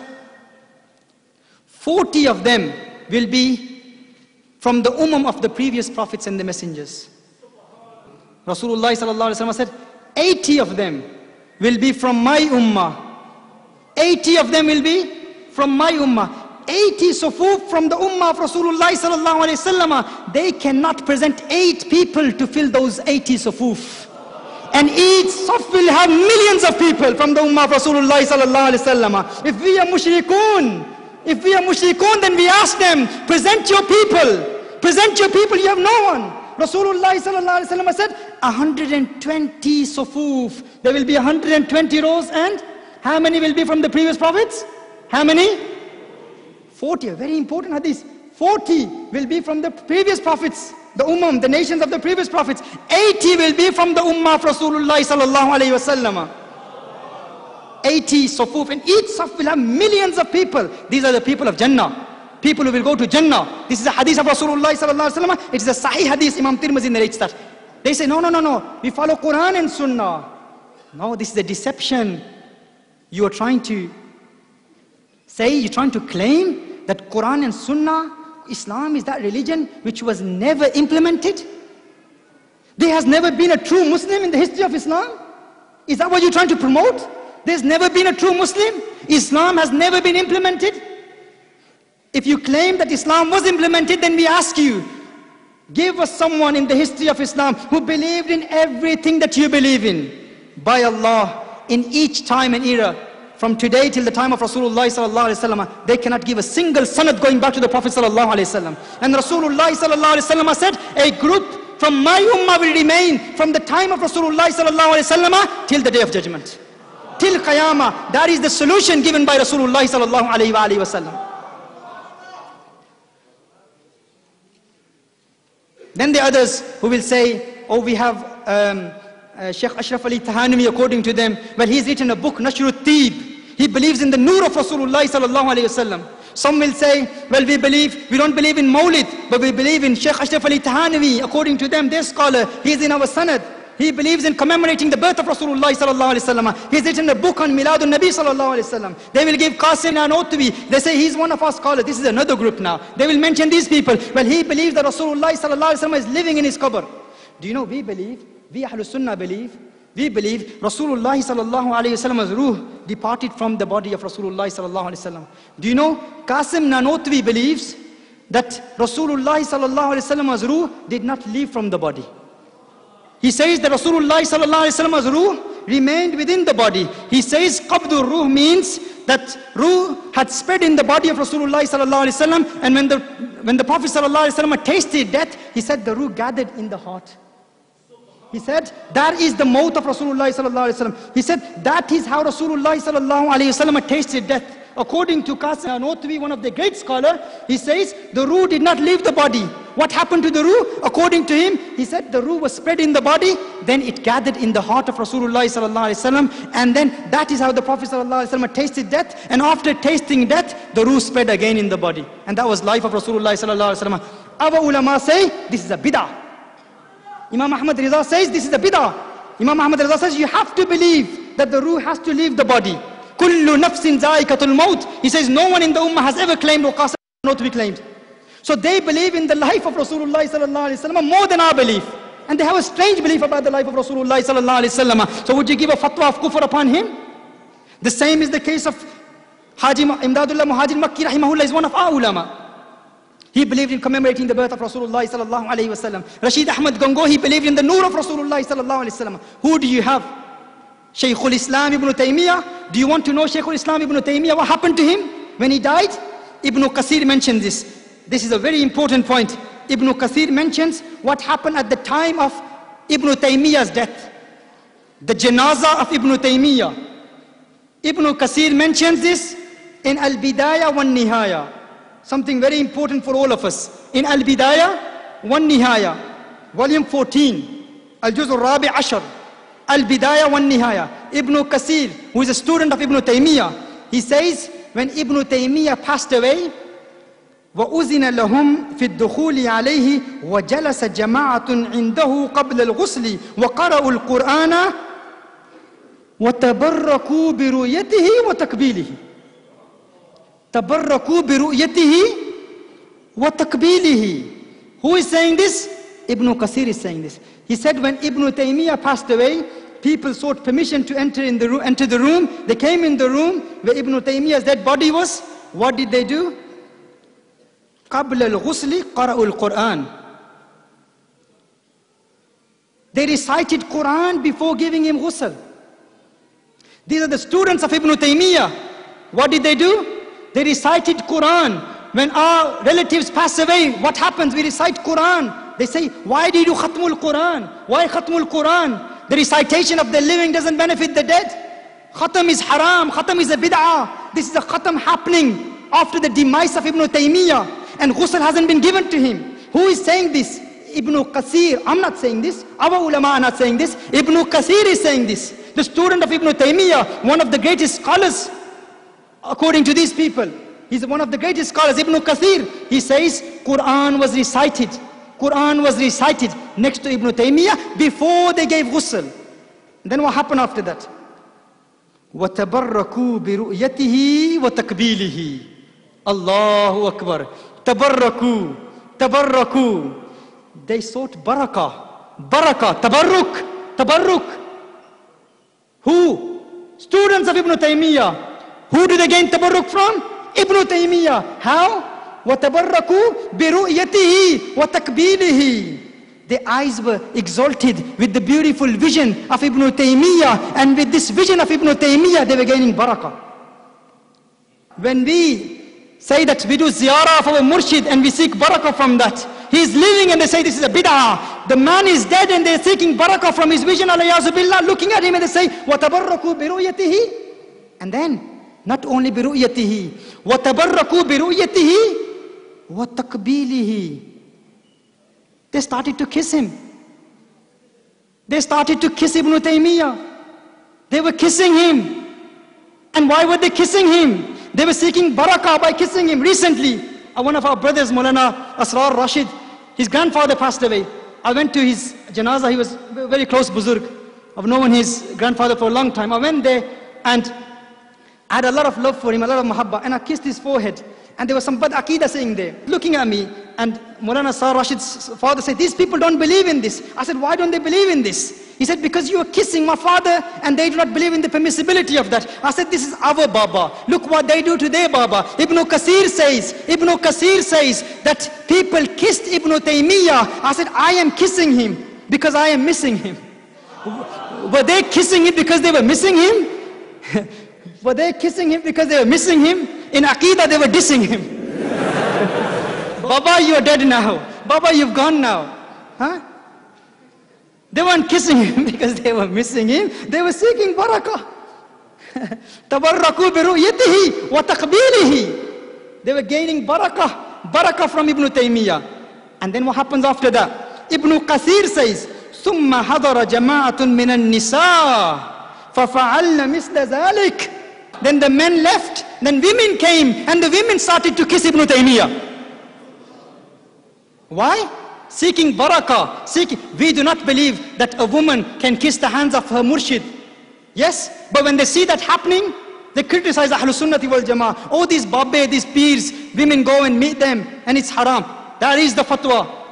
forty of them will be from the ummah of the previous prophets and the messengers. Rasulullah sallallahu alaihi wasallam said, eighty of them will be from my ummah. eighty of them will be from my ummah. eighty sufuf from the ummah of Rasulullah sallallahu alayhi wasallam. They cannot present eight people to fill those eighty sufuf. And each saf will have millions of people from the ummah of Rasulullah sallallahu alayhi wasallam. If we are mushrikun, if we are mushrikun, then we ask them, present your people. Present your people, you have no one. Rasulullah sallallahu alayhi wasallam said, one hundred twenty sufuf. There will be one hundred twenty rows, and how many will be from the previous prophets? How many? forty, a very important hadith. forty will be from the previous prophets, the ummah, the nations of the previous prophets. eighty will be from the ummah of Rasulullah sallallahu alayhi wasallam. eighty sufuf, and each saf will have millions of people. These are the people of Jannah. People who will go to Jannah. This is a hadith of Rasulullah sallallahu alayhi wasallam. It is a sahih hadith. Imam Tirmidhi narrates that. They say, no, no, no, no. We follow Quran and Sunnah. No, this is a deception. You are trying to say, you're trying to claim that Quran and Sunnah, Islam is that religion which was never implemented? There has never been a true Muslim in the history of Islam? Is that what you're trying to promote? There's never been a true Muslim? Islam has never been implemented? If you claim that Islam was implemented, then we ask you, give us someone in the history of Islam who believed in everything that you believe in. By Allah, in each time and era, from today till the time of Rasulullah sallallahu alaihi wasallam, they cannot give a single sanad going back to the Prophet sallallahu alaihi wasallam. And Rasulullah sallallahu alaihi wasallam said, a group from my ummah will remain from the time of Rasulullah sallallahu alaihi wasallam till the day of judgment, till Qiyamah. That is the solution given by Rasulullah sallallahu alaihi wasallam. Then the others who will say, oh, we have um, uh, Sheikh Ashraf Ali Tahanwi, according to them, well, he's written a book, Nashrut Tib. He believes in the nur of Rasulullah sallallahu alayhi wasallam. Some will say, well, we believe, we don't believe in Mawlid, but we believe in Sheikh Ashraf Ali Tahanwi. According to them, their scholar, he's in our sanad. He believes in commemorating the birth of Rasulullah sallallahu alaihi wasallam. He's written a book on Miladun Nabi sallallahu alaihi wasallam. They will give Qasim Nanotwi. They say he's one of our scholars. This is another group now. They will mention these people. Well, he believes that Rasulullah sallallahu alaihi wasallam is living in his qabr. Do you know, we believe, we Ahlus Sunnah believe, we believe Rasulullah sallallahu alaihi wasallam's ruh departed from the body of Rasulullah sallallahu alaihi wasallam. Do you know, Qasim Nanotwi believes that Rasulullah sallallahu alaihi wasallam's ruh did not leave from the body. He says that Rasulullah sallallahu alaihi wasallam's ruh remained within the body. He says qabdur ruh means that ruh had spread in the body of Rasulullah sallallahu alaihi wasallam, and when the when the Prophet sallallahu alaihi wasallam tasted death, he said the ruh gathered in the heart. He said that is the maut of Rasulullah sallallahu alaihi wasallam. He said that is how Rasulullah sallallahu alaihi wasallam tasted death. According to Qasim Nanotwi, one of the great scholars, he says the ruh did not leave the body. What happened to the ruh? According to him, he said the ruh was spread in the body, then it gathered in the heart of Rasulullah sallallahu alaihi wasallam, and then that is how the Prophet sallallahu alaihi wasallam tasted death, and after tasting death, the ruh spread again in the body. And that was life of Rasulullah sallallahu alaihi wasallam. Our ulama say this is a bid'ah. Imam Ahmad Riza says this is a bid'ah. Imam Ahmad Riza says you have to believe that the ruh has to leave the body. Kullu nafsin zaikatul maut. He says no one in the ummah has ever claimed what Qasim Nanotwi claimed. So they believe in the life of Rasulullah sallallahu alaihi wasallam more than our belief. And they have a strange belief about the life of Rasulullah sallallahu alaihi wasallam. So would you give a fatwa of kufr upon him? The same is the case of Haji Imdadullah Muhajir Makki rahimahullah, is one of our ulama. He believed in commemorating the birth of Rasulullah sallallahu alaihi wasallam. Rashid Ahmad Gango, he believed in the nur of Rasulullah sallallahu alaihi wasallam. Who do you have? Shaykhul Islam Ibn Taymiyyah. Do you want to know Shaykhul Islam Ibn Taymiyyah? What happened to him when he died? Ibn Kathir mentioned this. This is a very important point. Ibn Kathir mentions what happened at the time of Ibn Taymiyyah's death. The janazah of Ibn Taymiyyah. Ibn Kathir mentions this in Al-Bidayah wa Nihaya. Something very important for all of us. In Al-Bidayah wa Nihaya, volume fourteen, Al-Juz al-Rabi' Ashar, Al-Bidayah wa Nihaya. Ibn Kathir, who is a student of Ibn Taymiyyah, he says, when Ibn Taymiyyah passed away, وَأُذِنَ لَهُمْ فِي الدُّخُولِ عَلَيْهِ وَجَلَسَ جَمَاعَةٌ عِنْدَهُ قَبْلَ الْغُسْلِ وَقَرَأُوا الْقُرْآنَ وَتَبَرَّكُوا بِرُؤْيَتِهِ وَتَكْبِيلِهِ. تَبَرَّكُوا بِرُؤْيَتِهِ وَتَكْبِيلِهِ. Who is saying this? Ibn Kathir is saying this. He said when Ibn Taymiyyah passed away, people sought permission to enter in the room, enter the room. They came in the room where Ibn Taymiyyah's dead body was. What did they do? قبل الغسل قرأوا القرآن. They recited Quran before giving him ghusl. These are the students of Ibn Taymiyyah. What did they do? They recited Quran. When our relatives pass away, what happens? We recite Quran. They say, why do you do Khatmul Quran? Why Khatmul Quran? The recitation of the living doesn't benefit the dead. Khatam is haram. Khatam is a bid'ah. This is a khatam happening after the demise of Ibn Taymiyyah. And ghusl hasn't been given to him. Who is saying this? Ibn Kathir. I'm not saying this. Our ulama are not saying this. Ibn Kathir is saying this. The student of Ibn Taymiyyah, one of the greatest scholars, according to these people. He's one of the greatest scholars, Ibn Kathir. He says, Quran was recited. Quran was recited next to Ibn Taymiyyah before they gave ghusl. Then what happened after that? وَتَبَرَّكُوا بِرُؤْيَتِهِ وَتَكْبِيلِهِ. Allahu Akbar. Tabarraku, tabarraku. They sought barakah, barakah, tabarruk, tabarruk. Who? Students of Ibn Taymiyyah. Who do they gain tabarruk from? Ibn Taymiyyah. How? وَتَبَرَّكُوا بِرُؤْيَتِهِ وَتَكْبِيلِهِ. Their eyes were exalted with the beautiful vision of Ibn Taymiyyah, and with this vision of Ibn Taymiyyah they were gaining barakah. When we say that we do ziyarah of our murshid and we seek barakah from that, he is living and they say this is a bid'ah. The man is dead and they are seeking barakah from his vision, alayyazu billah, looking at him and they say وَتَبَرَّكُوا بِرُؤْيَتِهِ. And then not only بِرُؤْيَتِهِ وَتَبَرَّكُوا بِرُؤْيَتِهِ وَتَكْبِيلِهِ. They started to kiss him. They started to kiss Ibn Taymiyyah. They were kissing him. And why were they kissing him? They were seeking barakah by kissing him. Recently, uh, one of our brothers, Maulana Asrar Rashid, his grandfather passed away. I went to his janazah. He was a very close buzurg. I've known his grandfather for a long time. I went there and I had a lot of love for him, a lot of mahabbah, and I kissed his forehead. And there was some bad aqidah saying there, looking at me. And Maulana Asrar Rashid's father said, these people don't believe in this. I said, why don't they believe in this? He said, because you are kissing my father and they do not believe in the permissibility of that. I said, this is our Baba. Look what they do to their Baba. Ibn Kathir says, Ibn Kathir says that people kissed Ibn Taymiyyah. I said, I am kissing him because I am missing him. Were they kissing him because they were missing him? Were they kissing him because they were missing him? In Aqidah they were dissing him. Baba, you are dead now. Baba, you've gone now. Huh? They weren't kissing him because they were missing him. They were seeking barakah. Tabarraku bi ru'yatihi wa taqbilihi. They were gaining barakah. Barakah from Ibn Taymiyyah. And then what happens after that? Ibn Kathir says, ثُمَّ حَضَرَ جَمَاعَةٌ مِنَ النِّسَاءِ فَفَعَلْنَ مِثْلَ ذَلِكَ. Then the men left, then women came, and the women started to kiss Ibn Taymiyyah. Why? Seeking barakah. Seeking. We do not believe that a woman can kiss the hands of her murshid. Yes? But when they see that happening, they criticize Ahlul Sunnati wal Jama'ah. Oh, these babbe, these peers, women go and meet them, and it's haram. That is the fatwa.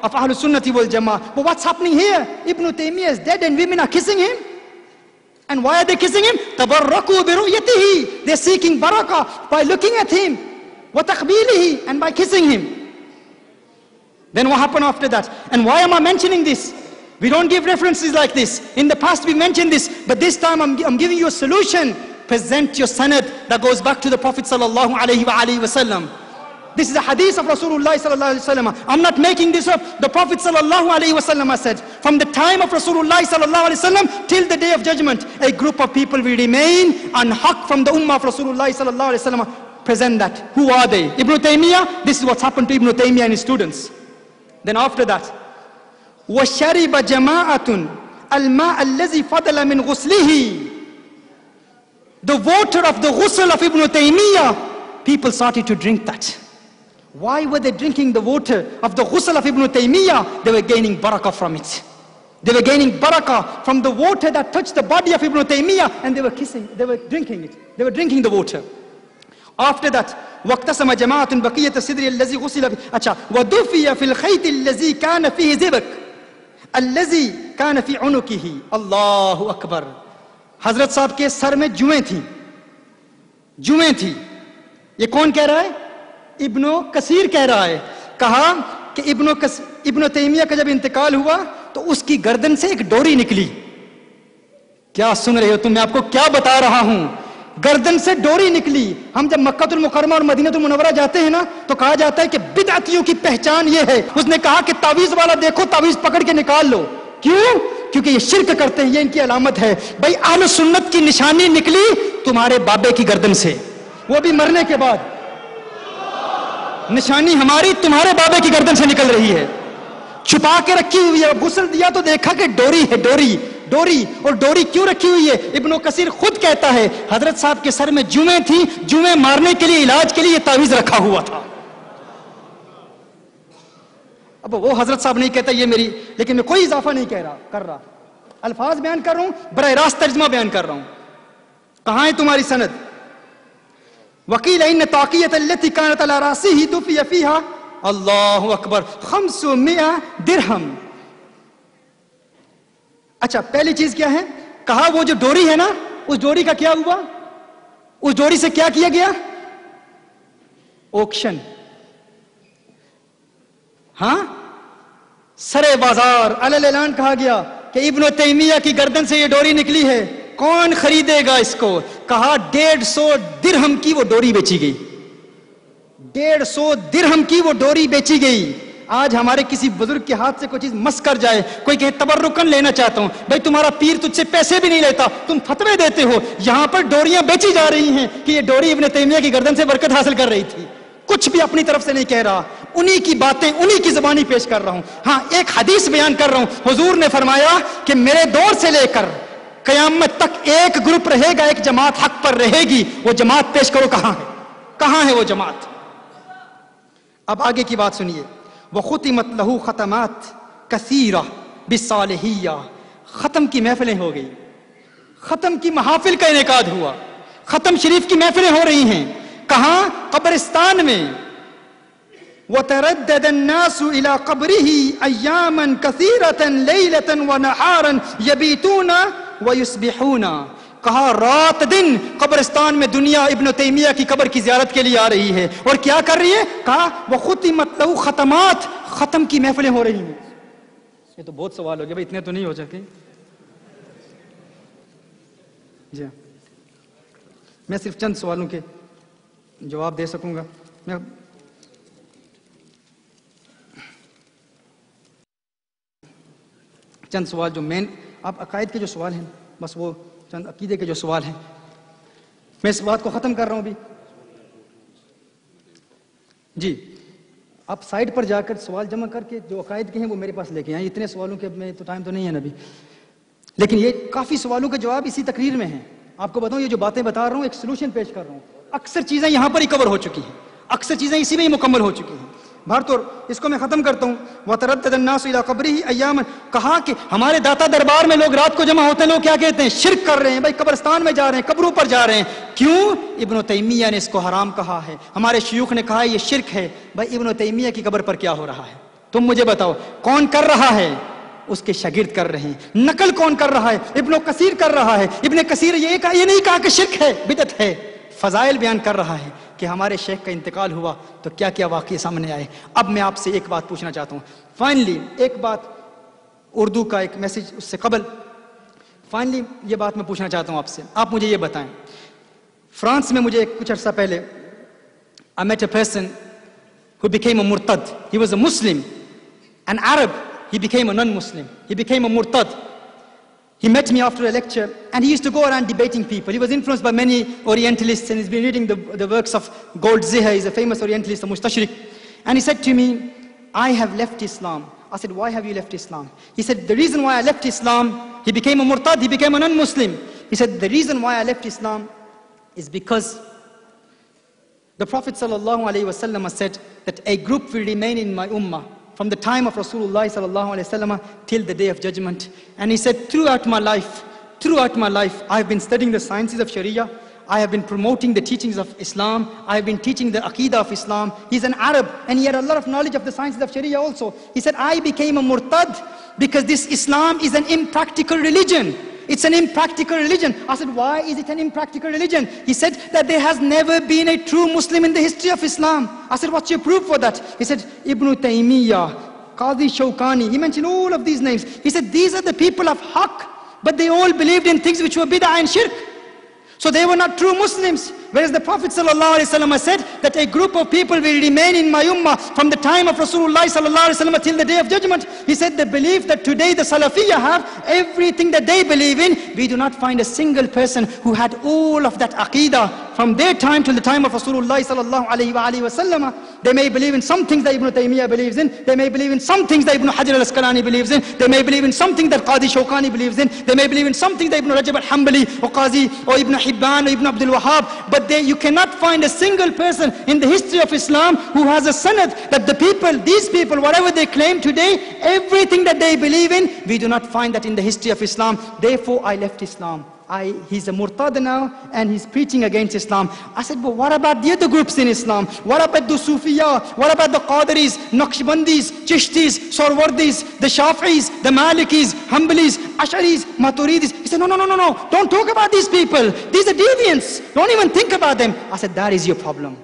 of Ahlul Sunnati wal Jama'ah. But what's happening here? Ibn Taymiyyah is dead and women are kissing him. And why are they kissing him? Tabarraku bi ru'yatihi. They're seeking barakah by looking at him. Wa taqbilihi, and by kissing him. Then what happened after that? And why am I mentioning this? We don't give references like this. In the past we mentioned this, but this time I'm, I'm giving you a solution. Present your sanad that goes back to the Prophet sallallahu alaihi wasallam. This is a hadith of Rasulullah sallallahu alaihi wasallam. I'm not making this up. The Prophet sallallahu alaihi wasallam said, from the time of Rasulullah sallallahu alaihi wasallam till the day of judgment, a group of people will remain on haqq from the ummah of Rasulullah sallallahu alaihi wasallam. Present that. Who are they? Ibn Taymiyyah. This is what's happened to Ibn Taymiyyah and his students. Then after that, وَشَرِبَ جَمَاعَةٌ الْمَاءَ الَّذِي فَضَلَ مِنْ غُسْلِهِ. The water of the ghusl of Ibn Taymiyyah, people started to drink that. Why were they drinking the water of the ghusl of Ibn Taymiyyah? They were gaining barakah from it. They were gaining barakah from the water that touched the body of Ibn Taymiyyah, and they were kissing, they were drinking it. They were drinking the water. After that, وَاقْتَسَمَ جَمَاعَةٌ بَقِيَّةَ السِّدْرِ الَّذِي غُسِلَ فِيهِ. Acha, وَدُفِيَ فِي الْخَيْطِ الَّذِي كَانَ فِيهِ زِبَكٌ الَّذِي كَانَ فِي عُنُقِهِ. Allahu Akbar. حضرت صاحب کے سر میں جوئیں تھیں. جوئیں تھی. یہ کون کہہ رہا ہے؟ ابن کثیر کہہ رہا ہے. کہا کہ ابن ابن تیمیہ کا جب انتقال ہوا تو اس کی گردن سے ایک ڈوری نکلی. کیا سن رہے ہو تم؟ میں آپ کو کیا بتا رہا ہوں. گردن سے ڈوری نکلی. ہم جب مکہ المکرمہ اور مدینہ المنورہ جاتے ہیں نا تو کہا جاتا ہے کہ بدعتیوں کی پہچان یہ ہے. اس نے کہا کہ تعویذ والا دیکھو, تعویذ پکڑ کے نکال لو. کیوں؟ کیونکہ یہ شرک کرتے ہیں, یہ ان کی علامت ہے. بھائی اہل سنت کی نشانی نکلی تمہارے بابے کی گردن سے, وہ بھی مرنے کے بعد. نشانی ہماری تمہارے بابے کی گردن سے نکل رہی ہے, چھپا کے رکھی ہوئی ہے. غسل دیا تو دیکھا کہ ڈوری ہے, ڈوری ڈوری اور ڈوری کیوں رکھی ہوئی ہے؟ ابن کثیر خود کہتا ہے حضرت صاحب کے سر میں جوئیں تھیں, جوئیں مارنے کے لیے, علاج کے لیے یہ تعویذ رکھا ہوا تھا. اب وہ حضرت صاحب نہیں کہتا یہ میری, لیکن میں کوئی اضافہ نہیں کہہ رہا کر رہا الفاظ بیان کر رہا ہوں, براہ راست ترجمہ بیان کر رہا ہوں. کہاں ہے تمہاری سند؟ وقیل ان طاقیۃ التي كانت على راسه دفي فيها اللہ اکبر خمسمائہ درہم. اچھا پہلی چیز کیا ہے؟ کہا وہ جو ڈوری ہے نا, اس ڈوری کا کیا ہوا؟ اس ڈوری سے کیا کیا گیا؟ اوکشن. ہاں, سرے بازار علی اعلان کہا گیا کہ ابن تیمیہ کی گردن سے یہ ڈوری نکلی ہے, کون خریدے گا اس کو؟ کہا ڈیڑھ سو درہم کی وہ ڈوری بیچی گئی. ڈیڑھ سو درہم کی وہ ڈوری بیچی گئی. آج ہمارے کسی بزرگ کے ہاتھ سے کوئی چیز مس کر جائے, کوئی کہے تبرکن لینا چاہتا ہوں, بھائی تمہارا پیر تجھ سے پیسے بھی نہیں لیتا, تم فتوے دیتے ہو. یہاں پر ڈوریاں بیچی جا رہی ہیں کہ یہ ڈوری ابن تیمیہ کی گردن سے برکت حاصل کر رہی تھی. کچھ بھی اپنی طرف سے نہیں کہہ رہا, انہی کی باتیں انہی کی زبانی پیش کر رہا ہوں. ہاں ایک حدیث بیان کر رہا ہوں. حضور نے فرمایا کہ میرے دور سے لے کر قیامت تک ایک گروپ رہے گا, ایک جماعت حق پر رہے گی. وہ جماعت پیش کرو, کہاں ہے؟ کہاں ہے وہ جماعت؟ اب آگے کی بات سنیے. وَخُتِمَتْ لَهُ خَتَمَاتٍ كَثِيرَةٍ بِالصَّالِحِيَّةِ. ختم کی محفلیں ہو گئی, ختم کی محافل کا انعقاد ہوا, ختم شریف کی محفلیں ہو رہی ہیں. کہاں؟ قبرستان میں. وَتَرَدَّدَ النَّاسُ إِلَىٰ قَبْرِهِ أَيَّامًا كَثِيرَةً لَيْلَةً وَنَهَارًا يَبِيتُونَ وَيُصْبِحُونَ. کہا رات دن قبرستان میں دنیا ابن تیمیہ کی قبر کی زیارت کے لیے آ رہی ہے, اور کیا کر رہی ہے؟ کہا وَخُتِمَتْ لَهُ ختمات, ختم کی محفلیں ہو رہی ہیں. یہ تو بہت سوال ہو گیا بھائی, اتنے تو نہیں ہو سکے. جی میں صرف چند سوالوں کے جواب دے سکوں گا. میں چند سوال جو مین آپ عقائد کے جو سوال ہیں, بس وہ چند عقیدے کے جو سوال ہیں, میں اس بات کو ختم کر رہا ہوں بھی. جی آپ سائٹ پر جا کر سوال جمع کر کے جو عقائد کے ہیں وہ میرے پاس لے کے آئیں. اتنے سوالوں کے میں تو ٹائم تو نہیں ہے نبی, لیکن یہ کافی سوالوں کے جواب اسی تقریر میں ہیں. آپ کو بتاؤں یہ جو باتیں بتا رہا ہوں ایک سلوشن پیش کر رہا ہوں. اکثر چیزیں یہاں پر ہی کور ہو چکی ہیں, اکثر چیزیں اسی میں ہی مکمل ہو چکی ہیں. بہرطور اس کو میں ختم کرتا ہوں. وَتَرَدَّدَ النَّاسُ إِلَىٰ قَبْرِهِ أَيَّامًا. کہا کہ ہمارے داتا دربار میں لوگ رات کو جمع ہوتے ہیں, لوگ کیا کہتے ہیں؟ شرک کر رہے ہیں بھائی, قبرستان میں جا رہے ہیں, قبروں پر جا رہے ہیں. کیوں؟ ابن تیمیہ نے اس کو حرام کہا ہے, ہمارے شیوخ نے کہا ہے یہ شرک ہے. بھائی ابن تیمیہ کی قبر پر کیا ہو رہا ہے؟ तुम मुझे बताओ कौन कर रहा है? उसके शागिर्द कर रहे हैं। नकल कौन कर रहा है? इब्न कसीर कर रहा है। इब्न कसीर ये कहा, ये नहीं कहा कि शिर्क है, बिदअत है, फजाइल बयान कर रहा है कि हमारे शेख का इंतकाल हुआ तो क्या क्या वाकये सामने आए। अब मैं आपसे एक बात पूछना चाहता हूँ फाइनली, एक बात उर्दू का एक मैसेज उससे कबल, फाइनली ये बात मैं पूछना चाहता हूँ आपसे। आप मुझे ये बताएं, फ्रांस में मुझे कुछ अर्सा पहले I met a person who became a murtad. He was a Muslim, an Arab. He became a non-Muslim. He became a murtad. He met me after a lecture and he used to go around debating people. He was influenced by many Orientalists and he's been reading the, the works of Goldziher. He's a famous Orientalist, a Mustashrik. And he said to me, I have left Islam. I said, why have you left Islam? He said, the reason why I left Islam, he became a murtad, he became a non-Muslim. He said, the reason why I left Islam is because the Prophet ﷺ said that a group will remain in my ummah from the time of Rasulullah ﷺ till the day of judgment. And he said, throughout my life, throughout my life, I have been studying the sciences of Sharia. I have been promoting the teachings of Islam. I have been teaching the Aqidah of Islam. He's an Arab and he had a lot of knowledge of the sciences of Sharia also. He said, I became a murtad because this Islam is an impractical religion. It's an impractical religion. I said, why is it an impractical religion? He said that there has never been a true Muslim in the history of Islam. I said, what's your proof for that? He said, Ibn Taymiyyah, Qadi Shawkani. He mentioned all of these names. He said, these are the people of Haqq, but they all believed in things which were bid'ah and shirk. So they were not true Muslims. Whereas the Prophet ﷺ said that a group of people will remain in my ummah from the time of Rasulullah ﷺ till the day of judgment. He said the belief that today the Salafiyya have, everything that they believe in, we do not find a single person who had all of that aqidah from their time till the time of Rasulullah ﷺ. They may believe in some things that Ibn Taymiyyah believes in. They may believe in some things that Ibn Hajar al-Asqalani believes in. They may believe in some things that Qadi Shawkani believes in. They may believe in some things that Ibn Rajab al-Hanbali or Qazi or Ibn Hibban or Ibn Abdul Wahhab. But they, you cannot find a single person in the history of Islam who has a sanad that the people, these people, whatever they claim today, everything that they believe in, we do not find that in the history of Islam. Therefore, I left Islam. I, he's a murtad now and he's preaching against Islam. I said, but what about the other groups in Islam? What about the Sufiyya? What about the Qadiris, Naqshbandis, Chishtis, Sarwardis, the Shafi'is, the Malikis, Hanbalis, Asharis, Maturidis? He said, no, no, no, no, no. Don't talk about these people. These are deviants. Don't even think about them. I said, that is your problem.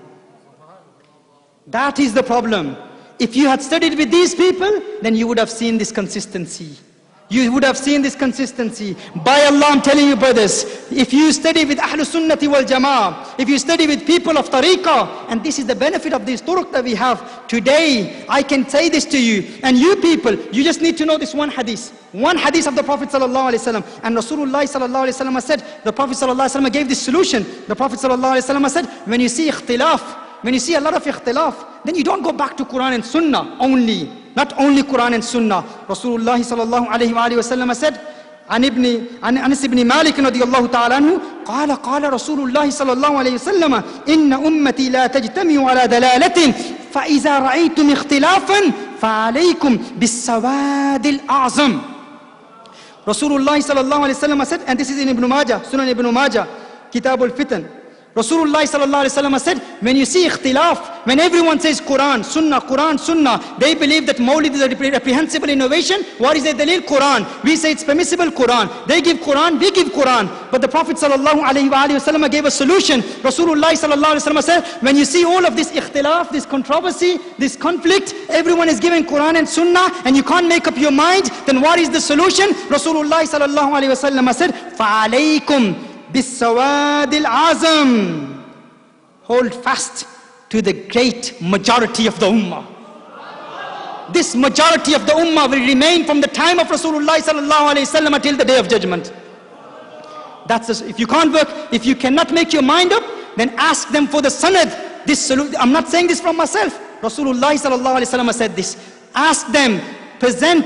That is the problem. If you had studied with these people, then you would have seen this consistency. You would have seen this consistency. By Allah, I'm telling you brothers, if you study with Ahlul Sunnati wal Jama'ah, if you study with people of Tariqah, and this is the benefit of these turuq that we have today, I can say this to you, and you people, you just need to know this one hadith. One hadith of the Prophet sallallahu alaihi wasallam. And Rasulullah sallallahu alaihi wasallam said, the Prophet sallallahu alaihi wasallam gave this solution. The Prophet sallallahu alaihi wasallam said, when you see ikhtilaf, when you see a lot of ikhtilaf, then you don't go back to Quran and Sunnah only. Not only Quran and Sunnah. Rasulullah sallallahu alayhi wa sallam said, عن ابن عن أنس بن مالك رضي الله تعالى عنه قال قال رسول الله صلى الله عليه وسلم إن أمتي لا تجتمع على دلالة فإذا رأيتم اختلافا فعليكم بالسواد الأعظم. Rasulullah sallallahu alayhi wa sallam said, and this is in Ibn Majah, Sunan Ibn Majah, Kitab al-Fitan. Rasulullah sallallahu alayhi wa sallam said, when you see ikhtilaf, when everyone says Quran, Sunnah, Quran, Sunnah, they believe that Mawlid is a reprehensible innovation. What is the dalil? Quran. We say it's permissible, Quran. They give Quran, we give Quran. But the Prophet sallallahu alayhi wa sallam gave a solution. Rasulullah sallallahu alayhi wa sallam said, when you see all of this ikhtilaf, this controversy, this conflict, everyone is giving Quran and Sunnah, and you can't make up your mind, then what is the solution? Rasulullah sallallahu alayhi wa sallam said, فَعَلَيْكُمْ بِالسَّوَادِ الْعَظَمِ. Hold fast to the great majority of the ummah. This majority of the ummah will remain from the time of Rasulullah sallallahu alayhi wa sallam till the day of judgment. That's a, if you can't work, if you cannot make your mind up, then ask them for the sanad. This, I'm not saying this from myself. Rasulullah sallallahu alayhi wa sallam said this. Ask them, present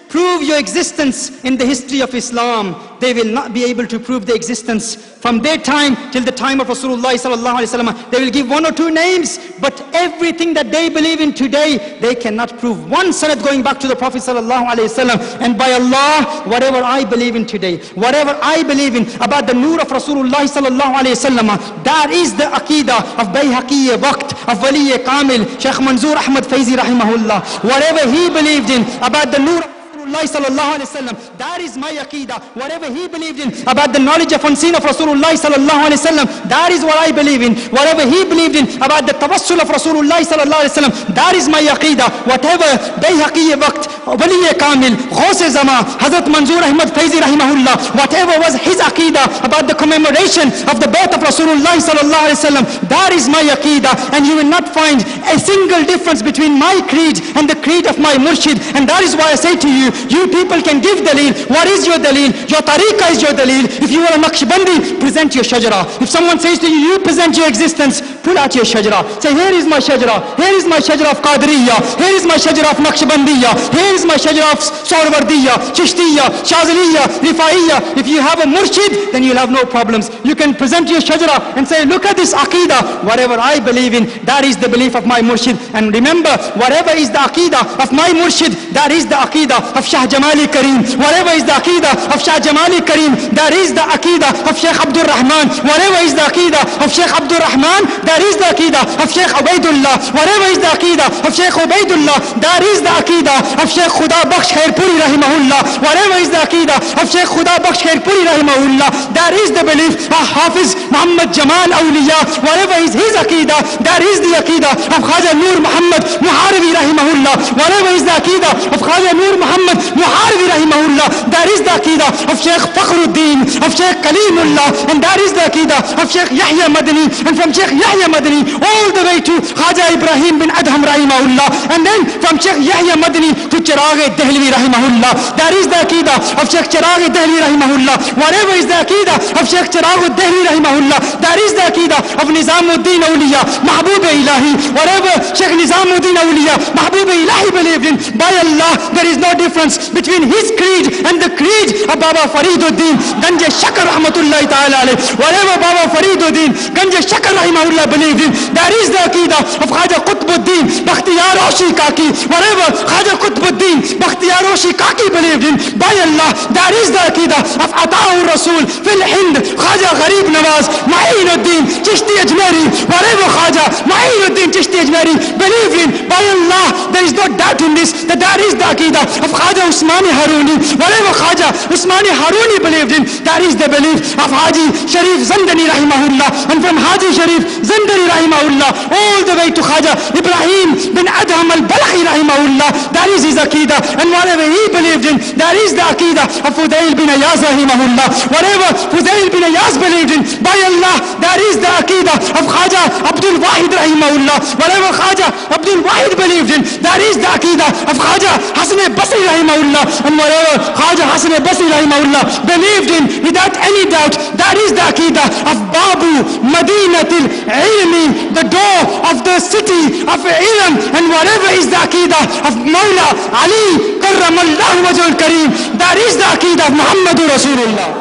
prove your existence in the history of Islam, they will not be able to prove the existence from their time till the time of Rasulullah sallallahu alaihi wasallam. They will give one or two names, but everything that they believe in today, they cannot prove one sanad going back to the Prophet sallallahu alaihi wasallam. And by Allah, whatever I believe in today, whatever I believe in about the nur of Rasulullah sallallahu alaihi wasallam, that is the aqidah of Bayhaqi Waqt, of Wali Kamil, Shaykh Manzoor Ahmad Faizi rahimahullah. Whatever he believed in about the nur of Rasulullah sallallahu alaihi wasallam, that is my aqidah. Whatever he believed in about the knowledge of unseen of Rasulullah sallallahu alaihi wasallam, that is what I believe in. Whatever he believed in about the tawassul of Rasulullah sallallahu alaihi wasallam, that is my aqidah. Whatever Bayhaqi Waqt, Wali Kamil, Ghaus Zama, Hazrat Manzoor Ahmad Faizi rahimahullah, whatever was his aqidah about the commemoration of the birth of Rasulullah sallallahu alaihi wasallam, that is my aqidah. And you will not find a single difference between my creed and the creed of my murshid. And that is why I say to you, you people can give daleel. What is your daleel? Your tariqah is your daleel. If you are a Naqshbandi, present your shajara. If someone says to you, you present your existence, pull out your shajara. Say, here is my shajara. Here is my shajara of Qadiriyya. Here is my shajara of Naqshbandiyya. Here is my shajara of Sarwardiyya, Chishtiyya, Shazaliyya, Rifa'iyya. If you have a murshid, then you'll have no problems. You can present your shajara and say, look at this aqidah. Whatever I believe in, that is the belief of my murshid. And remember, whatever is the aqidah of my murshid, that is the aqidah of Shah Jamali Kareem. Whatever is the aqidah of Shah Jamali Kareem, that is the aqidah of Shaykh Abdul Rahman. Whatever is the aqidah of Shaykh Abdul Rahman, that is the aqidah of Shaykh Ubaidullah. Whatever is the aqidah of Shaykh Ubaidullah, that is the aqidah of Shaykh Khuda Bakhsh Khairpuri rahimahullah. Whatever is the aqidah of Shaykh Khuda Bakhsh Khairpuri rahimahullah, that is the belief of Hafiz Muhammad Jamal Awliya. Whatever is his aqidah, that is the aqidah of Khaja Nur Muhammad Muharibi rahimahullah. Whatever is the aqidah of Khaja Nur Muhammad Muharibi rahimahullah, that is the aqidah of Shaykh Fakhruddin, of Shaykh Kalimullah, and that is the aqidah of Shaykh Yahya Madani, and from Shaykh Yahya Madani all the way to Khaja Ibrahim bin Adham rahimahullah, and then from Shaykh Yahya Madani to Chirag Dehlvi rahimahullah. That is the aqidah of Shaykh Chirag Dehlvi rahimahullah. Whatever is the aqidah of Shaykh Chirag Dehlvi rahimahullah, that is the aqidah of Nizamuddin Awliya, Mahbub Ilahi. Whatever Shaykh Nizamuddin Awliya, Mahbub Ilahi believed in, by Allah, there is no difference between his creed and the creed of Baba Fariduddin Ganj Shakar rahmatullahi ta'ala alayh. Whatever Baba Fariduddin Ganj Shakar rahimahullah believed in, that is the aqidah of Khaja Qutbuddin Bakhtiyar Roshi Kaki. Whatever Khaja Qutbuddin Bakhtiyar Roshi Kaki believed in, by Allah, that is the aqidah of Ata'ur Rasul Fil Hind Khaja Gharib Nawaz Ma'inuddin Chishti Ajmeri. Whatever Khaja Ma'inuddin Chishti Ajmeri believed in, by Allah, there is no doubt in this, that that is the aqidah of Khaja Usmani Haruni. Whatever Khaja Usmani Haruni believed in, that is the belief of Haji Sharif Zandani rahimahullah. And from Haji Sharif Zandani rahimahullah all the way to Khaja Ibrahim bin Adham al-Balakhi rahimahullah, that is his aqidah. And whatever he believed in, that is the aqidah of Fudail bin Ayaz rahimahullah. Whatever Fudail bin Ayaz believed in, by Allah, that is the aqidah of Khaja Abdul Wahid rahimahullah. Whatever Khaja Abdul Wahid believed in, that is the aqidah of Khaja Hasan Basri rahimahullah. And whatever Khaja Hasan Basri rahimahullah believed in, without any doubt, that is the aqidah of Babu Madinatil Ilmi, the door of the city of Ilm. And whatever is the aqidah of Mawla Ali Karramallahu Wajhul Kareem, that is the aqidah of Muhammadur Rasulullah.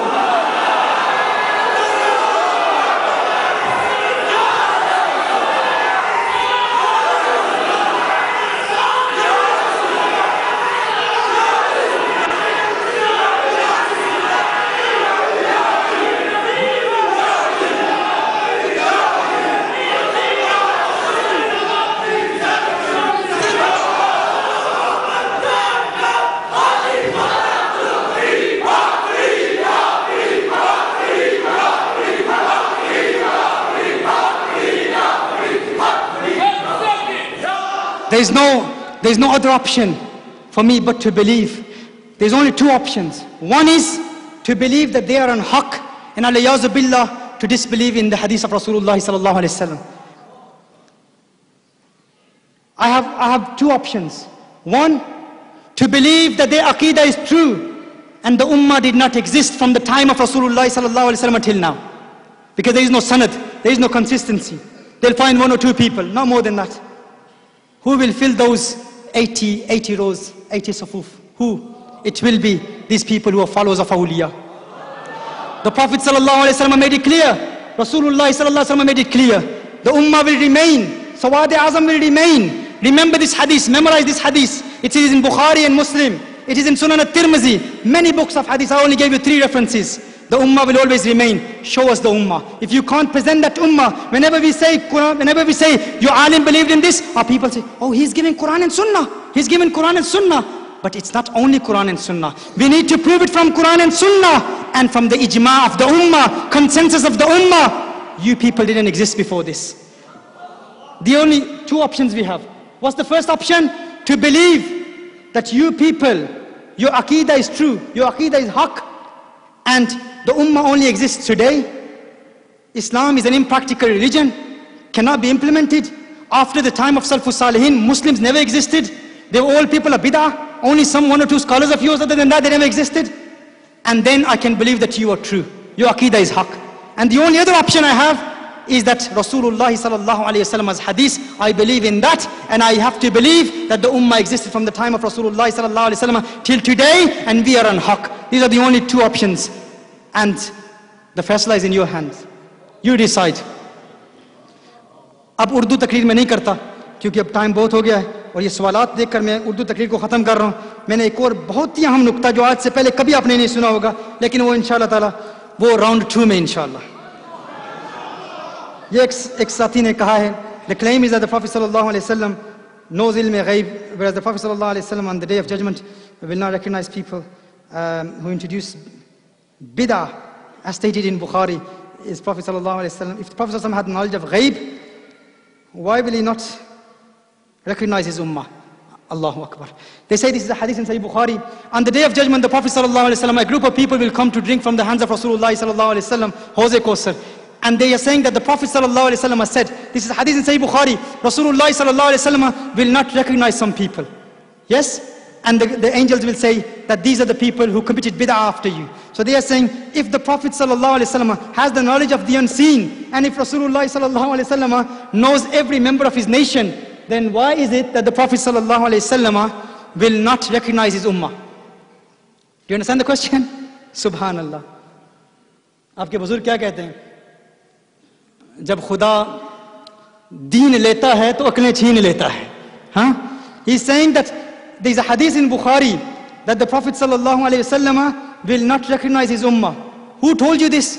There's no, there's no other option for me but to believe. There's only two options. One is to believe that they are on haqq, and alayyazu billah, to disbelieve in the hadith of Rasulullah sallallahu alaihi wasallam. I have, I have two options. One, to believe that their aqidah is true and the ummah did not exist from the time of Rasulullah sallallahu alaihi wasallam until now. Because there is no sanad, there is no consistency. They'll find one or two people, not more than that. Who will fill those eighty, eighty rows, eighty safuf? Who? it will be these people who are followers of awliya. The Prophet sallallahu alaihi wasallam made it clear. Rasulullah sallallahu alaihi wasallam made it clear. The ummah will remain. Sawad-e-Azam will remain. Remember this hadith, memorize this hadith. It is in Bukhari and Muslim. It is in Sunan al-Tirmizi. Many books of hadith. I only gave you three references. The ummah will always remain. Show us the ummah. If you can't present that ummah, whenever we say Quran, whenever we say your alim believed in this, our people say, oh, he's giving Quran and Sunnah. He's giving Quran and Sunnah. But it's not only Quran and Sunnah. We need to prove it from Quran and Sunnah and from the ijma of the ummah, consensus of the ummah. You people didn't exist before this. The only two options we have. What's the first option? To believe that you people, your aqidah is true, your aqidah is haqq, and the ummah only exists today. Islam is an impractical religion, cannot be implemented. After the time of Salafus Salihin, Muslims never existed. They were all people of bid'ah. Only some one or two scholars of yours, other than that, they never existed. And then I can believe that you are true. Your aqidah is haqq. And the only other option I have is that Rasulullah sallallahu alayhi wasallam's hadith, I believe in that, and I have to believe that the ummah existed from the time of Rasulullah sallallahu alayhi wasallam till today, and we are on haqq. These are the only two options. And the faisla is in your hands. You decide. अब उर्दू तकरीर में नहीं करता क्योंकि अब time बहुत हो गया है और ये सवालात देखकर मैं उर्दू तकरीर को ख़त्म कर रहा हूँ. मैंने एक और बहुत ही अहम नुक्ता जो आज से पहले कभी आपने नहीं सुना होगा, लेकिन वो इंशाअल्लाह ताला वो राउंड टू में इंशाअल्लाह. ये एक, एक साथी ने कहा है, the claim is that the Prophet sallallahu alaihi wasallam knows ilm ghaib, whereas the Prophet sallallahu alaihi wasallam on the day of judgment will not recognize people um, who introduce bid'ah, as stated in Bukhari. Is Prophet sallallahu alaihi wasallam, if the Prophet sallallahu alaihi wasallam had knowledge of ghaib, why will he not recognize his ummah? Allahu Akbar. They say this is a hadith in Sahih Bukhari. On the day of judgment, the Prophet sallallahu alaihi wasallam, a group of people will come to drink from the hands of Rasulullah sallallahu alaihi wasallam, Hawz-e Kausar. And they are saying that the Prophet sallallahu alaihi wasallam has said, this is a hadith in Sahih Bukhari, Rasulullah sallallahu alaihi wasallam will not recognize some people. Yes? And the, the angels will say that these are the people who committed bid'ah after you. So they are saying, if the Prophet sallallahu alaihi wasallam has the knowledge of the unseen, and if Rasulullah sallallahu alaihi wasallam knows every member of his nation, then why is it that the Prophet sallallahu alaihi wasallam will not recognize his ummah? Do you understand the question? Subhanallah. आपके बुजुर्ग क्या कहते हैं? जब खुदा दीन लेता है तो अक्लें छीन लेता है. हाँ? He is saying that there is a hadith in Bukhari that the Prophet sallallahu alaihi wasallam will not recognize his ummah. Who told you this?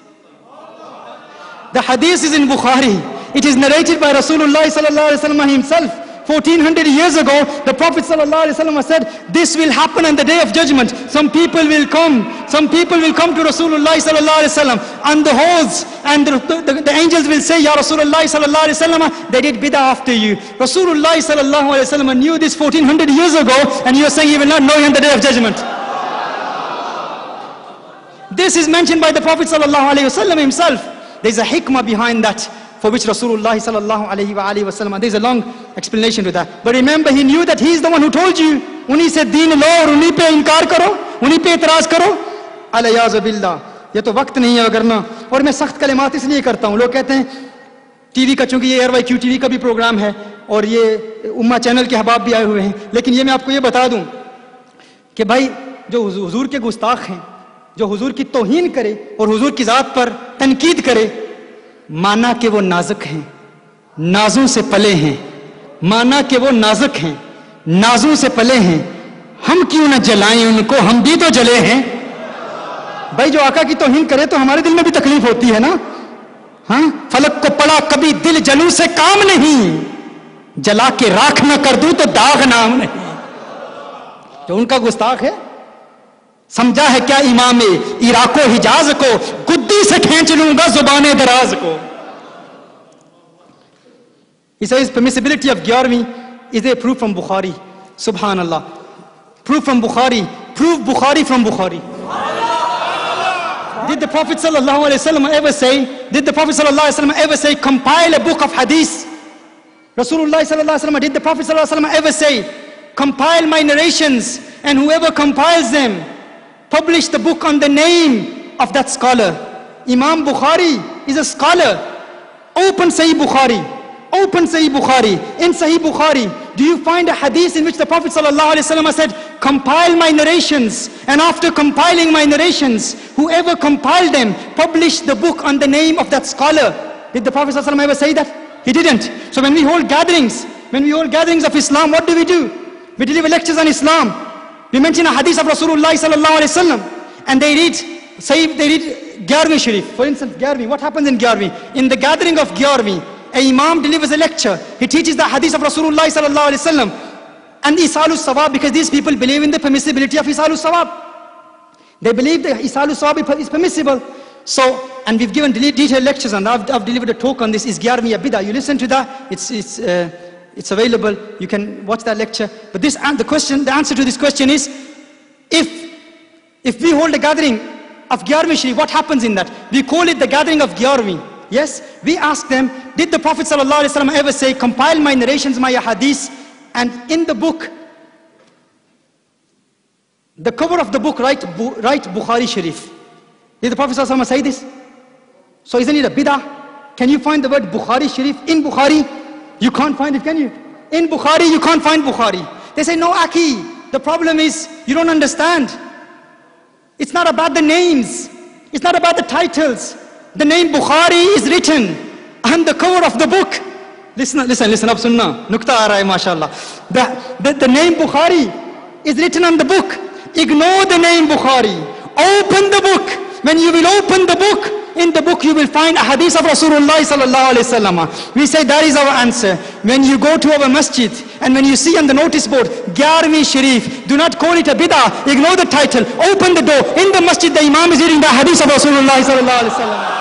The hadith is in Bukhari. It is narrated by Rasulullah sallallahu alaihi wasallam himself. fourteen hundred years ago, the Prophet sallallahu alaihi wasallam said, this will happen on the day of judgment. Some people will come, some people will come to Rasulullah sallallahu alaihi wasallam on the halls, and the, the, the angels will say, Ya Rasulullah sallallahu alaihi wasallam, they did bid'ah after you. Rasulullah sallallahu alaihi wasallam knew this fourteen hundred years ago, and you are saying he will not know you on the day of judgment. This is mentioned by the Prophet sallallahu alaihi wasallam himself. There is a hikmah behind that, for which Rasulullah sallallahu alaihi wa alihi wasallam, there is a long explanation to that. But remember, he knew that he is the one who told you. Unhi se deen lo aur unhi pe inkar karo, unhi pe itraz karo. Alayaz billah. ये तो वक्त नहीं है करना. और मैं सख्त कलिमात इसलिए करता हूँ. लोग कहते हैं टीवी का, चूंकि ये एयर वाई क्यू टीवी का भी प्रोग्राम है और ये उम्मा चैनल के अहबाब भी आए हुए हैं, लेकिन ये मैं आपको ये बता दूं कि भाई जो हुजूर के गुस्ताख हैं, जो हुजूर की तौहीन करे और हुजूर की जात पर तनकीद करे, माना कि वो नाजुक हैं, नाजों से पले हैं, माना कि वो नाजुक हैं, नाजों से पले हैं, हम क्यों न जलाएं उनको, हम भी तो जले हैं. भाई जो आका की तौहीन करे तो हमारे दिल में भी तकलीफ होती है ना. हाँ, फलक को पड़ा कभी दिल जलू से काम नहीं, जला के राख न कर दूं तो दाग नाम नहीं. जो उनका गुस्ताख है, समझा है क्या इमाम इराको हिजाज को, गुद्दी से खींच लूंगा जुबाने दराज को. He says permissibility of Gyarvi is a proof from Bukhari. Subhanallah. Proof from Bukhari. Proof Bukhari from Bukhari. Did the Prophet sallallahu alaihi wasallam ever say, did the Prophet sallallahu alaihi wasallam ever say, compile a book of hadith? Rasulullah sallallahu alaihi wasallam, did the Prophet sallallahu alaihi wasallam ever say, compile my narrations, and whoever compiles them, publish the book on the name of that scholar? Imam Bukhari is a scholar. Open Sahih Bukhari. Open Sahih Bukhari. In Sahih Bukhari, do you find a hadith in which the Prophet sallallahu alaihi wasallam said, compile my narrations, and after compiling my narrations, whoever compiled them, published the book on the name of that scholar. Did the Prophet ﷺ ever say that? He didn't. So when we hold gatherings, when we hold gatherings of Islam, what do we do? We deliver lectures on Islam. We mention a hadith of Rasulullah sallallahu alaihi wasallam, and they read, say they read Gyarvi Sharif. For instance, Gyarvi. What happens in Gyarvi? In the gathering of Gyarvi, a imam delivers a lecture. He teaches the hadith of Rasulullah sallallahu alaihi wasallam and Isalu Sawab, because these people believe in the permissibility of Isalu Sawab. They believe that Isalu Sawab is permissible. So, and we've given detailed lectures on that. I've, I've delivered a talk on this. Is Gyarvi a bid'ah? You listen to that. It's it's uh, it's available. You can watch that lecture. But this and the question, the answer to this question is, if if we hold a gathering of Gyarvi Sharif, what happens in that? We call it the gathering of Gyarvi. Yes, we ask them, did the Prophet ﷺ ever say, compile my narrations, my hadiths, and in the book, the cover of the book, write, write Bukhari Sharif. Did the Prophet ﷺ say this? So isn't it a bid'ah? Can you find the word Bukhari Sharif in Bukhari? You can't find it, can you? In Bukhari, you can't find Bukhari. They say, no, Aki, the problem is, you don't understand. It's not about the names. It's not about the titles. The name Bukhari is written on the cover of the book. Listen, listen, listen up, Sunnah. Nukta aa raha hai, mashallah. The, the, the name Bukhari is written on the book. Ignore the name Bukhari. Open the book. When you will open the book, in the book you will find a hadith of Rasulullah sallallahu alaihi wasallam. We say that is our answer. When you go to our masjid and when you see on the notice board Gyarvi Sharif, do not call it a bid'ah. Ignore the title. Open the door. In the masjid, the imam is reading the hadith of Rasulullah sallallahu alaihi wasallam.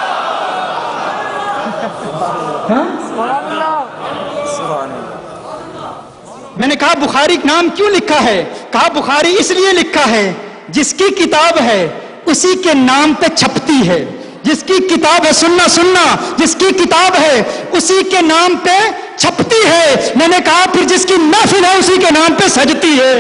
मैंने कहा बुखारी नाम क्यों लिखा है? कहा बुखारी इसलिए लिखा है, जिसकी किताब है उसी के नाम पे छपती है. जिसकी किताब है, सुन्ना सुन्ना, जिसकी किताब है उसी के नाम पे छपती है. मैंने कहा फिर जिसकी महफिल है उसी के नाम पे सजती है.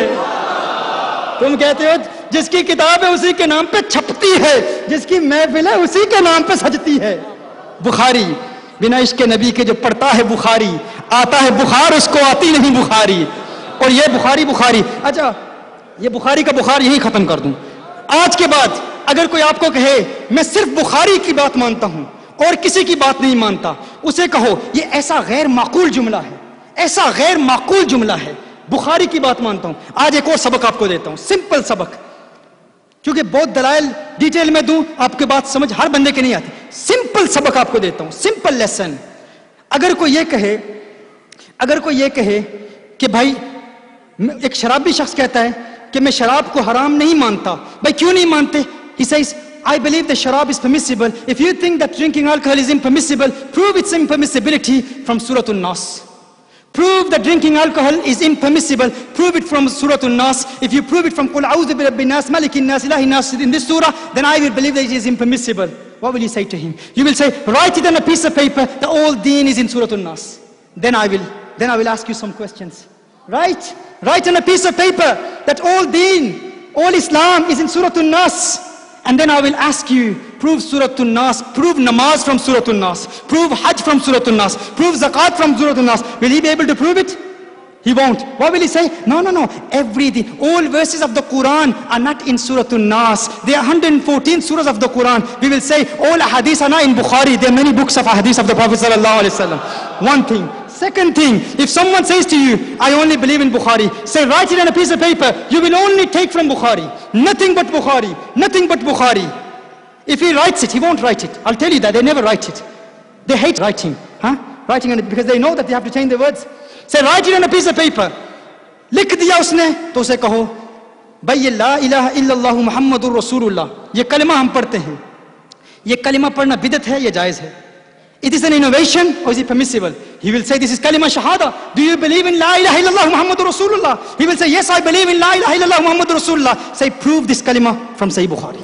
तुम कहते हो जिसकी किताब है उसी के नाम पे छपती है, जिसकी महफिल है उसी के नाम पे सजती है. बुखारी, बिना इश्क नबी के जो पढ़ता है बुखारी, आता है बुखार, उसको आती नहीं बुखारी. और ये बुखारी बुखारी, अच्छा ये बुखारी का बुखार यही खत्म कर दूं. आज के बाद अगर कोई आपको कहे मैं सिर्फ बुखारी की बात मानता हूं और किसी की बात नहीं मानता, उसे कहो ये ऐसा गैर माकूल जुमला है, ऐसा गैर माकूल जुमला है, बुखारी की बात मानता हूं. आज एक और सबक आपको देता हूं, सिंपल सबक, क्योंकि बहुत दलाइल डिटेल में दूं आपके बात समझ हर बंदे के नहीं आती. सिंपल सबक आपको देता हूं, सिंपल लेसन. अगर कोई ये कहे अगर कोई ये कहे कि भाई एक शराबी शख्स कहता है कि मैं शराब को हराम नहीं मानता. भाई क्यों नहीं मानते? He says, I believe the sharab is permissible. If you think that drinking alcohol is impermissible, prove its impermissibility from Surah An-Nas. Prove that drinking alcohol is impermissible. Prove it from Surah An-Nas. If you prove it from Qul A'udhu bi Rabbin Nas, Malikin Nas, Ilahin Nas in this surah, then I will believe that it is impermissible. What will you say to him? You will say, write it on a piece of paper, the whole deen is in Surah An-Nas. Then I will, then I will ask you some questions. Write, write on a piece of paper that all deen, all Islam is in Surah An-Nas. And then I will ask you, prove Surah An-Nas, prove namaz from Surah An-Nas, prove hajj from Surah An-Nas, prove zakat from Surah An-Nas. Will he be able to prove it? He won't. What will he say? No, no, no. Everything, all verses of the Quran are not in Surah An-Nas. There are one hundred fourteen surahs of the Quran. We will say, all hadiths are not in Bukhari. There are many books of hadiths of the Prophet sallallahu alaihi wasallam. One thing. Second thing, if someone says to you, I only believe in Bukhari, say, write it on a piece of paper. You will only take from Bukhari. Nothing but Bukhari. Nothing but Bukhari. If he writes it, he won't write it. I'll tell you that. They never write it. They hate writing. Huh? Writing on it because they know that they have to change the words. Say, write it on a piece of paper. लिख दिया उसने, तो उसे कहो, भाई ये ला इलाहा इल्लल्लाहु मुहम्मदुर रसूलुल्लाह, ये कलिमा हम पढ़ते हैं. ये कलिमा पढ़ना बिदत है या जायज है? It is an innovation or is it permissible? He will say, this is kalima shahada. Do you believe in la ilaha illallah Muhammadur Rasulullah? He will say, yes, I believe in la ilaha illallah Muhammadur Rasulullah. Say, prove this kalima from Sahih Bukhari.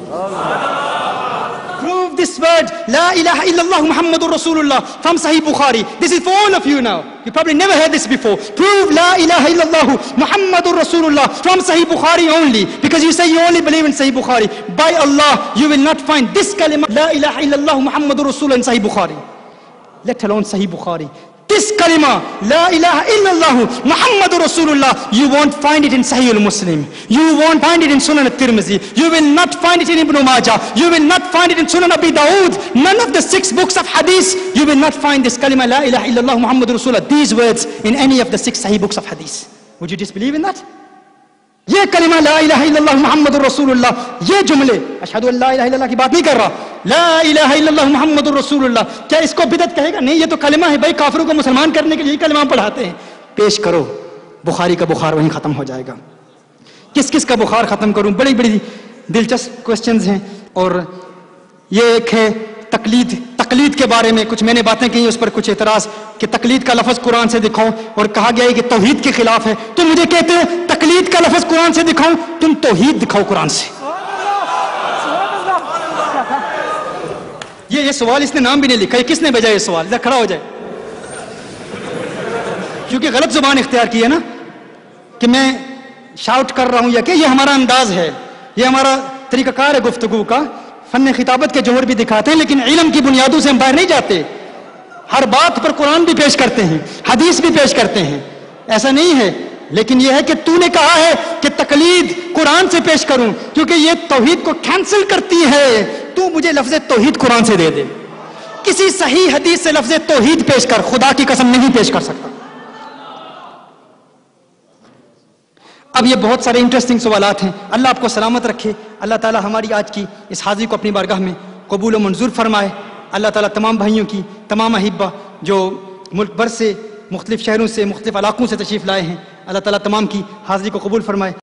Allah. Prove this word, la ilaha illallah Muhammadur Rasulullah, from Sahih Bukhari. This is for all of you now. You probably never heard this before. Prove la ilaha illallah Muhammadur Rasulullah from Sahih Bukhari only. Because you say you only believe in Sahih Bukhari. By Allah, you will not find this kalima, la ilaha illallah Muhammadur Rasulullah in Sahih Bukhari. Let alone Sahih Bukhari. This kalima, La ilaha illallah Muhammadur Rasulullah, you won't find it in Sahih al-Muslim. You won't find it in Sunan al-Tirmidhi. You will not find it in Ibn Majah. You will not find it in Sunan Abi Dawood. None of the six books of hadith, you will not find this kalima, La ilaha illallah Muhammadur Rasulullah, these words in any of the six Sahih books of hadith. Would you disbelieve in that? یہ کلمہ لا الہ الا اللہ محمد الرسول اللہ، یہ جملے اشہد ان لا الہ الا اللہ کی بات نہیں کر رہا، لا الہ الا اللہ محمد الرسول اللہ، کیا اس کو بدعت کہے گا؟ نہیں، یہ تو کلمہ ہے بھائی، کافروں کو مسلمان کرنے کے لیے کلمہ پڑھاتے ہیں. پیش کرو، بخاری کا بخار وہیں ختم ہو جائے گا. کس کس کا بخار ختم کروں؟ بڑی بڑی دلچسپ کوسچنز ہیں. اور یہ ایک ہے تقلید. تقلید کے بارے میں کچھ میں نے باتیں کہی، اس پر کچھ اعتراض کہ تقلید کا لفظ قرآن سے دکھاؤ، اور کہا گیا ہے کہ توحید کے خلاف ہے. تو مجھے کہتے ہیں تقلید کا لفظ قرآن سے دکھاؤ، تم توحید دکھاؤ قرآن سے. یہ یہ سوال اس نے نام بھی نہیں لکھا، یہ کس نے بھیجا یہ سوال؟ ادھر کھڑا ہو جائے. کیونکہ غلط زبان اختیار کی ہے نا، کہ میں شاؤٹ کر رہا ہوں یا کہ یہ ہمارا انداز ہے، یہ ہمارا طریقہ کار ہے گفتگو کا. فن خطابت کے جوہر بھی دکھاتے ہیں، لیکن علم کی بنیادوں سے ہم باہر نہیں جاتے. ہر بات پر قرآن بھی پیش کرتے ہیں، حدیث بھی پیش کرتے ہیں، ایسا نہیں ہے. لیکن یہ ہے کہ تو نے کہا ہے کہ تقلید قرآن سے پیش کروں کیونکہ یہ توحید کو کینسل کرتی ہے. تو مجھے لفظ توحید قرآن سے دے دے، کسی صحیح حدیث سے لفظ توحید پیش کر. خدا کی قسم نہیں پیش کر سکتا. اب یہ بہت سارے انٹرسٹنگ سوالات ہیں. اللہ آپ کو سلامت رکھے. اللہ تعالی ہماری آج کی اس حاضری کو اپنی بارگاہ میں قبول و منظور فرمائے. اللہ تعالیٰ تمام بھائیوں کی، تمام احبہ جو ملک بھر سے، مختلف شہروں سے، مختلف علاقوں سے تشریف لائے ہیں، اللہ تعالیٰ تمام کی حاضری کو قبول فرمائے.